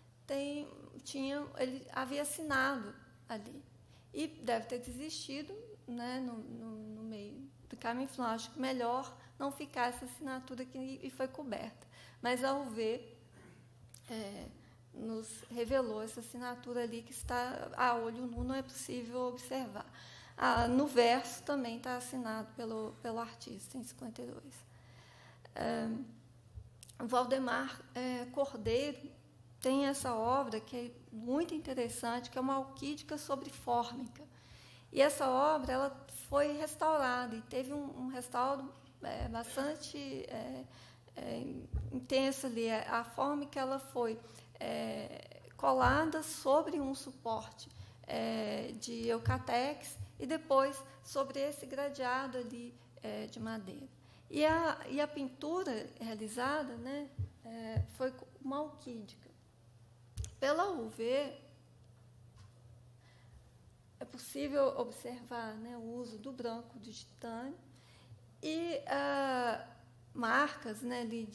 ele havia assinado ali. E deve ter desistido, né, no meio do caminho. Acho que melhor não ficar essa assinatura aqui, e foi coberta. Mas, ao ver, nos revelou essa assinatura ali que está a olho nu, não é possível observar. No verso também está assinado pelo artista, em 52. Valdemar Cordeiro tem essa obra que é muito interessante, que é uma alquídica sobre fórmica. E essa obra ela foi restaurada, e teve um restauro bastante intenso ali. A fórmica ela foi colada sobre um suporte de Eucatex, e depois sobre esse gradeado ali de madeira. E a pintura realizada, né, foi uma alquídica. Pela UV, é possível observar, né, o uso do branco de titânio e marcas, né, ali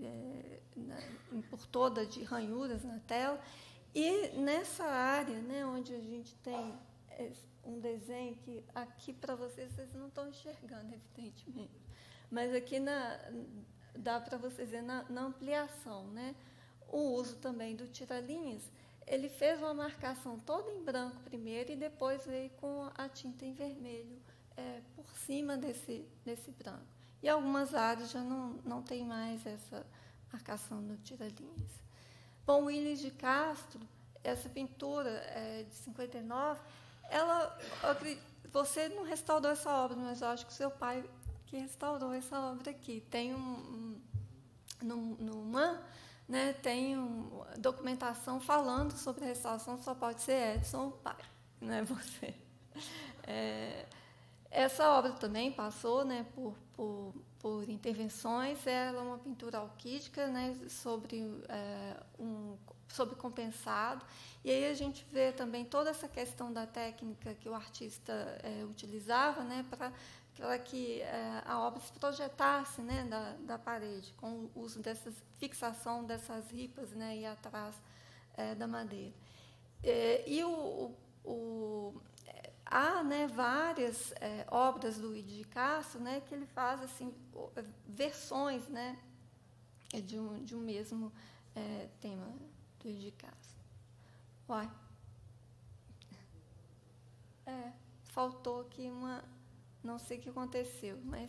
por toda de ranhuras na tela. E nessa área, né, onde a gente tem um desenho que aqui para vocês não estão enxergando, evidentemente, mas aqui dá para vocês ver na ampliação, né, o uso também do tira-linhas. Ele fez uma marcação toda em branco primeiro e depois veio com a tinta em vermelho por cima desse branco. E algumas áreas já não tem mais essa marcação do tira-linhas. Bom, Willis de Castro, essa pintura de 59, você não restaurou essa obra, mas eu acho que o seu pai que restaurou essa obra aqui. Tem no MAN, né, tem documentação falando sobre a restauração, só pode ser Edson Pai, não é você. Essa obra também passou, né, por intervenções. Ela é uma pintura alquídica, né, sobre compensado. E aí a gente vê também toda essa questão da técnica que o artista utilizava, né, para que a obra se projetasse, né, da parede, com o uso dessa fixação dessas ripas, né, e atrás da madeira. Há, né, várias obras do Luiz de Castro, né, que ele faz assim, versões, né, de um mesmo tema do Luiz de Castro. Uai. Faltou aqui uma... Não sei o que aconteceu, mas...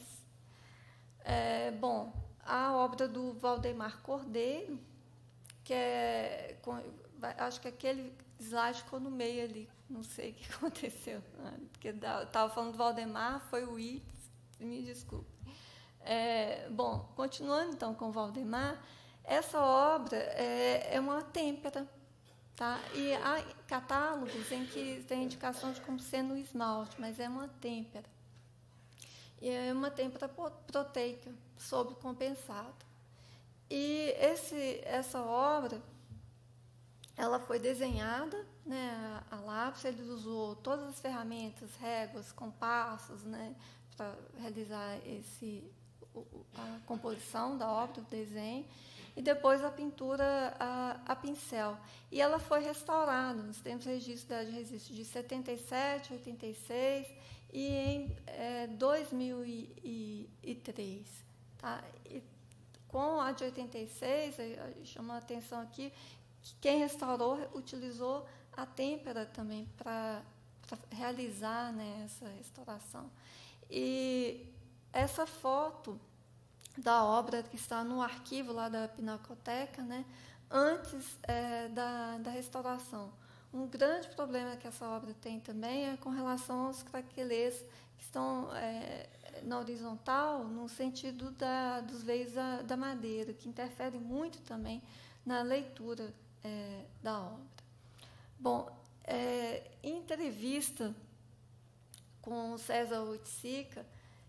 bom, a obra do Valdemar Cordeiro, que acho que aquele slide ficou no meio ali, não sei o que aconteceu, porque estava falando do Valdemar, foi o I, me desculpe. Bom, continuando então com o Valdemar, essa obra é uma têmpera, tá? E há catálogos em que tem indicação de como sendo esmalte, mas é uma têmpera. E é uma têmpera proteica, sobre compensado. E essa obra, ela foi desenhada, né, a lápis. Ele usou todas as ferramentas, réguas, compassos, né, para realizar a composição da obra, o desenho, e depois a pintura a pincel. E ela foi restaurada, nós temos registro de 77, 86 e em 2003. Tá? E com a de 86, chama a atenção aqui, que quem restaurou utilizou a têmpera também para realizar, né, essa restauração. E essa foto da obra que está no arquivo lá da Pinacoteca, né, antes da restauração. Um grande problema que essa obra tem também é com relação aos craquelês que estão na horizontal, no sentido dos veios da madeira, que interferem muito também na leitura da obra. Bom, em entrevista com o César Oiticica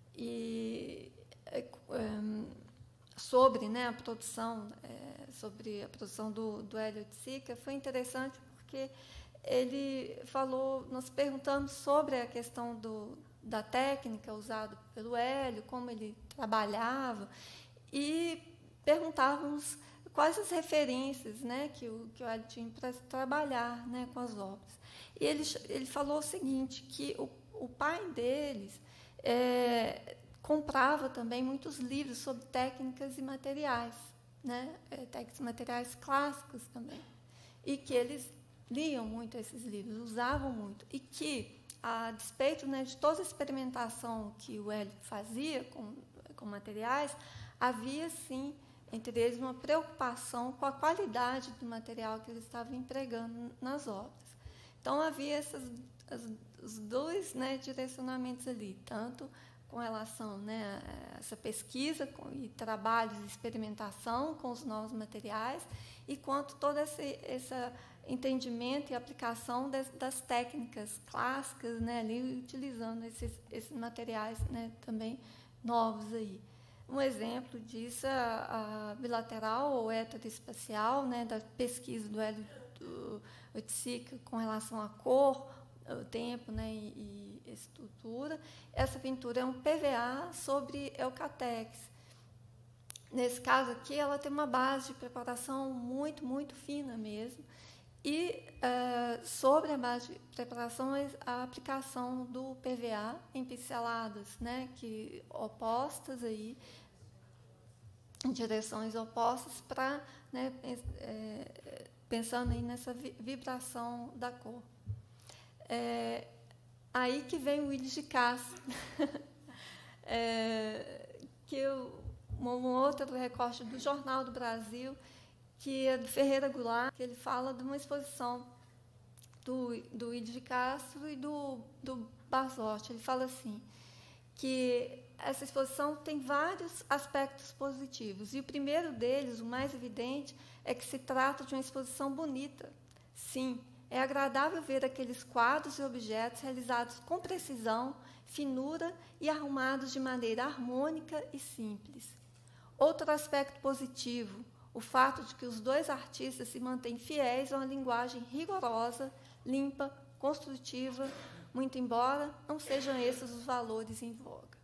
sobre, né, a produção, sobre a produção do Hélio Oiticica, foi interessante porque ele falou, nós perguntamos sobre a questão da técnica usada pelo Hélio, como ele trabalhava, e perguntávamos quais as referências, né, que o Hélio tinha para trabalhar, né, com as obras. E ele falou o seguinte, que o pai deles comprava também muitos livros sobre técnicas e materiais, né, técnicas e materiais clássicos também, e que eles liam muito esses livros, usavam muito, e que, a despeito, né, de toda a experimentação que o Hélio fazia com materiais, havia, sim, entre eles, uma preocupação com a qualidade do material que eles estavam empregando nas obras. Então, havia os dois, né, direcionamentos ali, tanto com relação, né, a essa pesquisa e trabalhos de experimentação com os novos materiais, e quanto todo esse entendimento e aplicação das técnicas clássicas, né, ali, utilizando esses materiais, né, também novos aí. Um exemplo disso é a bilateral ou heteroespacial, né, da pesquisa do Hélio Oiticica com relação à cor, o tempo, né, e estrutura. Essa pintura é um PVA sobre eucatex. Nesse caso aqui, ela tem uma base de preparação muito, muito fina mesmo. E, sobre a base de preparação, a aplicação do PVA em pinceladas, né, opostas, aí, em direções opostas, para, né, pensando aí nessa vibração da cor. Aí que vem o Willis de Castro, um outro recorte do Jornal do Brasil, que é do Ferreira Goulart, que ele fala de uma exposição do Willis de Castro e do Barzotti. Ele fala assim, que essa exposição tem vários aspectos positivos. E o primeiro deles, o mais evidente, é que se trata de uma exposição bonita. Sim, é agradável ver aqueles quadros e objetos realizados com precisão, finura e arrumados de maneira harmônica e simples. Outro aspecto positivo, o fato de que os dois artistas se mantêm fiéis a uma linguagem rigorosa, limpa, construtiva, muito embora não sejam esses os valores em voga.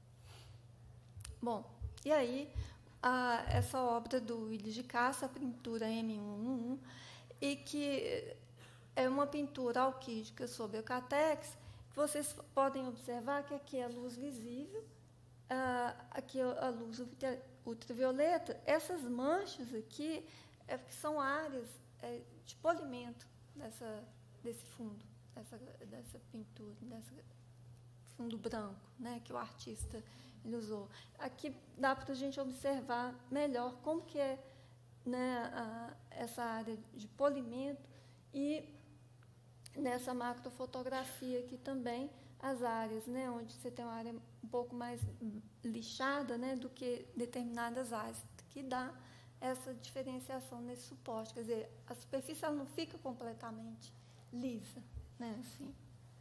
Bom, e aí, essa obra do Willis de Castro, a pintura M111, e que é uma pintura alquídica sobre o cátex, que vocês podem observar que aqui é a luz visível, aqui a luz ultravioleta. Essas manchas aqui são áreas de polimento desse fundo, dessa pintura, desse fundo branco, né, que o artista ele usou. Aqui dá para a gente observar melhor como que é, né, essa área de polimento, e nessa macrofotografia aqui também as áreas, né, onde você tem uma área um pouco mais lixada, né, do que determinadas áreas, que dá essa diferenciação nesse suporte. Quer dizer, a superfície ela não fica completamente lisa, né, assim.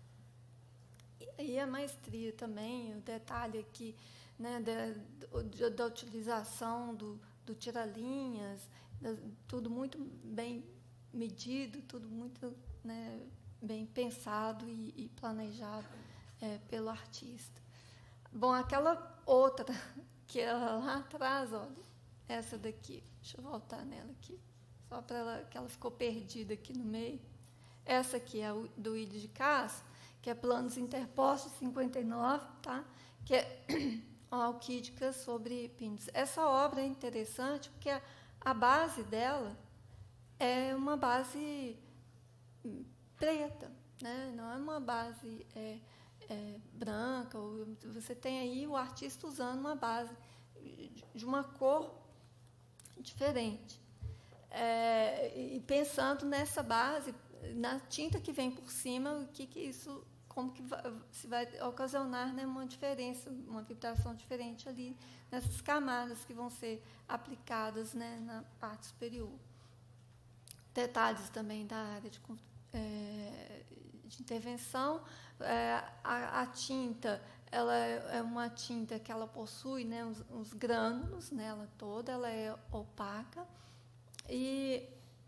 E a maestria também, o detalhe aqui, né, da utilização do tira-linhas, tudo muito bem medido, tudo muito, né, bem pensado e planejado pelo artista. Bom, aquela outra que é lá atrás, olha, essa daqui, deixa eu voltar nela aqui, só para ela, que ela ficou perdida aqui no meio. Essa aqui é do Willis de Castro, que é Planos Interpostos, 59, tá? Que é uma alquídica sobre pintos. Essa obra é interessante porque a base dela é uma base preta, né? Não é uma base branca. Você tem aí o artista usando uma base de uma cor diferente. E pensando nessa base, na tinta que vem por cima, como que se vai ocasionar, né, uma diferença, uma vibração diferente ali nessas camadas que vão ser aplicadas, né, na parte superior. Detalhes também da área de intervenção. A tinta, ela é uma tinta que ela possui, né, uns grânulos nela toda, ela é opaca. E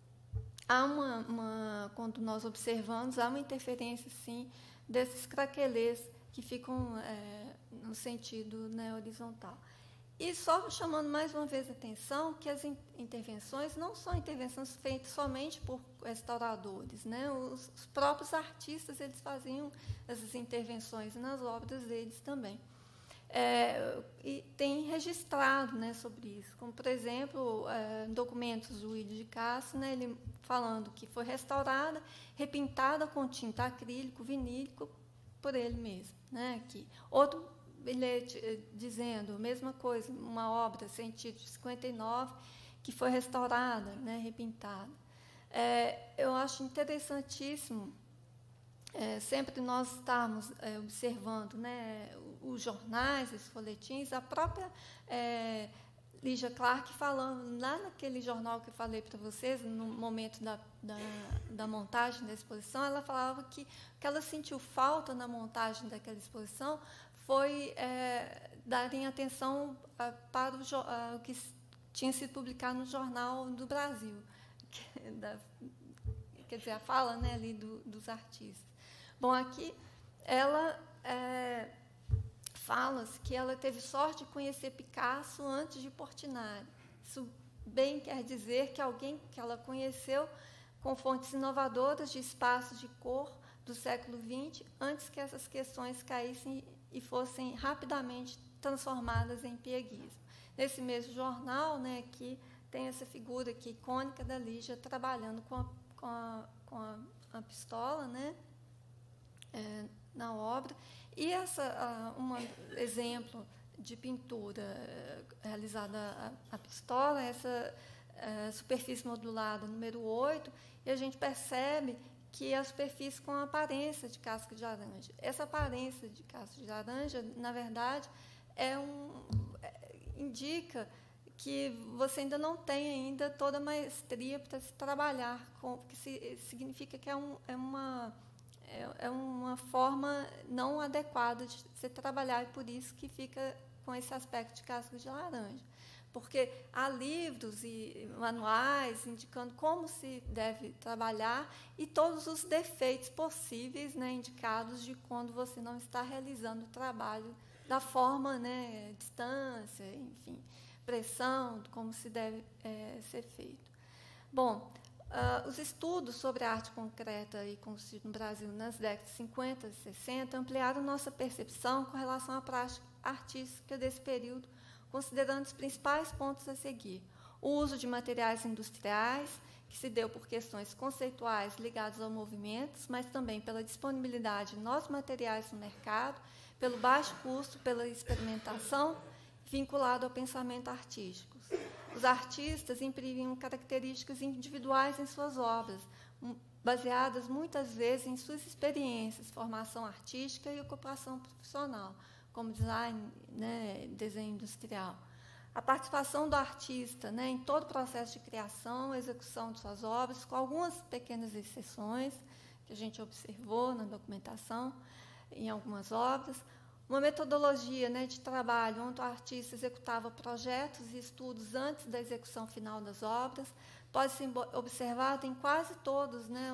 há quando nós observamos, há uma interferência, sim, desses craquelês que ficam no sentido, né, horizontal. E só chamando mais uma vez a atenção que as intervenções não são intervenções feitas somente por restauradores, né? Os próprios artistas eles faziam essas intervenções nas obras deles também. E tem registrado, né, sobre isso, como, por exemplo, documentos do Willis de Castro, né, ele falando que foi restaurada, repintada com tinta acrílico, vinílico, por ele mesmo. Né, aqui. Outro bilhete dizendo a mesma coisa, uma obra sem título, de 59, que foi restaurada, né, repintada. Eu acho interessantíssimo sempre nós estarmos observando, né, os jornais, os folhetins, a própria Lígia Clark falando, lá naquele jornal que eu falei para vocês, no momento da montagem da exposição, ela falava que o que ela sentiu falta na montagem daquela exposição foi darem atenção para o que tinha sido publicado no Jornal do Brasil, quer dizer, a fala, né, ali dos artistas. Bom, aqui ela fala-se que ela teve sorte de conhecer Picasso antes de Portinari. Isso bem quer dizer que alguém que ela conheceu com fontes inovadoras de espaços de cor do século XX, antes que essas questões caíssem e fossem rapidamente transformadas em pieguismo. Nesse mesmo jornal, né, que tem essa figura aqui icônica da Lígia trabalhando com a pistola, né, na obra. E um exemplo de pintura realizada a pistola, essa superfície modulada número 8, e a gente percebe que a superfície com a aparência de casca de laranja. Essa aparência de casca de laranja, na verdade, indica que você ainda não tem ainda toda a maestria para se trabalhar com, que significa que é uma forma não adequada de se trabalhar, e por isso que fica com esse aspecto de casca de laranja. Porque há livros e manuais indicando como se deve trabalhar e todos os defeitos possíveis, né, indicados de quando você não está realizando o trabalho da forma, né, distância, enfim, pressão, como se deve ser feito. Bom, os estudos sobre a arte concreta e construída no Brasil nas décadas de 50 e 60 ampliaram nossa percepção com relação à prática artística desse período, considerando os principais pontos a seguir. O uso de materiais industriais, que se deu por questões conceituais ligadas aos movimentos, mas também pela disponibilidade de novos materiais no mercado, pelo baixo custo, pela experimentação, vinculado ao pensamento artístico. Os artistas imprimiam características individuais em suas obras, baseadas muitas vezes em suas experiências, formação artística e ocupação profissional, como design, né, desenho industrial. A participação do artista, né, em todo o processo de criação, execução de suas obras, com algumas pequenas exceções que a gente observou na documentação, em algumas obras. Uma metodologia, né, de trabalho onde o artista executava projetos e estudos antes da execução final das obras, pode ser observado em quase todos, né,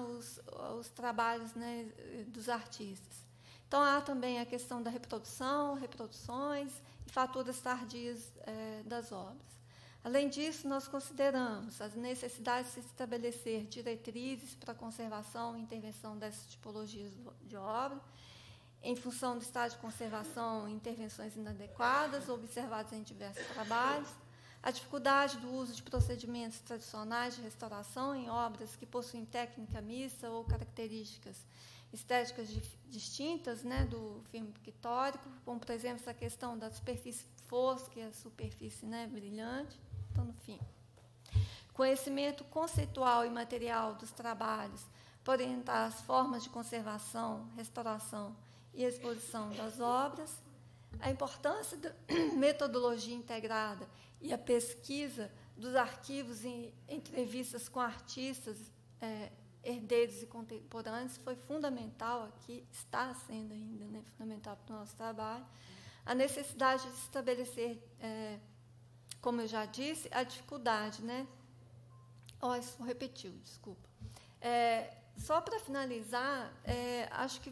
os trabalhos, né, dos artistas. Então, há também a questão da reprodução, reproduções e faturas tardias das obras. Além disso, nós consideramos as necessidades de se estabelecer diretrizes para a conservação e intervenção dessas tipologias de obra, em função do estado de conservação e intervenções inadequadas observadas em diversos trabalhos, a dificuldade do uso de procedimentos tradicionais de restauração em obras que possuem técnica mista ou características estéticas distintas, né, do filme pictórico, como, por exemplo, essa questão da superfície fosca e a superfície, né, brilhante. Então, no fim, conhecimento conceitual e material dos trabalhos para orientar as formas de conservação, restauração e exposição das obras, a importância da metodologia integrada e a pesquisa dos arquivos em entrevistas com artistas, herdeiros e contemporâneos foi fundamental aqui, está sendo ainda, né, fundamental para o nosso trabalho. A necessidade de estabelecer, como eu já disse, a dificuldade, né? Isso repetiu, desculpa. Só para finalizar, acho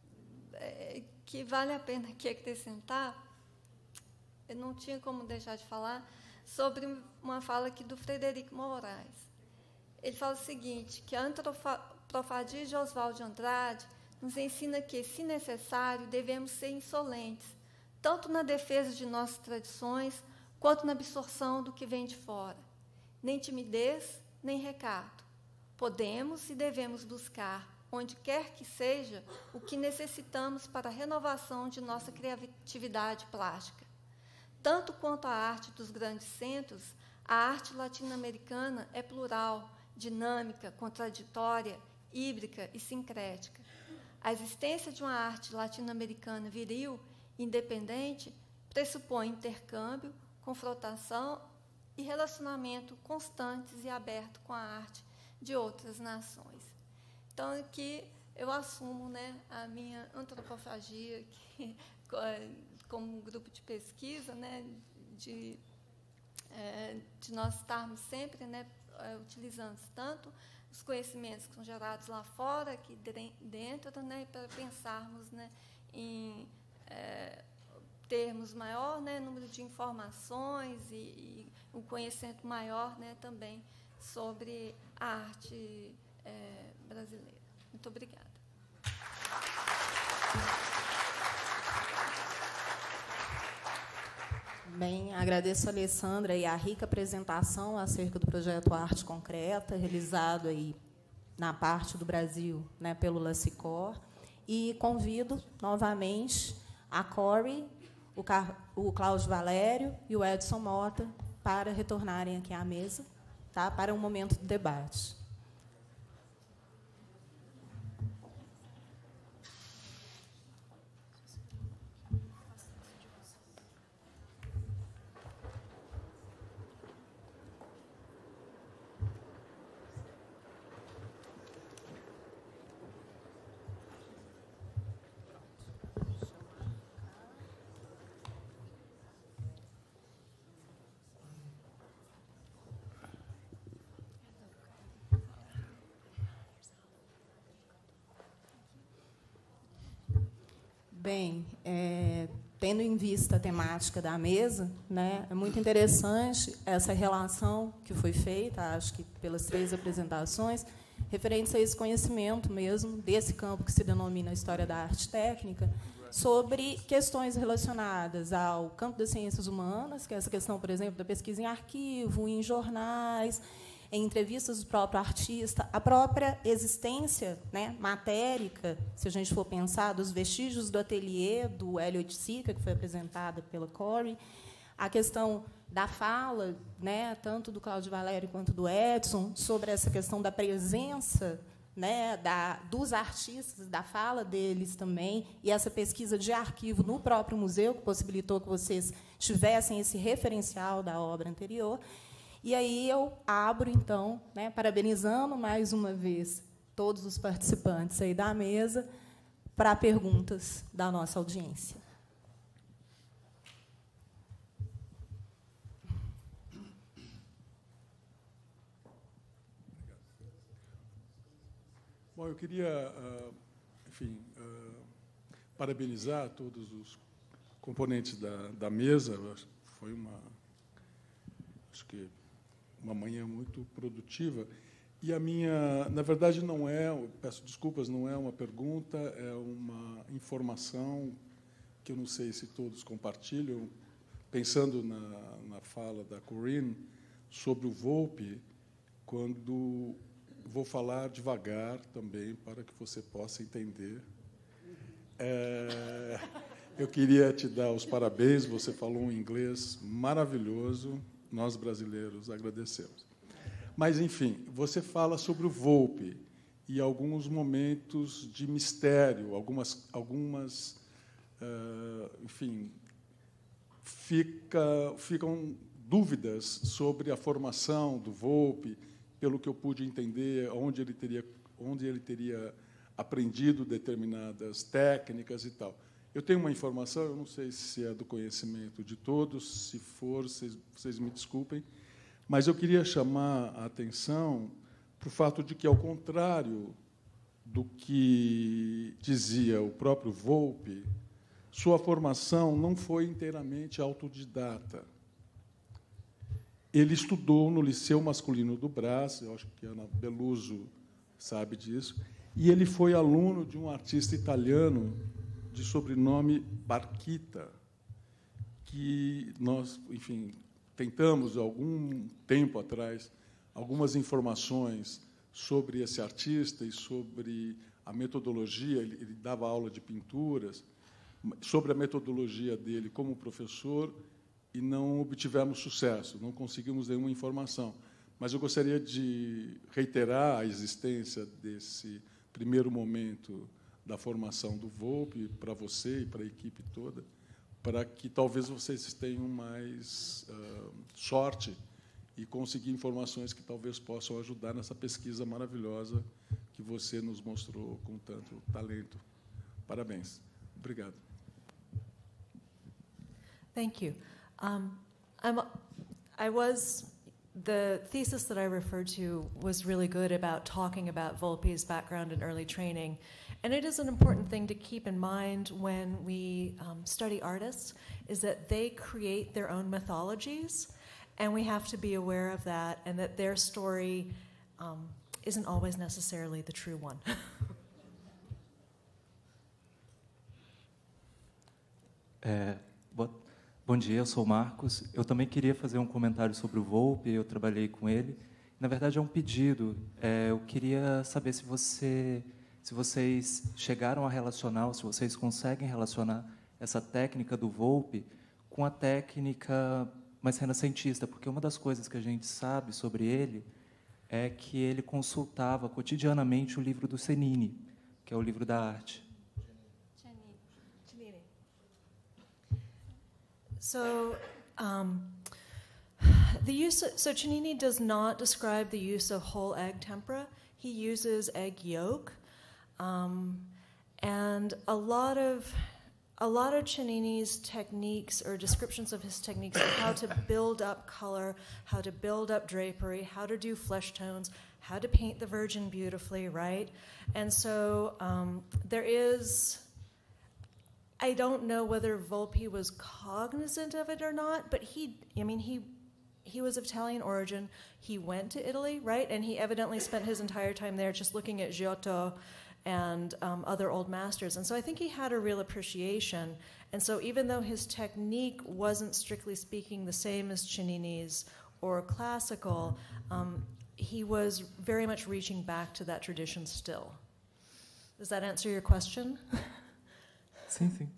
que vale a pena aqui acrescentar, eu não tinha como deixar de falar, sobre uma fala aqui do Frederico Moraes. Ele fala o seguinte, que a antropofagia de Oswald de Andrade nos ensina que, se necessário, devemos ser insolentes, tanto na defesa de nossas tradições, quanto na absorção do que vem de fora. Nem timidez, nem recato. Podemos e devemos buscar, onde quer que seja, o que necessitamos para a renovação de nossa criatividade plástica. Tanto quanto a arte dos grandes centros, a arte latino-americana é plural, dinâmica, contraditória, híbrida e sincrética. A existência de uma arte latino-americana viril, independente, pressupõe intercâmbio, confrontação e relacionamento constantes e aberto com a arte de outras nações. Então, aqui eu assumo, né, a minha antropofagia, como grupo de pesquisa, né, de nós estarmos sempre, né, utilizando tanto os conhecimentos que são gerados lá fora, aqui dentro, né, para pensarmos, né, em termos maior, né, número de informações e um conhecimento maior, né, também sobre a arte brasileira. Muito obrigada. Bem, agradeço a Alessandra e a rica apresentação acerca do projeto Arte Concreta, realizado aí na parte do Brasil, né, pelo LACICOR, e convido novamente a Corey, o Cláudio Valério e o Edson Mota para retornarem aqui à mesa, tá, para um momento de debate. Bem, tendo em vista a temática da mesa, né, é muito interessante essa relação que foi feita, acho que pelas 3 apresentações, referentes a esse conhecimento mesmo, desse campo que se denomina História da Arte Técnica, sobre questões relacionadas ao campo das ciências humanas, que é essa questão, por exemplo, da pesquisa em arquivo, em jornais, em entrevistas do próprio artista, a própria existência, né, matérica, se a gente for pensar, dos vestígios do ateliê do Hélio Oiticica, que foi apresentada pela Corey, a questão da fala, né, tanto do Cláudio Valério quanto do Edson, sobre essa questão da presença, né, dos artistas, da fala deles também, e essa pesquisa de arquivo no próprio museu, que possibilitou que vocês tivessem esse referencial da obra anterior. E aí eu abro, então, né, parabenizando mais uma vez todos os participantes aí da mesa, para perguntas da nossa audiência. Bom, eu queria, enfim, parabenizar todos os componentes da mesa. Foi acho que uma manhã muito produtiva. E a minha, na verdade, não é, peço desculpas, não é uma pergunta, é uma informação que eu não sei se todos compartilham. Pensando na fala da Corinne sobre o Volpe, quando vou falar devagar também, para que você possa entender. Eu queria te dar os parabéns, você falou um inglês maravilhoso, nós brasileiros agradecemos. Mas, enfim, você fala sobre o Volpe e alguns momentos de mistério, algumas enfim, ficam dúvidas sobre a formação do Volpe, pelo que eu pude entender, onde ele teria aprendido determinadas técnicas e tal. Eu tenho uma informação, eu não sei se é do conhecimento de todos, se for, vocês me desculpem, mas eu queria chamar a atenção para o fato de que, ao contrário do que dizia o próprio Volpe, sua formação não foi inteiramente autodidata. Ele estudou no Liceu Masculino do Brás, eu acho que a Ana Beluso sabe disso, e ele foi aluno de um artista italiano de sobrenome Barchita, que nós, enfim, tentamos, algum tempo atrás, algumas informações sobre esse artista e sobre a metodologia. Ele dava aula de pinturas, sobre a metodologia dele como professor, e não obtivemos sucesso, não conseguimos nenhuma informação. Mas eu gostaria de reiterar a existência desse primeiro momento da formação do Volpe para você e para a equipe toda, para que talvez vocês tenham mais sorte e conseguir informações que talvez possam ajudar nessa pesquisa maravilhosa que você nos mostrou com tanto talento. Parabéns. Obrigado. Thank you. The thesis that I referred to was really good about talking about Volpe's background and early training. And it is an important thing to keep in mind when we study artists, is that they create their own mythologies, and we have to be aware of that, and that their story isn't always necessarily the true one. Bom dia, eu sou o Marcos. Eu também queria fazer um comentário sobre o Volpe, eu trabalhei com ele. Na verdade, é um pedido. Eu queria saber se vocês chegaram a relacionar, ou se vocês conseguem relacionar essa técnica do Volpe com a técnica mais renascentista, porque uma das coisas que a gente sabe sobre ele é que ele consultava cotidianamente o livro do Cennini, que é o livro da arte. So, so Cennini does not describe the use of whole egg tempera. He uses egg yolk, and a lot of Cennini's techniques, or descriptions of his techniques, are how to build up color, how to build up drapery, how to do flesh tones, how to paint the Virgin beautifully, right? And so there is I don't know whether Volpe was cognizant of it or not, but he was of Italian origin. He went to Italy, right? And he evidently spent his entire time there just looking at Giotto and other old masters. And so I think he had a real appreciation. And so even though his technique wasn't strictly speaking the same as Cennini's or classical, he was very much reaching back to that tradition still. Does that answer your question? Sim, sim.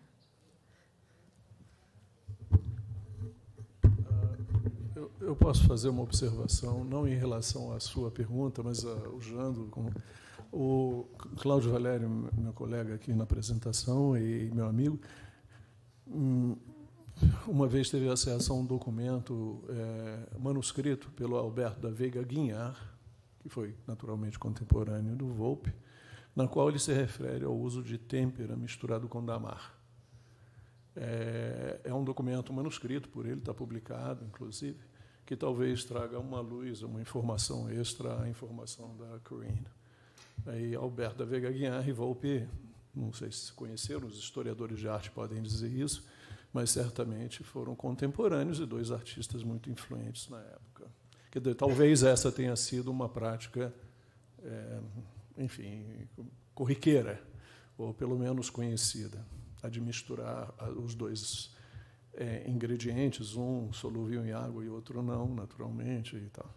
Eu posso fazer uma observação, não em relação à sua pergunta, mas usando o Cláudio Valério, meu colega aqui na apresentação e meu amigo, uma vez teve acesso a um documento manuscrito pelo Alberto da Veiga Guinhar, que foi naturalmente contemporâneo do Volpe, na qual ele se refere ao uso de têmpera misturado com damar. É um documento manuscrito por ele, está publicado, inclusive, que talvez traga uma luz, uma informação extra à informação da Corinne. Aí, Alberto da Veiga Guinhar e Volpe, não sei se conheceram, os historiadores de arte podem dizer isso, mas certamente foram contemporâneos e dois artistas muito influentes na época. Talvez essa tenha sido uma prática, enfim, corriqueira, ou pelo menos conhecida, a de misturar os dois ingredientes, um solúvel em água e outro não, naturalmente, e tal.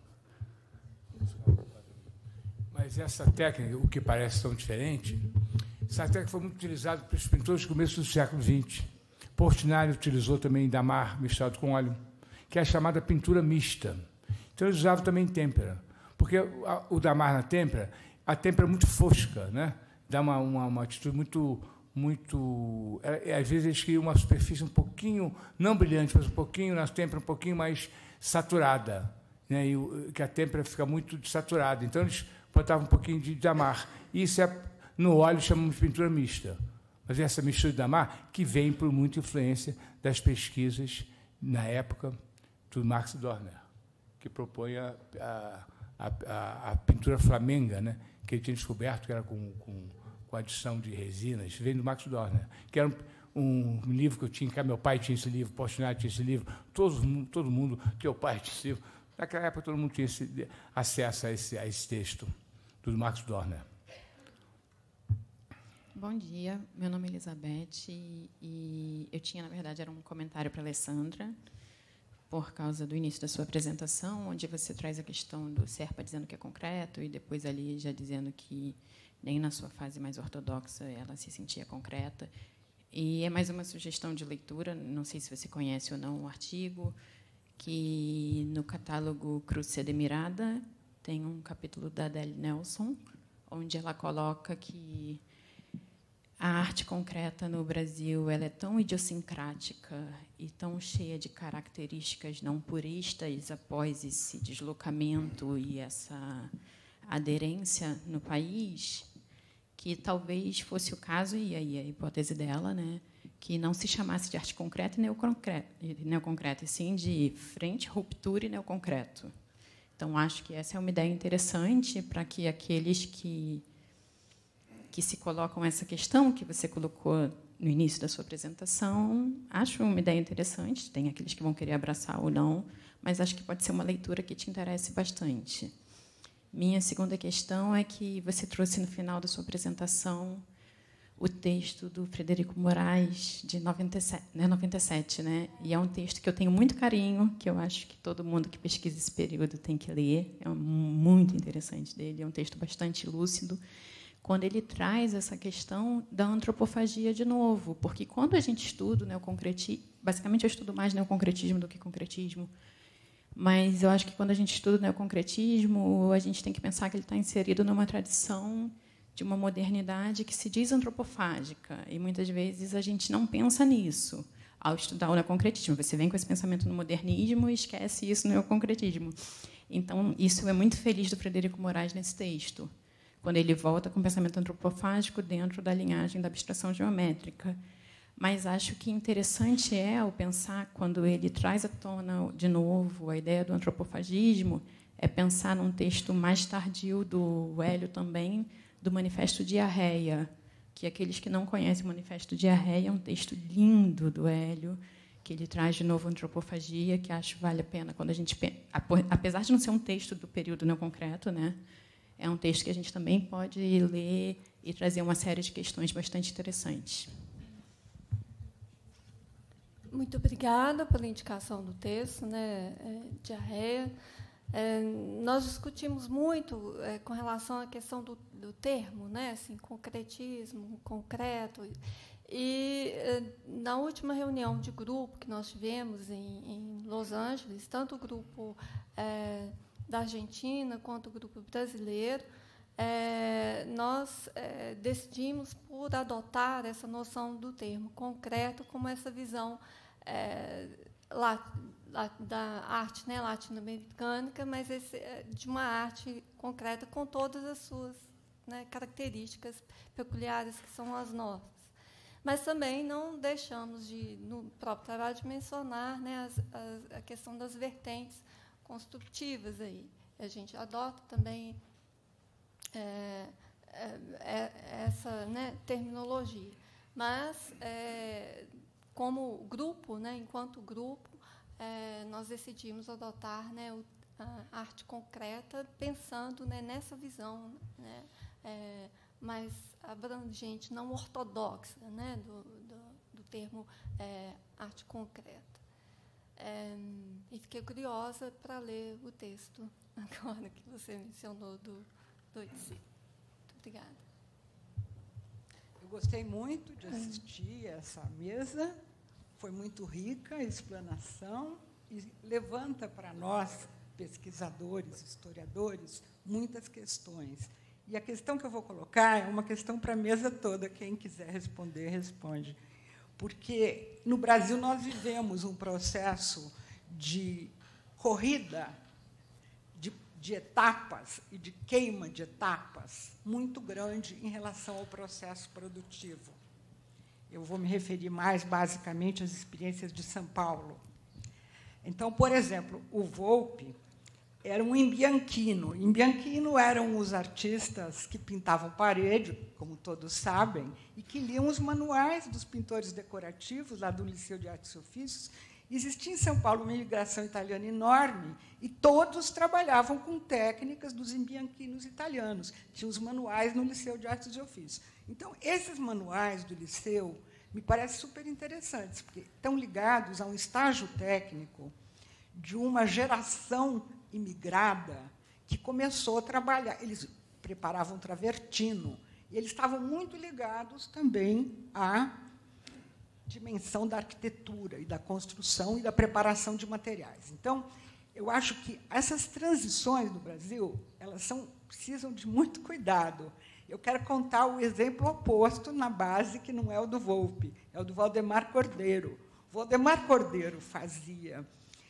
Mas essa técnica, o que parece tão diferente, essa técnica foi muito utilizada pelos pintores do começo do século XX. Portinari utilizou também damar misturado com óleo, que é a chamada pintura mista. Então, eles usavam também têmpera, porque o damar na têmpera, a têmpera é muito fosca, né? Dá uma atitude muito... às vezes, eles criam uma superfície um pouquinho, não brilhante, mas um pouquinho, na têmpera, um pouquinho mais saturada, né? Que a têmpera fica muito saturada. Então, eles botavam um pouquinho de damar. Isso no óleo chamamos de pintura mista. Mas essa mistura de damar que vem por muita influência das pesquisas, na época, do Max Dorner, que propõe a pintura flamenga, né, que ele tinha descoberto, que era com adição de resinas, vem do Max Dorner, que era um livro que eu tinha, que meu pai tinha esse livro, Portinari tinha esse livro, todo mundo, teu pai tinha esse livro. Naquela época, todo mundo tinha acesso a esse texto do Max Dorner. Bom dia, meu nome é Elizabeth e eu tinha, na verdade, era um comentário para a Alessandra, por causa do início da sua apresentação, onde você traz a questão do Serpa dizendo que é concreto e depois ali já dizendo que nem na sua fase mais ortodoxa ela se sentia concreta. E é mais uma sugestão de leitura, não sei se você conhece ou não o artigo, que no catálogo Cruce de Mirada tem um capítulo da Adele Nelson, onde ela coloca que a arte concreta no Brasil ela é tão idiosincrática e tão cheia de características não puristas após esse deslocamento e essa aderência no país, que talvez fosse o caso, e aí a hipótese dela, né, que não se chamasse de arte concreta e neoconcreta, e sim de frente, ruptura e neoconcreto. Então, acho que essa é uma ideia interessante para que aqueles que se colocam essa questão que você colocou no início da sua apresentação, acho uma ideia interessante, tem aqueles que vão querer abraçar ou não, mas acho que pode ser uma leitura que te interesse bastante. Minha segunda questão é que você trouxe no final da sua apresentação o texto do Frederico Moraes, de 97, né? E é um texto que eu tenho muito carinho, que eu acho que todo mundo que pesquisa esse período tem que ler, é muito interessante dele, é um texto bastante lúcido, quando ele traz essa questão da antropofagia de novo, porque quando a gente estuda o neoconcretismo, basicamente eu estudo mais neoconcretismo do que concretismo, mas eu acho que quando a gente estuda o neoconcretismo, a gente tem que pensar que ele está inserido numa tradição de uma modernidade que se diz antropofágica, e muitas vezes a gente não pensa nisso ao estudar o neoconcretismo. Você vem com esse pensamento no modernismo e esquece isso no neoconcretismo. Então, isso é muito feliz do Frederico Moraes nesse texto, quando ele volta com o pensamento antropofágico dentro da linhagem da abstração geométrica. Mas acho que interessante é, ao pensar, quando ele traz à tona, de novo, a ideia do antropofagismo, é pensar num texto mais tardio do Hélio também, do Manifesto Diarreia, que aqueles que não conhecem o Manifesto Diarreia é um texto lindo do Hélio, que ele traz de novo antropofagia, que acho que vale a pena quando a gente, apesar de não ser um texto do período neoconcreto, né, é um texto que a gente também pode ler e trazer uma série de questões bastante interessantes. Muito obrigada pela indicação do texto, né, diarreia. Nós discutimos muito com relação à questão do termo, né, assim, concretismo, concreto. E, na última reunião de grupo que nós tivemos em Los Angeles, tanto o grupo da Argentina quanto o grupo brasileiro, nós decidimos por adotar essa noção do termo concreto como essa visão da arte, né, latino-americana, mas de uma arte concreta com todas as suas, né, características peculiares que são as nossas. Mas também não deixamos de, no próprio trabalho, de mencionar, né, a questão das vertentes construtivas aí. A gente adota também essa, né, terminologia. Mas, como grupo, né, enquanto grupo, nós decidimos adotar, né, a arte concreta, pensando, né, nessa visão, né, mais abrangente, não ortodoxa, né, do termo arte concreta. E fiquei curiosa para ler o texto agora que você mencionou do IC. Muito obrigada. Eu gostei muito de assistir essa mesa, foi muito rica a explanação e levanta para nós, pesquisadores, historiadores, muitas questões. E a questão que eu vou colocar é uma questão para a mesa toda, quem quiser responder, responde. Porque, no Brasil, nós vivemos um processo de corrida de etapas e de queima de etapas muito grande em relação ao processo produtivo. Eu vou me referir mais, basicamente, às experiências de São Paulo. Então, por exemplo, o Volpi era um imbianchino. Imbianchino eram os artistas que pintavam parede, como todos sabem, e que liam os manuais dos pintores decorativos, lá do Liceu de Artes e Ofícios. Existia em São Paulo uma imigração italiana enorme, e todos trabalhavam com técnicas dos imbianchinos italianos. Tinha os manuais no Liceu de Artes e Ofícios. Então, esses manuais do Liceu me parecem super interessantes, porque estão ligados a um estágio técnico de uma geração imigrada que começou a trabalhar. Eles preparavam travertino, e eles estavam muito ligados também à dimensão da arquitetura e da construção e da preparação de materiais. Então, eu acho que essas transições no Brasil, elas precisam de muito cuidado. Eu quero contar o exemplo oposto na base, que não é o do Volpi, é o do Valdemar Cordeiro. O Valdemar Cordeiro fazia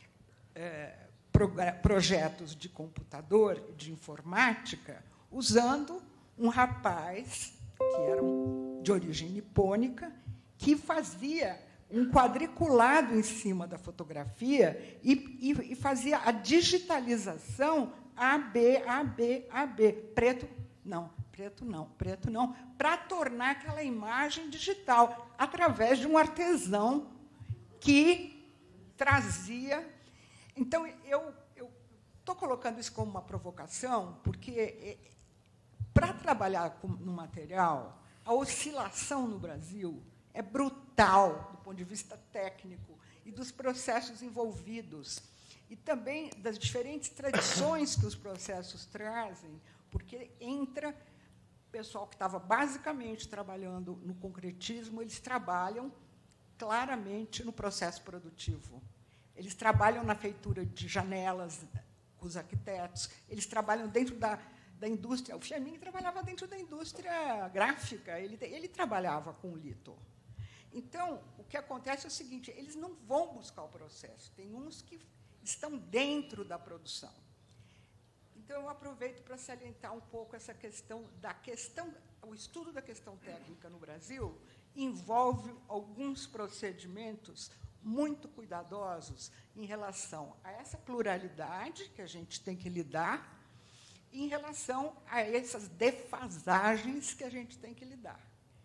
projetos de computador, de informática, usando um rapaz que era de origem nipônica, que fazia um quadriculado em cima da fotografia e fazia a digitalização AB, preto não, para tornar aquela imagem digital, através de um artesão que trazia. Então, eu estou colocando isso como uma provocação, porque, para trabalhar no material, a oscilação no Brasil é brutal, do ponto de vista técnico, e dos processos envolvidos, e também das diferentes tradições que os processos trazem, porque entra o pessoal que estava basicamente trabalhando no concretismo, eles trabalham claramente no processo produtivo. Eles trabalham na feitura de janelas com os arquitetos, eles trabalham dentro da indústria. O Fiamini trabalhava dentro da indústria gráfica, ele trabalhava com o lito. Então, o que acontece é o seguinte, eles não vão buscar o processo, tem uns que estão dentro da produção. Então, eu aproveito para salientar um pouco essa questão, o estudo da questão técnica no Brasil envolve alguns procedimentos muito cuidadosos em relação a essa pluralidade que a gente tem que lidar, e em relação a essas defasagens que a gente tem que lidar.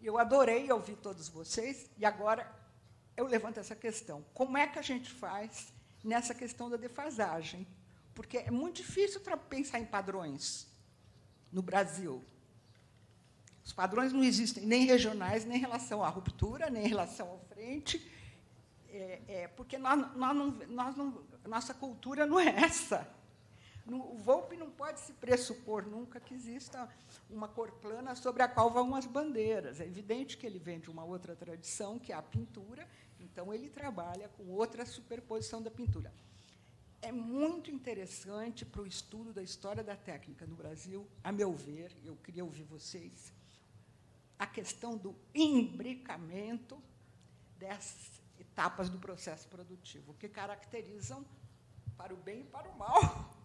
Eu adorei ouvir todos vocês, e agora eu levanto essa questão. Como é que a gente faz nessa questão da defasagem? Porque é muito difícil pensar em padrões no Brasil. Os padrões não existem, nem regionais, nem em relação à ruptura, nem em relação ao frente, porque nossa cultura não é essa. O Volpi não pode se pressupor nunca que exista uma cor plana sobre a qual vão as bandeiras. É evidente que ele vem de uma outra tradição, que é a pintura, então ele trabalha com outra superposição da pintura. É muito interessante para o estudo da história da técnica no Brasil, a meu ver, eu queria ouvir vocês, a questão do imbricamento dessas etapas do processo produtivo, que caracterizam para o bem e para o mal.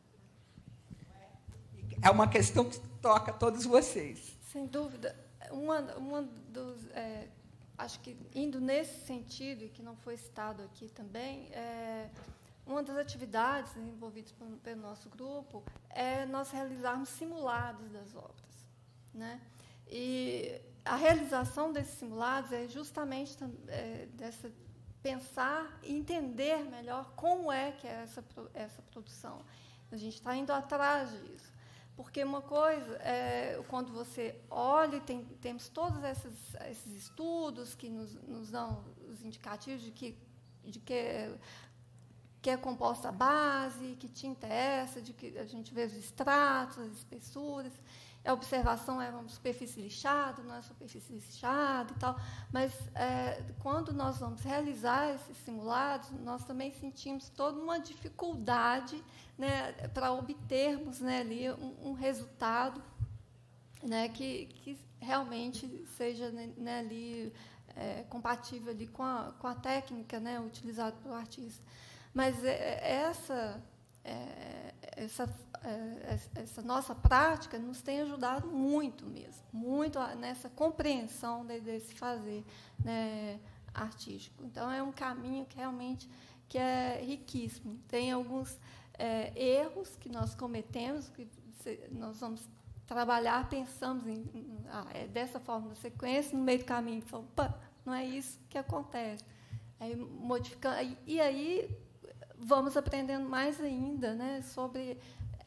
É uma questão que toca a todos vocês. Sem dúvida. Acho que, indo nesse sentido, e que não foi citado aqui também, uma das atividades envolvidas pelo nosso grupo é nós realizarmos simulados das obras, né? E a realização desses simulados é justamente dessa pensar e entender melhor como é que é essa produção. A gente está indo atrás disso. Porque uma coisa é quando você olha, e temos todos esses estudos que nos dão os indicativos de que é composta a base, que tinta é essa, de que a gente vê os estratos, as espessuras, a observação é uma superfície lixada, não é superfície lixada e tal, mas quando nós vamos realizar esses simulados, nós também sentimos toda uma dificuldade, né, para obtermos, né, ali um resultado, né, que realmente seja, né, ali, compatível ali com a técnica, né, utilizada pelo artista. Mas essa nossa prática nos tem ajudado muito mesmo, muito nessa compreensão desse fazer, né, artístico. Então, é um caminho que realmente é riquíssimo. Tem alguns erros que nós cometemos, que nós vamos trabalhar, pensamos dessa forma, na sequência, no meio do caminho, falamos, opa, não é isso que acontece. Aí, modificando, e aí vamos aprendendo mais ainda, né, sobre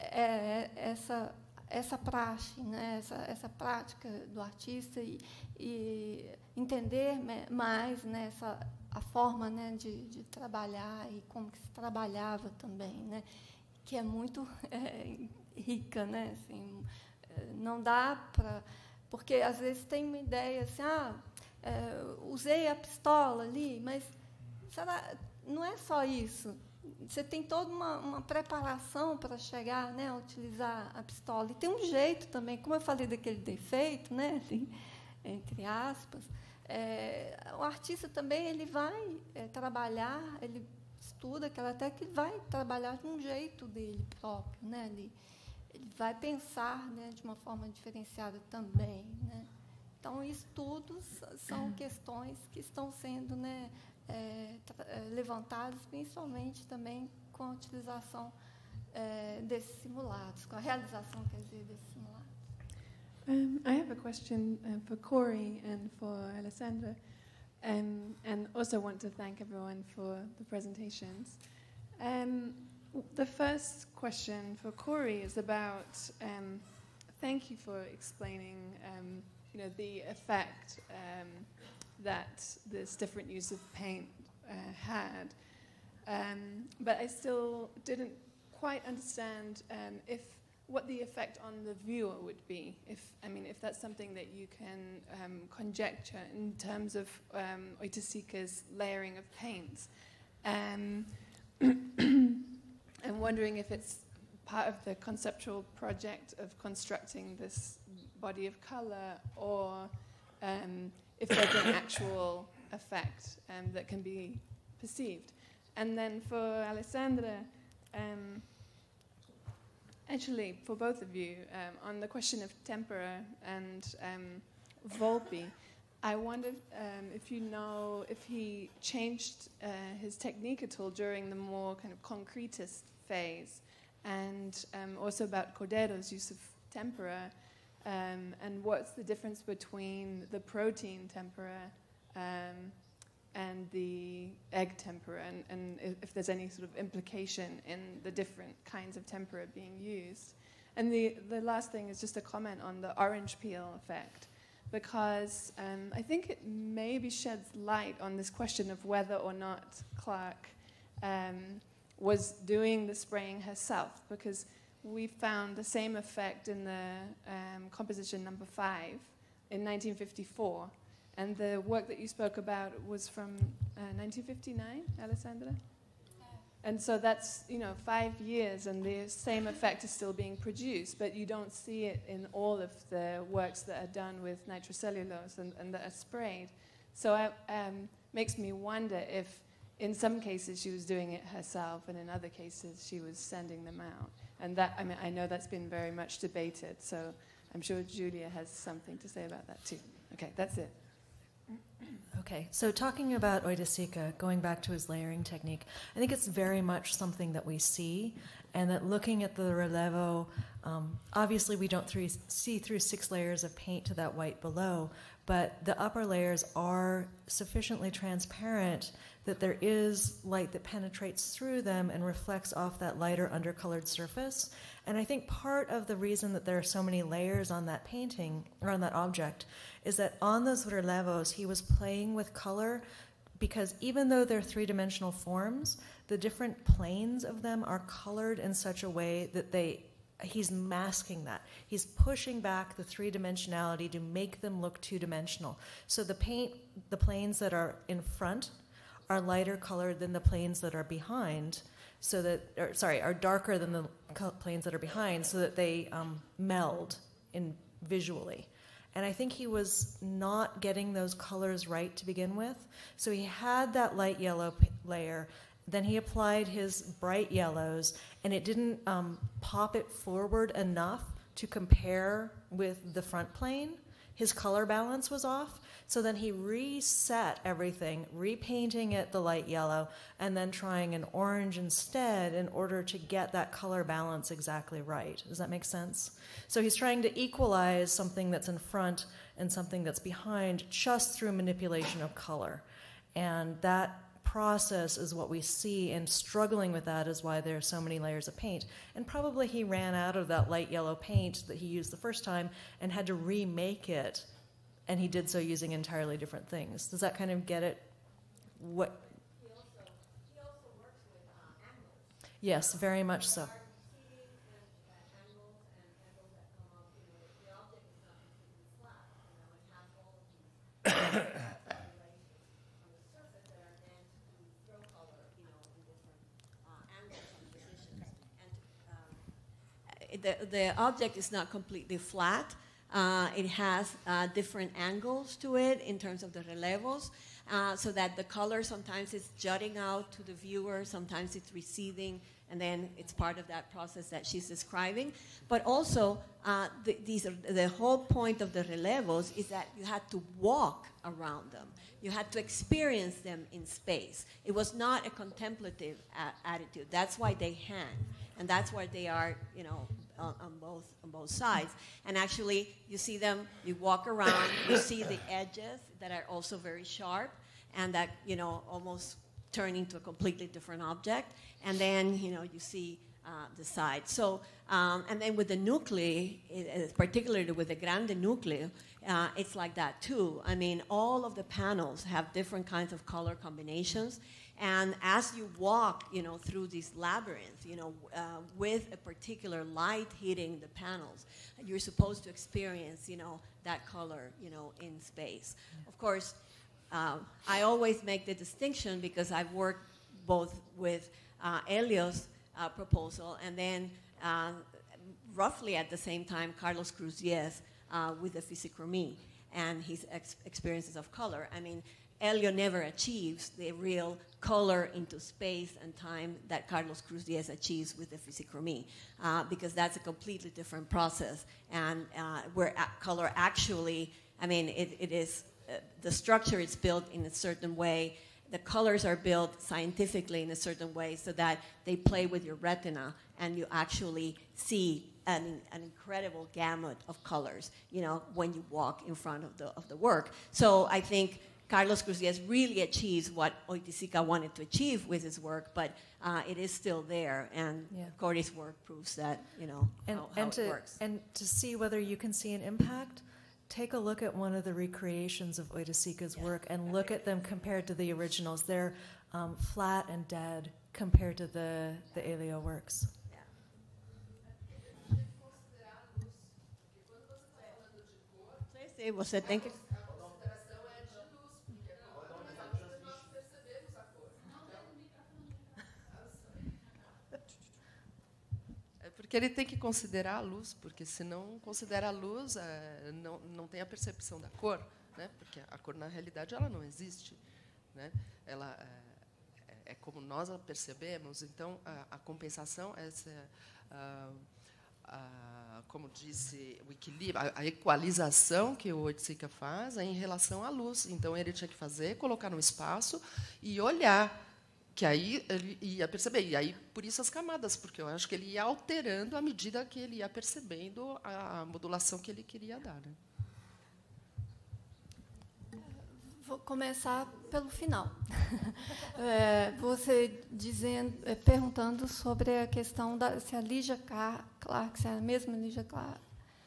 essa praxe, né, essa prática do artista, e entender mais, né, a forma, né, de trabalhar e como que se trabalhava também, né, que é muito rica, né, assim, não dá para, porque às vezes tem uma ideia assim, usei a pistola ali, mas será, não é só isso. Você tem toda uma preparação para chegar, né, a utilizar a pistola. E tem um jeito também, como eu falei daquele defeito, né, assim, entre aspas, o artista também ele vai trabalhar, ele estuda aquela técnica, ele vai trabalhar de um jeito dele próprio, né, ele vai pensar, né, de uma forma diferenciada também, né. Então, estudos são questões que estão sendo, né, levantadas, principalmente também com a utilização desses simulados, com a realização, quer dizer, desses simulados. I have a question for Corey and for Alessandra, and also want to thank everyone for the presentations. The first question for Corey is about, thank you for explaining the effect that this different use of paint had. But I still didn't quite understand what the effect on the viewer would be. If that's something that you can conjecture in terms of Oiticica's layering of paints. I'm wondering if it's part of the conceptual project of constructing this body of color, or if there's an actual effect that can be perceived. And then for Alessandra, actually for both of you, on the question of tempera and Volpi, I wondered if you know if he changed his technique at all during the more kind of concretist phase, and also about Cordero's use of tempera. And what's the difference between the protein tempera and the egg tempera, and if there's any sort of implication in the different kinds of tempera being used. And the last thing is just a comment on the orange peel effect, because I think it maybe sheds light on this question of whether or not Clark was doing the spraying herself, because we found the same effect in the composition number 5 in 1954. And the work that you spoke about was from 1959, Alessandra? And so that's, 5 years, and the same effect is still being produced, but you don't see it in all of the works that are done with nitrocellulose and that are sprayed. So it makes me wonder if in some cases she was doing it herself, and in other cases she was sending them out. And that, I know that's been very much debated, so I'm sure Julia has something to say about that too. Okay, that's it. Okay, so talking about Oiticica, going back to his layering technique, I think it's very much something that we see, and that looking at the relevo, obviously we don't see through 6 layers of paint to that white below, but the upper layers are sufficiently transparent that there is light that penetrates through them and reflects off that lighter undercolored surface. And I think part of the reason that there are so many layers on that painting, or on that object, is that on those relevos, he was playing with color, because even though they're 3-dimensional forms, the different planes of them are colored in such a way that he's masking that. He's pushing back the 3-dimensionality to make them look 2-dimensional. So the planes that are in front are lighter colored than the planes that are behind, are darker than the planes that are behind, so that they meld in visually. And I think he was not getting those colors right to begin with. So he had that light yellow layer, then he applied his bright yellows, and it didn't pop it forward enough to compare with the front plane. His color balance was off. So then he reset everything, repainting it the light yellow, and then trying an orange instead in order to get that color balance exactly right. Does that make sense? So he's trying to equalize something that's in front and something that's behind just through manipulation of color. And that process is what we see, and struggling with that is why there are so many layers of paint. And probably he ran out of that light yellow paint that he used the first time and had to remake it. And he did so using entirely different things. Does that kind of get it? What? He also works with angles. Yes, very much so. The object is not completely flat. It has different angles to it in terms of the relevos, so that the color sometimes is jutting out to the viewer, sometimes it's receding, and then it's part of that process that she's describing. But also, the whole point of the relevos is that you had to walk around them. You had to experience them in space. It was not a contemplative attitude. That's why they hang, and that's why they are, on both sides. And actually, you see them, you walk around, you see the edges that are also very sharp, and that, almost turn into a completely different object. And then, you see the side. So, and then with the nuclei, particularly with the grande nucleo, it's like that too. I mean, all of the panels have different kinds of color combinations. And as you walk, through these labyrinths, with a particular light hitting the panels, you're supposed to experience, that color, in space. Of course, I always make the distinction because I've worked both with Elio's proposal and then roughly at the same time, Carlos Cruz Diez with the Physichromy and his experiences of color. I mean, Elio never achieves the real color into space and time that Carlos Cruz Diez achieves with the Physichromy, because that's a completely different process. And where color actually, I mean, it is, the structure is built in a certain way. The colors are built scientifically in a certain way so that they play with your retina and you actually see an incredible gamut of colors, you know, when you walk in front of the work. So I think Carlos Cruz Diaz really achieves what Oiticica wanted to achieve with his work, but it is still there, and Corey's work proves that, you know, how it works. And to see whether you can see an impact, take a look at one of the recreations of Oiticica's work and look at them compared to the originals. They're flat and dead compared to the Elio works. Você tem que... Porque ele tem que considerar a luz, porque se não considera a luz, não tem a percepção da cor, né? Porque a cor, na realidade, ela não existe, né? Ela é como nós a percebemos. Então, a compensação, como disse o equilíbrio, a equalização que o Oiticica faz é em relação à luz. Então, ele tinha que fazer, colocar no espaço e olhar, que aí ele ia perceber. E aí, por isso, as camadas, porque eu acho que ele ia alterando à medida que ele ia percebendo a modulação que ele queria dar, né? Vou começar pelo final. Você perguntando sobre a questão se a Lígia Clark, se é a mesma Lígia Clark,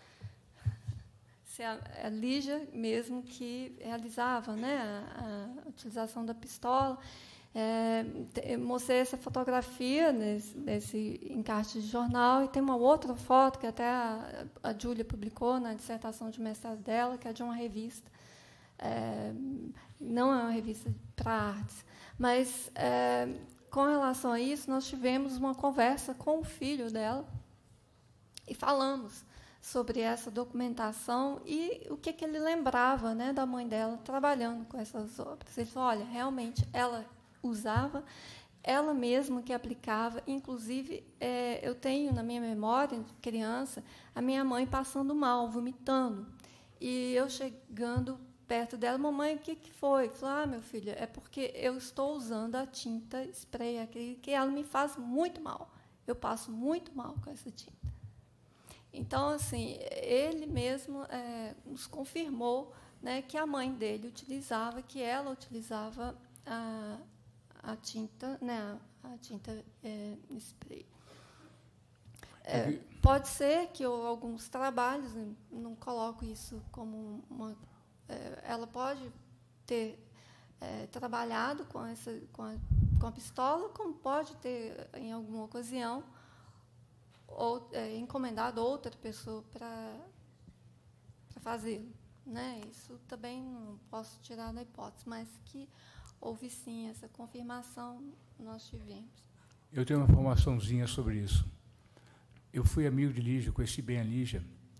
se é a Lígia mesmo que realizava, né, a utilização da pistola. Mostrei essa fotografia nesse encarte de jornal, e tem uma outra foto que até a Júlia publicou na dissertação de mestrado dela, que é de uma revista. Não é uma revista para artes, mas com relação a isso, nós tivemos uma conversa com o filho dela e falamos sobre essa documentação e o que ele lembrava, né, da mãe dela trabalhando com essas obras. Ele falou: olha, realmente ela usava, ela mesma que aplicava. Inclusive, eu tenho na minha memória, de criança, a minha mãe passando mal, vomitando, e eu chegando perto dela: mamãe, o que foi? Eu falei: meu filho, é porque eu estou usando a tinta spray acrílica, que ela me faz muito mal. Eu passo muito mal com essa tinta. Então, assim, ele mesmo nos confirmou, né, que a mãe dele utilizava, que ela utilizava a tinta, né, a tinta spray. Pode ser que alguns trabalhos, não coloco isso como uma... ela pode ter trabalhado com a pistola, como pode ter, em alguma ocasião, ou encomendado outra pessoa para fazê-lo, né? Isso também não posso tirar da hipótese, mas que houve sim essa confirmação, nós tivemos. Eu tenho uma informaçãozinha sobre isso. Eu fui amigo de Lígia, conheci bem a Lígia.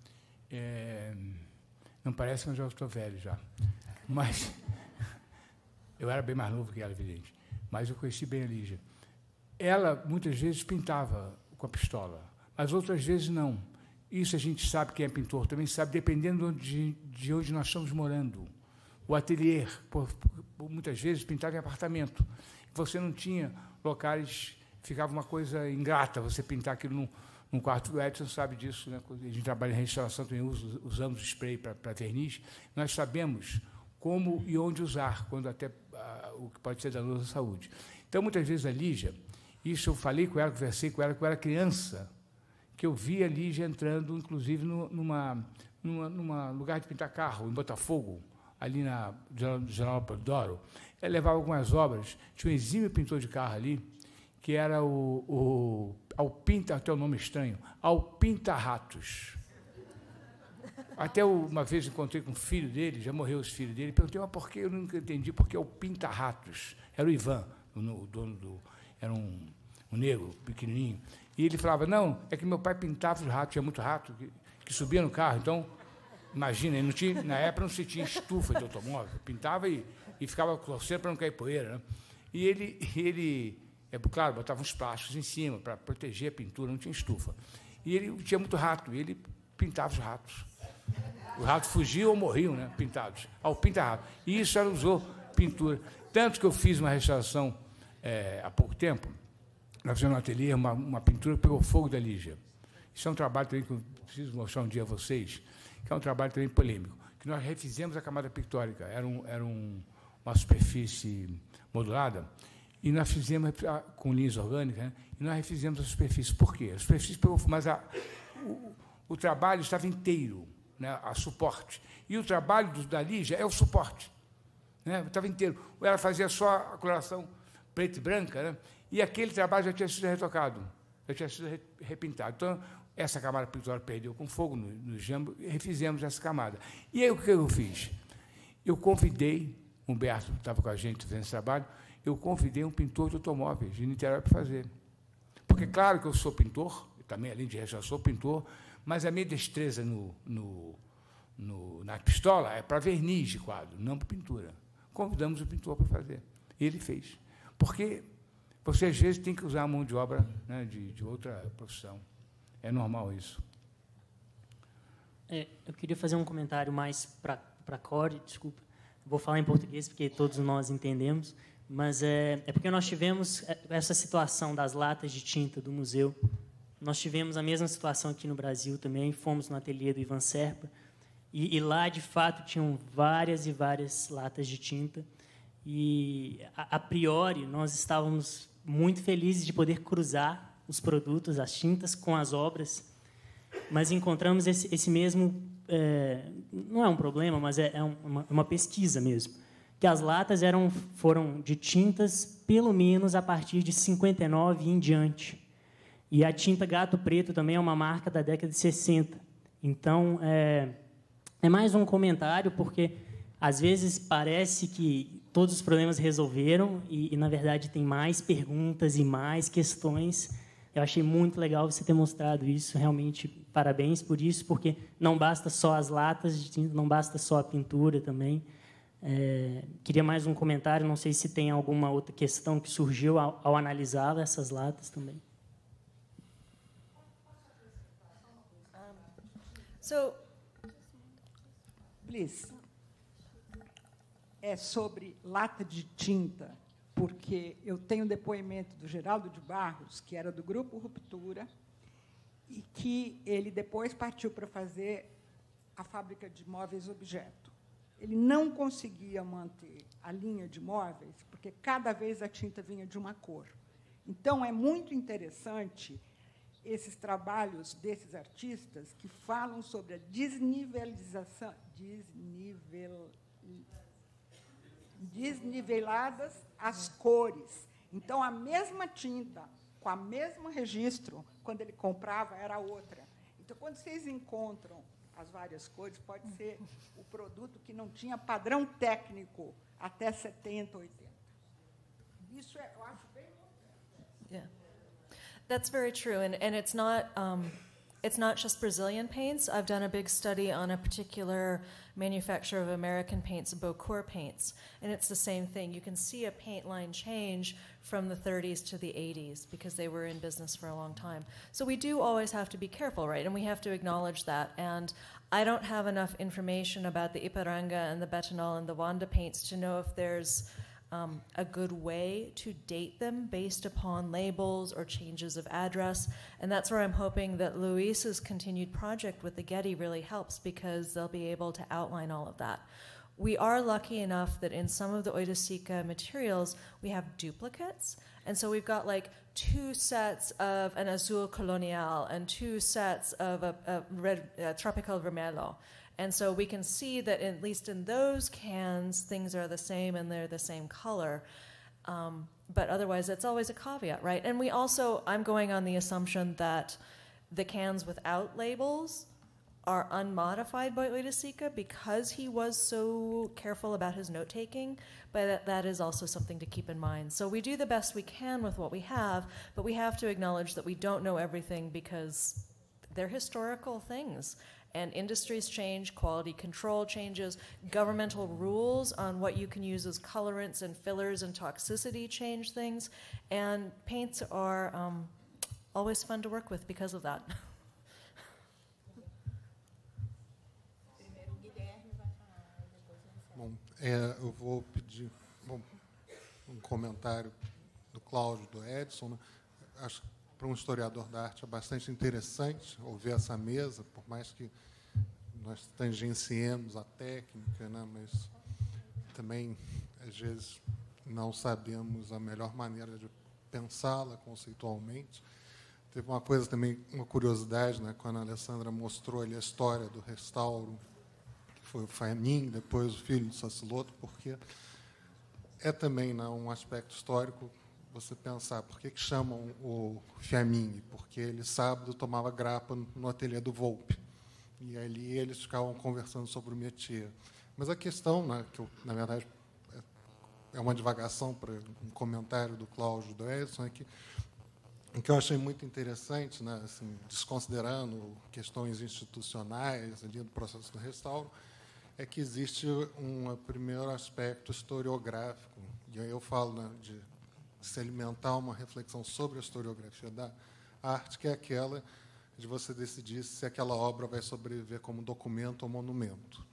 Não parece, mas eu estou velho já. Mas eu era bem mais novo que ela, evidente. Mas eu conheci bem a Lígia. Ela, muitas vezes, pintava com a pistola, mas outras vezes não. Isso a gente sabe, quem é pintor também sabe, dependendo de onde nós estamos morando. O ateliê, muitas vezes, pintava em apartamento. Você não tinha locais, ficava uma coisa ingrata você pintar aquilo num quarto. O Edson sabe disso, né? Quando a gente trabalha em restauração, também usamos spray para verniz. Nós sabemos como e onde usar, quando até o que pode ser danoso à saúde. Então, muitas vezes, a Lígia, isso eu falei com ela, conversei com ela, quando eu era criança, que eu vi a Lígia entrando, inclusive, numa lugar de pintar carro, em Botafogo, ali na General Podoro. Ela levava algumas obras. Tinha um exímio pintor de carro ali, que era o Alpinta, até o nome estranho, Alpinta Ratos. Até uma vez encontrei com o filho dele, já morreu os filhos dele, perguntei: mas por que? Eu nunca entendi porque é o Pinta Ratos. Era o Ivan, o dono do... Era um negro, pequenininho. E ele falava: não, é que meu pai pintava os ratos, tinha muito rato que subia no carro. Então, imagina, não tinha, na época não se tinha estufa de automóvel, pintava e ficava torcendo para não cair poeira, né? E ele claro, botava uns plásticos em cima para proteger a pintura, não tinha estufa. E ele tinha muito rato, e ele pintava os ratos. Os ratos fugiam ou morriam, né, pintados. Ao pinta-rato. E isso ela usou pintura. Tanto que eu fiz uma restauração há pouco tempo, nós fizemos no ateliê uma pintura que pegou fogo da Lígia. Isso é um trabalho também que eu preciso mostrar um dia a vocês, que é um trabalho também polêmico, que nós refizemos a camada pictórica, era uma superfície modulada, e nós fizemos com linhas orgânicas, né? E nós refizemos a superfície. Por quê? A superfície pegou, mas o trabalho estava inteiro, né? A suporte. E o trabalho da Lígia é o suporte, né? Estava inteiro. Ela fazia só a coloração preta e branca, né? E aquele trabalho já tinha sido retocado, já tinha sido repintado. Então, essa camada pictórica perdeu com fogo no jambo e refizemos essa camada. E aí, o que eu fiz? Eu convidei, Humberto estava com a gente fazendo esse trabalho, eu convidei um pintor de automóveis de Niterói para fazer. Porque, claro que eu sou pintor, também, além de resto, eu sou pintor, mas a minha destreza na pistola é para verniz de quadro, não para pintura. Convidamos o pintor para fazer. E ele fez. Porque você, às vezes, tem que usar a mão de obra, né, de outra profissão. É normal isso. Eu queria fazer um comentário mais para Corey, desculpa. Vou falar em português, porque todos nós entendemos, mas é porque nós tivemos essa situação das latas de tinta do museu. Nós tivemos a mesma situação aqui no Brasil também, fomos no ateliê do Ivan Serpa, e lá, de fato, tinham várias e várias latas de tinta, e, a priori, nós estávamos muito felizes de poder cruzar os produtos, as tintas, com as obras, mas encontramos esse mesmo... não é um problema, mas é uma pesquisa mesmo, que as latas foram de tintas, pelo menos, a partir de 59 e em diante. E a tinta Gato Preto também é uma marca da década de 60. Então, é mais um comentário, porque, às vezes, parece que todos os problemas resolveram e, na verdade, tem mais perguntas e mais questões. Eu achei muito legal você ter mostrado isso, realmente, parabéns por isso, porque não basta só as latas de tinta, não basta só a pintura também. Queria mais um comentário, não sei se tem alguma outra questão que surgiu ao analisar essas latas também. So, please. É sobre lata de tinta, porque eu tenho um depoimento do Geraldo de Barros, que era do Grupo Ruptura, e que ele depois partiu para fazer a fábrica de móveis objeto. Ele não conseguia manter a linha de móveis, porque cada vez a tinta vinha de uma cor. Então, é muito interessante esses trabalhos desses artistas que falam sobre a desniveladas as cores. Então, a mesma tinta, com o mesmo registro, quando ele comprava, era outra. Então, quando vocês encontram as várias cores, pode ser o produto que não tinha padrão técnico até 70, 80. Isso eu acho bem importante. Yeah. That's very true, and it's not just Brazilian paints. I've done a big study on a particular manufacturer of American paints, Beaucourt paints, and it's the same thing. You can see a paint line change from the 30s to the 80s because they were in business for a long time. So we do always have to be careful, right? And we have to acknowledge that. And I don't have enough information about the Ipiranga and the Betanol and the Wanda paints to know if there's a good way to date them based upon labels or changes of address. And that's where I'm hoping that Luis's continued project with the Getty really helps, because they'll be able to outline all of that. We are lucky enough that in some of the Oiticica materials, we have duplicates. And so we've got like 2 sets of an Azul Colonial and 2 sets of a red Tropical Vermelho. And so we can see that at least in those cans, things are the same and they're the same color. But otherwise, that's always a caveat, right? And we also, I'm going on the assumption that the cans without labels are unmodified by Oiticica because he was so careful about his note-taking, but that is also something to keep in mind. So we do the best we can with what we have, but we have to acknowledge that we don't know everything because they're historical things. And industries change, quality control changes, governmental rules on what you can use as colorants and fillers and toxicity change things, and paints are always fun to work with because of that. Bom, eu vou pedir um comentário do Cláudio, do Edson, né? Acho que para um historiador da arte, é bastante interessante ouvir essa mesa, por mais que nós tangenciemos a técnica, né, mas também, às vezes, não sabemos a melhor maneira de pensá-la conceitualmente. Teve uma coisa também, uma curiosidade, né, quando a Alessandra mostrou ali a história do restauro, que foi o Famin, depois o filho do Sassiloto, porque é também, né, um aspecto histórico você pensar por que chamam o Fiammingue, porque ele, sábado, tomava grapa no ateliê do Volpe. E ali eles ficavam conversando sobre o métier. Mas a questão, né, que eu, na verdade, é uma divagação para um comentário do Cláudio do Edson, é que o que eu achei muito interessante, né, assim, desconsiderando questões institucionais ali do processo do restauro, é que existe um primeiro aspecto historiográfico, e aí eu falo, né, de se alimentar uma reflexão sobre a historiografia da arte, que é aquela de você decidir se aquela obra vai sobreviver como documento ou monumento.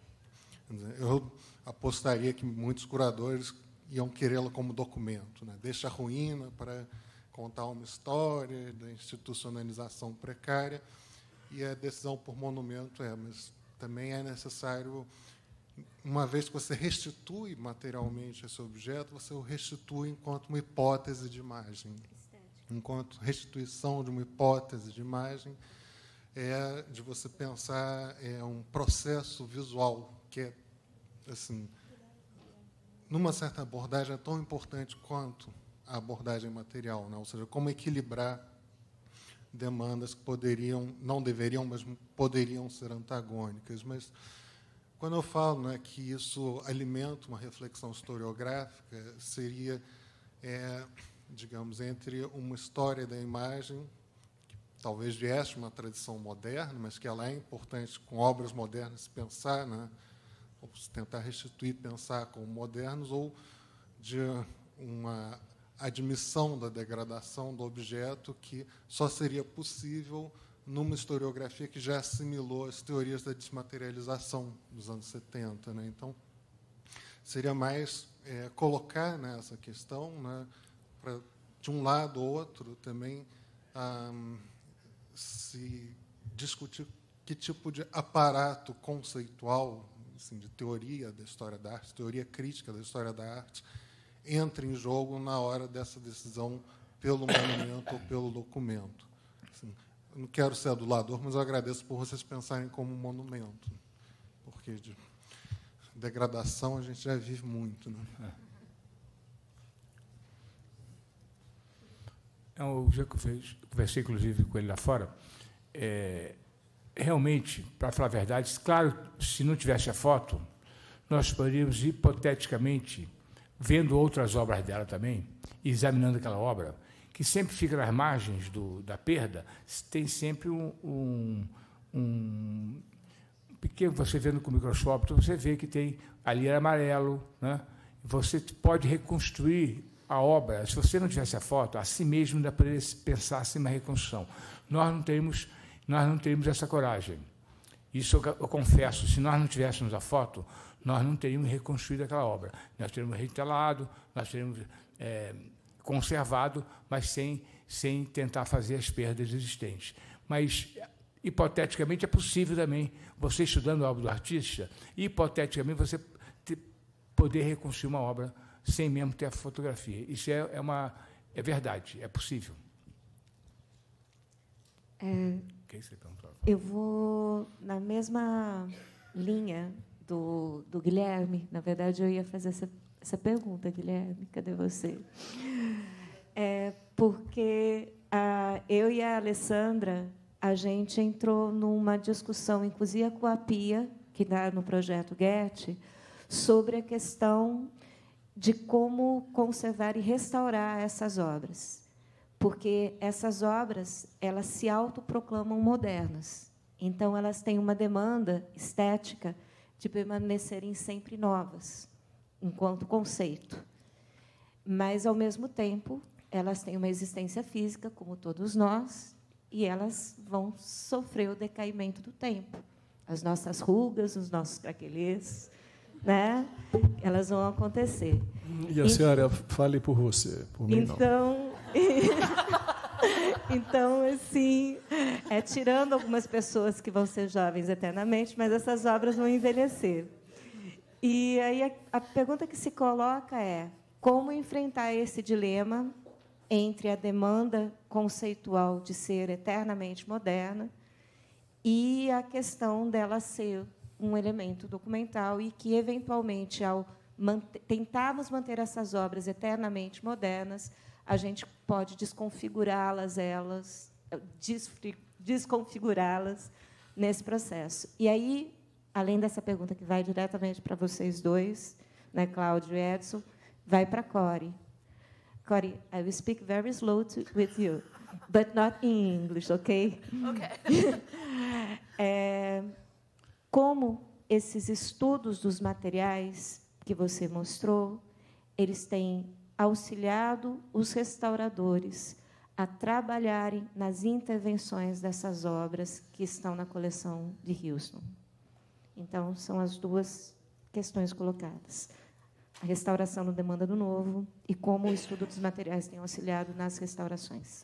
Eu apostaria que muitos curadores iam querê-la como documento, né? Deixa a ruína para contar uma história da institucionalização precária, e a decisão por monumento mas também é necessário, uma vez que você restitui materialmente esse objeto, você o restitui enquanto uma hipótese de imagem. Enquanto restituição de uma hipótese de imagem é de você pensar um processo visual que é, assim, numa certa abordagem, é tão importante quanto a abordagem material, né? Ou seja, como equilibrar demandas que poderiam, não deveriam, mas poderiam ser antagônicas. Mas, quando eu falo, né, que isso alimenta uma reflexão historiográfica, seria, digamos, entre uma história da imagem, que talvez viesse uma tradição moderna, mas que ela é importante, com obras modernas, pensar, né, ou tentar restituir, pensar como modernos, ou de uma admissão da degradação do objeto que só seria possível numa historiografia que já assimilou as teorias da desmaterialização dos anos 70. Né? Então, seria mais colocar, né, essa questão, né, para, de um lado ou outro, também se discutir que tipo de aparato conceitual, assim, de teoria da história da arte, teoria crítica da história da arte, entra em jogo na hora dessa decisão pelo monumento ou pelo documento. Assim, eu não quero ser adulador, mas eu agradeço por vocês pensarem como um monumento, porque de degradação a gente já vive muito. Né? Eu já conversei, inclusive, com ele lá fora. Realmente, para falar a verdade, claro, se não tivesse a foto, nós poderíamos, hipoteticamente, vendo outras obras dela também, examinando aquela obra, que sempre fica nas margens da perda, tem sempre um pequeno, você vendo com o microscópio, você vê que tem ali é amarelo, né? Você pode reconstruir a obra. Se você não tivesse a foto, a si mesmo ainda poderia pensar assim uma reconstrução. Nós não teríamos essa coragem. Isso eu confesso, se nós não tivéssemos a foto, nós não teríamos reconstruído aquela obra. Nós teríamos retelado, nós teríamos conservado, mas sem tentar fazer as perdas existentes. Mas, hipoteticamente, é possível também, você estudando a obra do artista, hipoteticamente, você poder reconstruir uma obra sem mesmo ter a fotografia. Isso é verdade, é possível. Eu vou na mesma linha do Guilherme. Na verdade, eu ia fazer essa pergunta, Guilherme, cadê você? Porque eu e a Alessandra, a gente entrou numa discussão, inclusive com a Pia, que está no projeto Goethe, sobre a questão de como conservar e restaurar essas obras. Porque essas obras, elas se autoproclamam modernas. Então, elas têm uma demanda estética de permanecerem sempre novas, enquanto conceito. Mas, ao mesmo tempo, elas têm uma existência física, como todos nós, e elas vão sofrer o decaimento do tempo. As nossas rugas, os nossos craquelês, né? Elas vão acontecer. E a senhora fale por você, por mim não. Então, assim, tirando algumas pessoas que vão ser jovens eternamente, mas essas obras vão envelhecer. E aí a pergunta que se coloca é como enfrentar esse dilema entre a demanda conceitual de ser eternamente moderna e a questão dela ser um elemento documental e que, eventualmente, ao tentarmos manter essas obras eternamente modernas, a gente pode desconfigurá-las nesse processo. E aí, além dessa pergunta que vai diretamente para vocês dois, né, Cláudio e Edson, vai para Corey. Corey, I will speak very slow with you, but not in English, okay? Okay. Como esses estudos dos materiais que você mostrou, eles têm auxiliado os restauradores a trabalharem nas intervenções dessas obras que estão na coleção de Houston. Então, são as duas questões colocadas. A restauração no Demanda do Novo e como o estudo dos materiais tem auxiliado nas restaurações.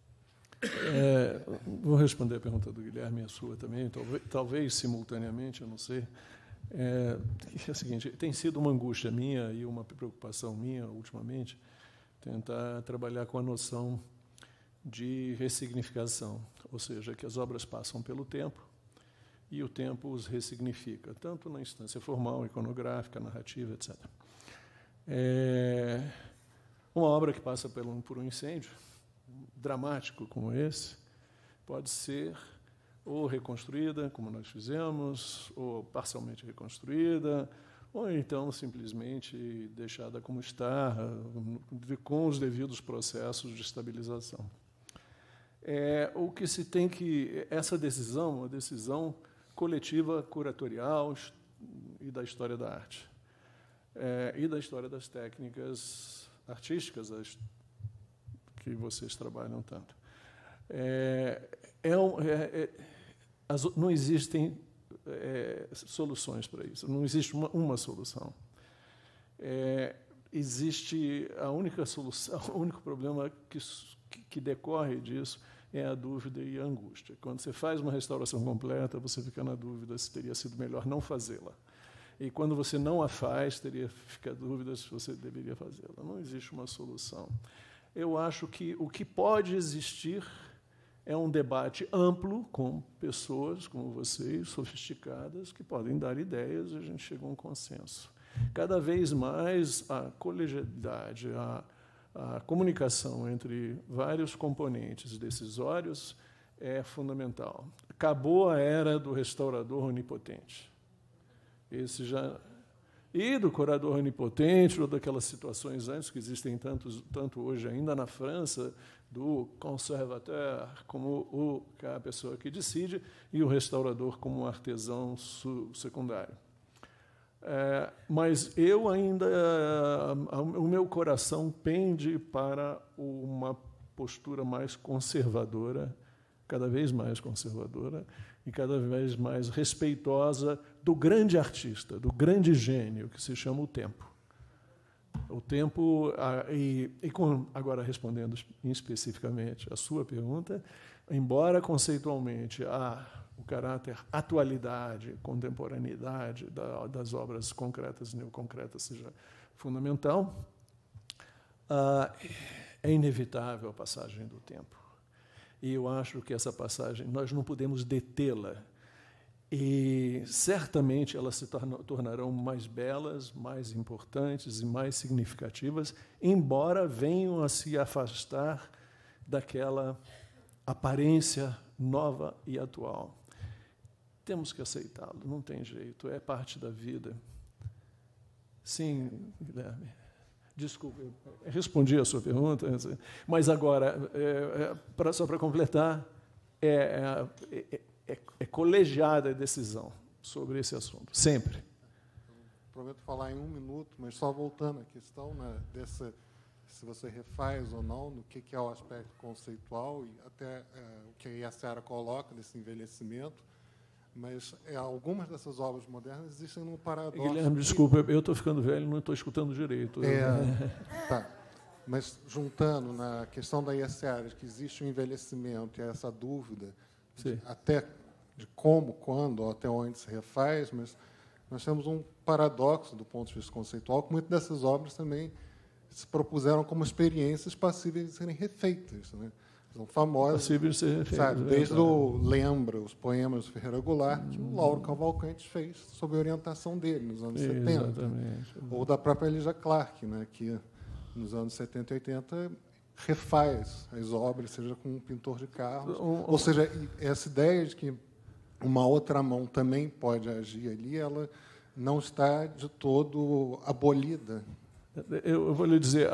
Vou responder a pergunta do Guilherme e a sua também, talvez simultaneamente, eu não sei. É o seguinte, tem sido uma angústia minha e uma preocupação minha, ultimamente, tentar trabalhar com a noção de ressignificação, ou seja, que as obras passam pelo tempo e o tempo os ressignifica, tanto na instância formal, iconográfica, narrativa, etc. Uma obra que passa por um incêndio dramático como esse pode ser ou reconstruída, como nós fizemos, ou parcialmente reconstruída, ou então simplesmente deixada como está, com os devidos processos de estabilização. O que se tem que essa decisão, uma decisão coletiva, curatorial e da história da arte, e da história das técnicas artísticas que vocês trabalham tanto. Não existem soluções para isso. Não existe uma solução. Existe a única solução, o único problema que decorre disso é a dúvida e a angústia. Quando você faz uma restauração completa, você fica na dúvida se teria sido melhor não fazê-la. E quando você não a faz, fica a dúvida se você deveria fazê-la. Não existe uma solução. Eu acho que o que pode existir é um debate amplo com pessoas como vocês, sofisticadas, que podem dar ideias e a gente chega a um consenso. Cada vez mais a colegialidade, a comunicação entre vários componentes decisórios é fundamental. Acabou a era do restaurador onipotente. E do curador onipotente, ou daquelas situações antes, que existem tanto hoje ainda na França, do conservateur como a pessoa que decide, e o restaurador como um artesão secundário. Mas eu ainda, o meu coração pende para uma postura mais conservadora, cada vez mais conservadora, e cada vez mais respeitosa do grande artista, do grande gênio, que se chama o tempo. O tempo, agora respondendo especificamente a sua pergunta, embora conceitualmente o caráter atualidade, contemporaneidade das obras concretas e neoconcretas seja fundamental, é inevitável a passagem do tempo. E eu acho que essa passagem, nós não podemos detê-la. E, certamente, elas se tornarão mais belas, mais importantes e mais significativas, embora venham a se afastar daquela aparência nova e atual. Temos que aceitá-lo, não tem jeito, é parte da vida. Sim, Guilherme. Desculpe, eu respondi a sua pergunta, mas agora, só para completar, é colegiada a decisão sobre esse assunto, sempre. Prometo falar em 1 minuto, mas só voltando à questão, né, se você refaz ou não, no que é o aspecto conceitual, e até o que a Seara coloca desse envelhecimento, mas algumas dessas obras modernas existem num paradoxo. Guilherme, desculpa, eu estou ficando velho, não estou escutando direito. Tá. Mas, juntando na questão da ISA, que existe um envelhecimento e essa dúvida, até de como, quando, ou até onde se refaz, mas nós temos um paradoxo do ponto de vista conceitual, que muitas dessas obras também se propuseram como experiências passíveis de serem refeitas, né? São famosas, Passíveis de serem refeitas, sabe, desde o Lembra, os poemas do Ferreira Goulart, que o Lauro Cavalcante fez sob a orientação dele, nos anos 70. Exatamente. Ou da própria Elijah Clark, né, que, nos anos 70 e 80, refaz as obras, seja com um pintor de carros. Ou seja, essa ideia de que uma outra mão também pode agir ali, ela não está de todo abolida. Eu vou lhe dizer,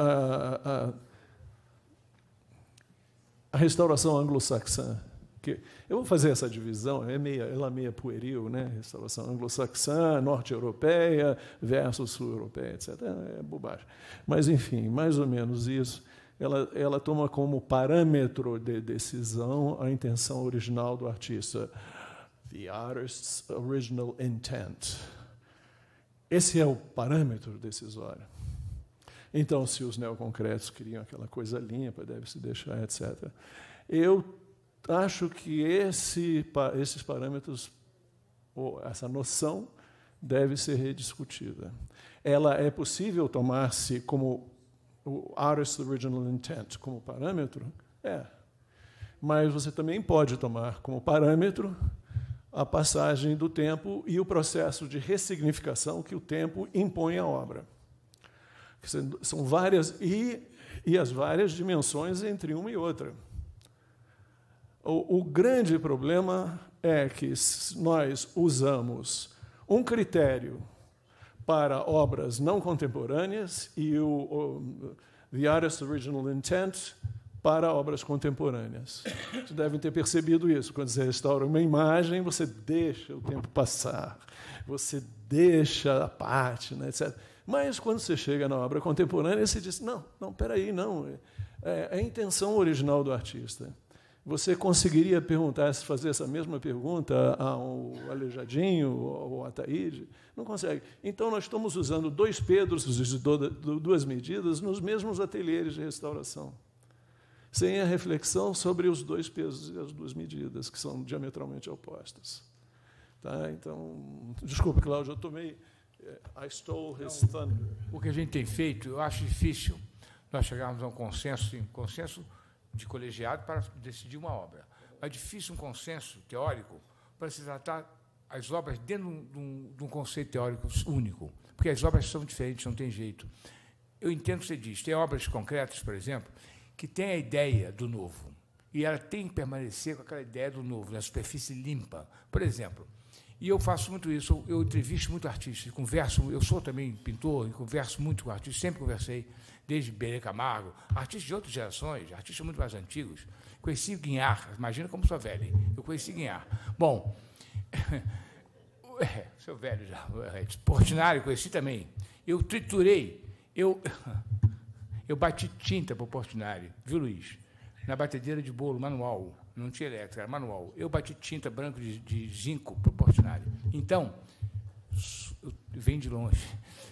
a restauração anglo-saxã, que eu vou fazer essa divisão, ela é meia pueril, né? Restauração anglo-saxã, norte-europeia versus sul-europeia, etc. É bobagem. Mas, enfim, mais ou menos isso. Ela toma como parâmetro de decisão a intenção original do artista. The artist's original intent. Esse é o parâmetro decisório. Então, se os neoconcretos queriam aquela coisa limpa, deve-se deixar, etc. Eu acho que esses parâmetros, ou essa noção, deve ser rediscutida. Ela é possível tomar-se como o artist's original intent como parâmetro? É. Mas você também pode tomar como parâmetro a passagem do tempo e o processo de ressignificação que o tempo impõe à obra. São várias, e as várias dimensões entre uma e outra. O grande problema é que nós usamos um critério para obras não contemporâneas e the artist's original intent para obras contemporâneas. Vocês devem ter percebido isso. Quando você restaura uma imagem, você deixa o tempo passar, você deixa a parte, né, etc. Mas, quando você chega na obra contemporânea, você diz, não, espera aí, não. É a intenção original do artista. Você conseguiria fazer essa mesma pergunta ao Aleijadinho ou a Ataíde? Não consegue. Então, nós estamos usando 2 Pedros de 2 medidas nos mesmos ateliês de restauração, sem a reflexão sobre os 2 pesos e as 2 medidas, que são diametralmente opostas. Tá? Então, desculpe, Cláudio, eu tomei... I stole his thunder. O que a gente tem feito, eu acho difícil nós chegarmos a um consenso, sim, consenso de colegiado para decidir uma obra. Mas é difícil um consenso teórico para se tratar as obras dentro de um conceito teórico único, porque as obras são diferentes, não tem jeito. Eu entendo o que você diz. Tem obras concretas, por exemplo, que têm a ideia do novo, e ela tem que permanecer com aquela ideia do novo, na superfície limpa. Por exemplo, e eu faço muito isso, eu entrevisto muito artistas, converso, eu sou também pintor, e converso muito com artistas, sempre conversei, desde Belê Camargo, artistas de outras gerações, artistas muito mais antigos. Conheci Guinhar, imagina como sou velho, hein? Eu conheci Guinhar. Bom, sou velho já, Portinari conheci também. Eu triturei, eu bati tinta para o Portinari, viu, Luiz? Na batedeira de bolo, manual. Não tinha elétrica, era manual. Eu bati tinta branca de zinco para o Portinari. Então, vem de longe.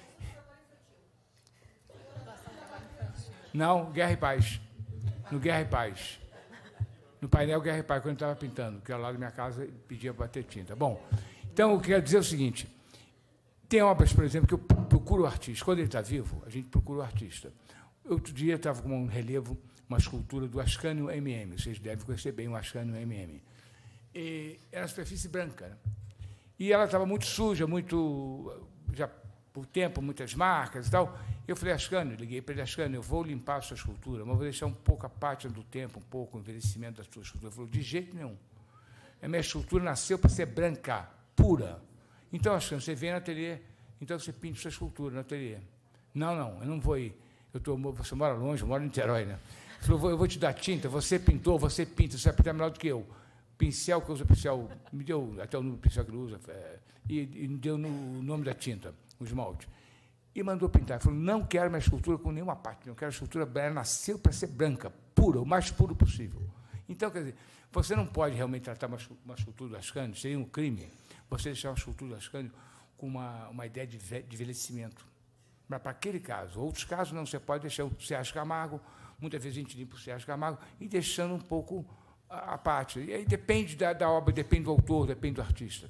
Não, Guerra e Paz. No Guerra e Paz. No painel Guerra e Paz, quando eu estava pintando, que era lá da minha casa, pedia para bater tinta. Bom, então, eu quero dizer o seguinte. Tem obras, por exemplo, que eu procuro o artista. Quando ele está vivo, a gente procura o artista. Outro dia, eu estava com um relevo, uma escultura do Ascânio MM. Vocês devem conhecer bem o Ascânio MM. E era uma superfície branca, né? E ela estava muito suja, muito... já por tempo, muitas marcas e tal. Eu falei, Ascânio, liguei para ele, Ascânio, eu vou limpar a sua escultura, mas vou deixar um pouco a parte do tempo, um pouco o envelhecimento da sua escultura. Ele falou, de jeito nenhum. A minha escultura nasceu para ser branca, pura. Então, Ascânio, você vem no ateliê, então você pinta sua escultura no ateliê. Não, eu não vou ir. Você mora longe, eu moro em Niterói, né? Ele falou, eu vou te dar tinta, você pintou, você pinta, você vai pintar melhor do que eu. Pincel, que usa pincel, me deu até o número do pincel que ele usa, e me deu o nome da tinta, o esmalte. E mandou pintar. Ele falou, não quero minha escultura com nenhuma parte, não quero a escultura, ela nasceu para ser branca, pura, o mais puro possível. Então, quer dizer, você não pode realmente tratar uma escultura do Ascânio, seria um crime, você deixar uma escultura do Ascânio com uma ideia de envelhecimento. para aquele caso. Outros casos, não, você pode deixar o Sérgio Camargo, muitas vezes a gente limpa o Sérgio Camargo, e deixando um pouco a parte. E aí depende da obra, depende do autor, depende do artista.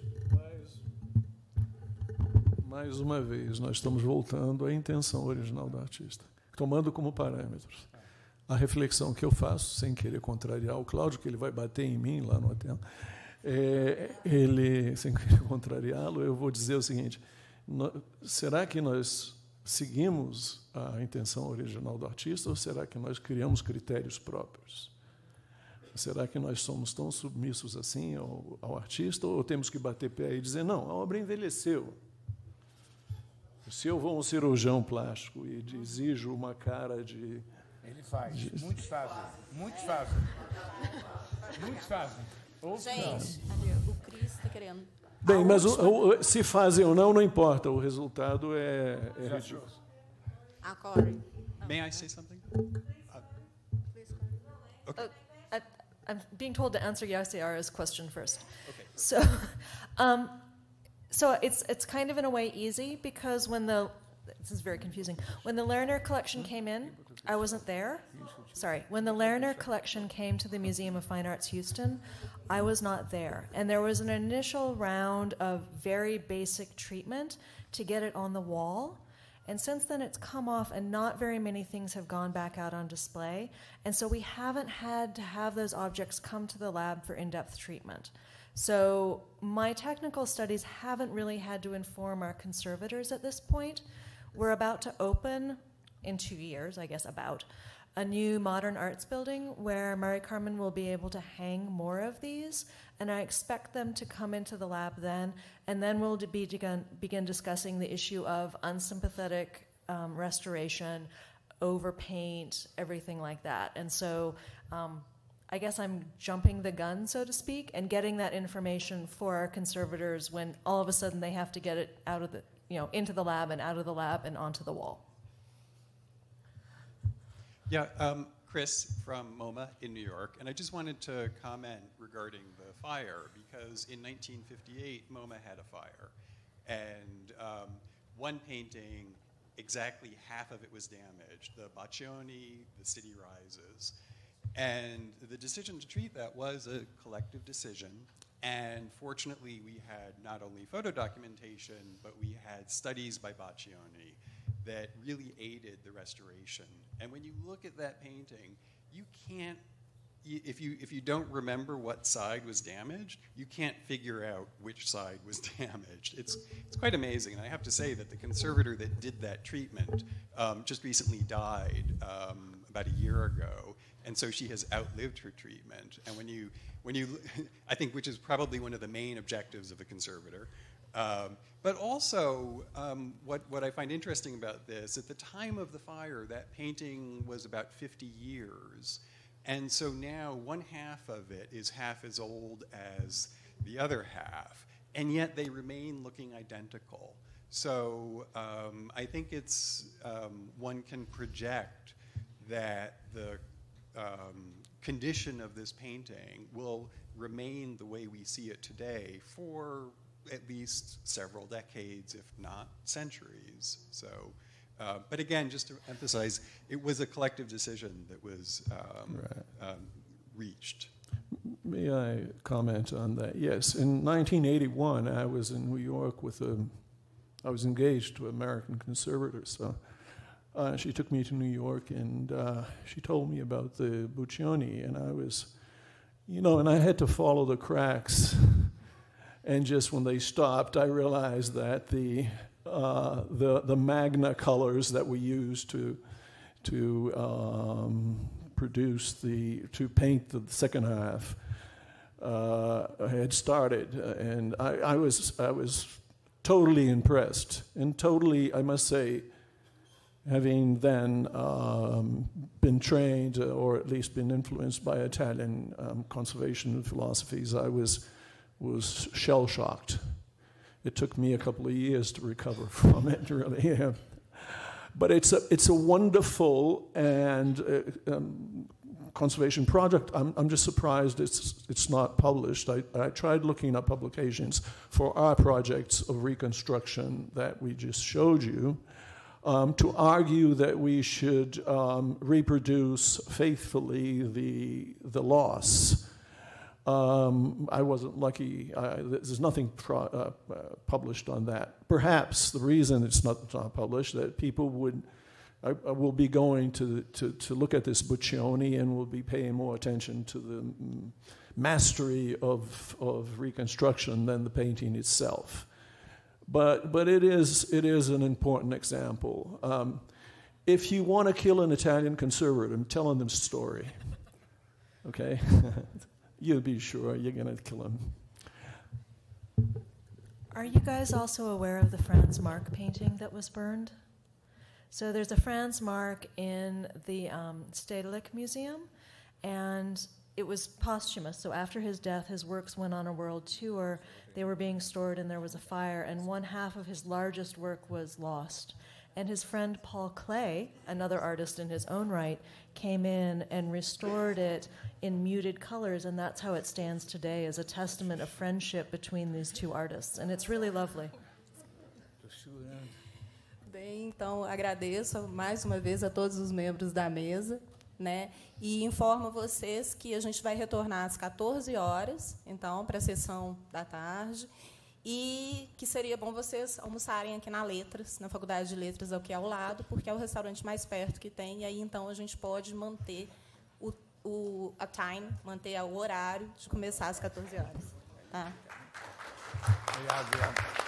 Mais uma vez, nós estamos voltando à intenção original do artista, tomando como parâmetros a reflexão que eu faço, sem querer contrariar o Cláudio, que ele vai bater em mim lá no hotel. Sem querer contrariá-lo, eu vou dizer o seguinte: será que nós seguimos a intenção original do artista ou será que nós criamos critérios próprios? Será que nós somos tão submissos assim ao artista ou temos que bater pé e dizer, não, a obra envelheceu? Se eu vou a um cirurgião plástico e exijo uma cara de... Ele faz, muitos fazem, muitos fazem. Muitos fazem. Gente, o Cris está querendo... Bem, mas se fazem ou não importa, o resultado é ridículo. Corey. May I say something? Okay. I'm being told to answer Yasiara's question first. Okay. So, so it's kind of in a way easy because this is very confusing. When the Lerner collection came in, I wasn't there. Sorry, when the Lerner collection came to the Museum of Fine Arts Houston, I was not there. And there was an initial round of very basic treatment to get it on the wall. And since then, it's come off, and not very many things have gone back out on display. And so we haven't had to have those objects come to the lab for in-depth treatment. So my technical studies haven't really had to inform our conservators at this point. We're about to open, in 2 years, I guess, a new modern arts building where Mary Carmen will be able to hang more of these, and I expect them to come into the lab then, and then we'll begin discussing the issue of unsympathetic restoration, overpaint, everything like that. And so I guess I'm jumping the gun, so to speak, and getting that information for our conservators when all of a sudden they have to get it out of the, into the lab and out of the lab and onto the wall. Yeah, Chris from MoMA in New York, and I just wanted to comment regarding the fire, because in 1958, MoMA had a fire, and one painting, exactly half of it was damaged, the Baccioni, The City Rises, and the decision to treat that was a collective decision, and fortunately we had not only photo documentation, but we had studies by Baccioni that really aided the restoration. And when you look at that painting, you can't, if you don't remember what side was damaged, you can't figure out which side was damaged. It's quite amazing. And I have to say that the conservator that did that treatment just recently died about a year ago. And so she has outlived her treatment. And when you I think, which is probably one of the main objectives of a conservator. But also, what I find interesting about this, at the time of the fire, that painting was about 50 years. And so now one half of it is half as old as the other half, and yet they remain looking identical. So I think it's, one can project that the condition of this painting will remain the way we see it today for at least several decades, if not centuries. So, but again, just to emphasize, it was a collective decision that was reached. May I comment on that? Yes, in 1981, I was in New York I was engaged to an American conservator, so she took me to New York and she told me about the Baccioni, and I was, and I had to follow the cracks. And just when they stopped, I realized that the magna colors that we used to paint the second half had started, and I was totally impressed, and totally, I must say, having then been trained or at least been influenced by Italian conservation philosophies, I was shell-shocked. It took me a couple of years to recover from it, really. Yeah. But it's a wonderful and conservation project. I'm just surprised it's not published. I tried looking up publications for our projects of reconstruction that we just showed you. to argue that we should reproduce faithfully the loss. I wasn't lucky. There's nothing published on that. Perhaps the reason it's not published that people will be going to look at this Buccioni and will be paying more attention to the mastery of reconstruction than the painting itself. But it is an important example. If you want to kill an Italian conservative, tell them the story. Okay, you'll be sure you're going to kill him. Are you guys also aware of the Franz Marc painting that was burned? So there's a Franz Marc in the Stedelijk Museum, and it was posthumous. So after his death, his works went on a world tour. They were being stored, and there was a fire, and one half of his largest work was lost. And his friend Paul Klee, another artist in his own right, came in and restored it in muted colors, and that's how it stands today, as a testament of friendship between these two artists. And it's really lovely. Bem, então, agradeço mais uma vez a todos os membros da mesa, né? E informo vocês que a gente vai retornar às 14 horas, então, para a sessão da tarde, e que seria bom vocês almoçarem aqui na Letras, na Faculdade de Letras, aqui ao lado, porque é o restaurante mais perto que tem, e aí, então, a gente pode manter manter o horário de começar às 14 horas. Tá? Obrigado.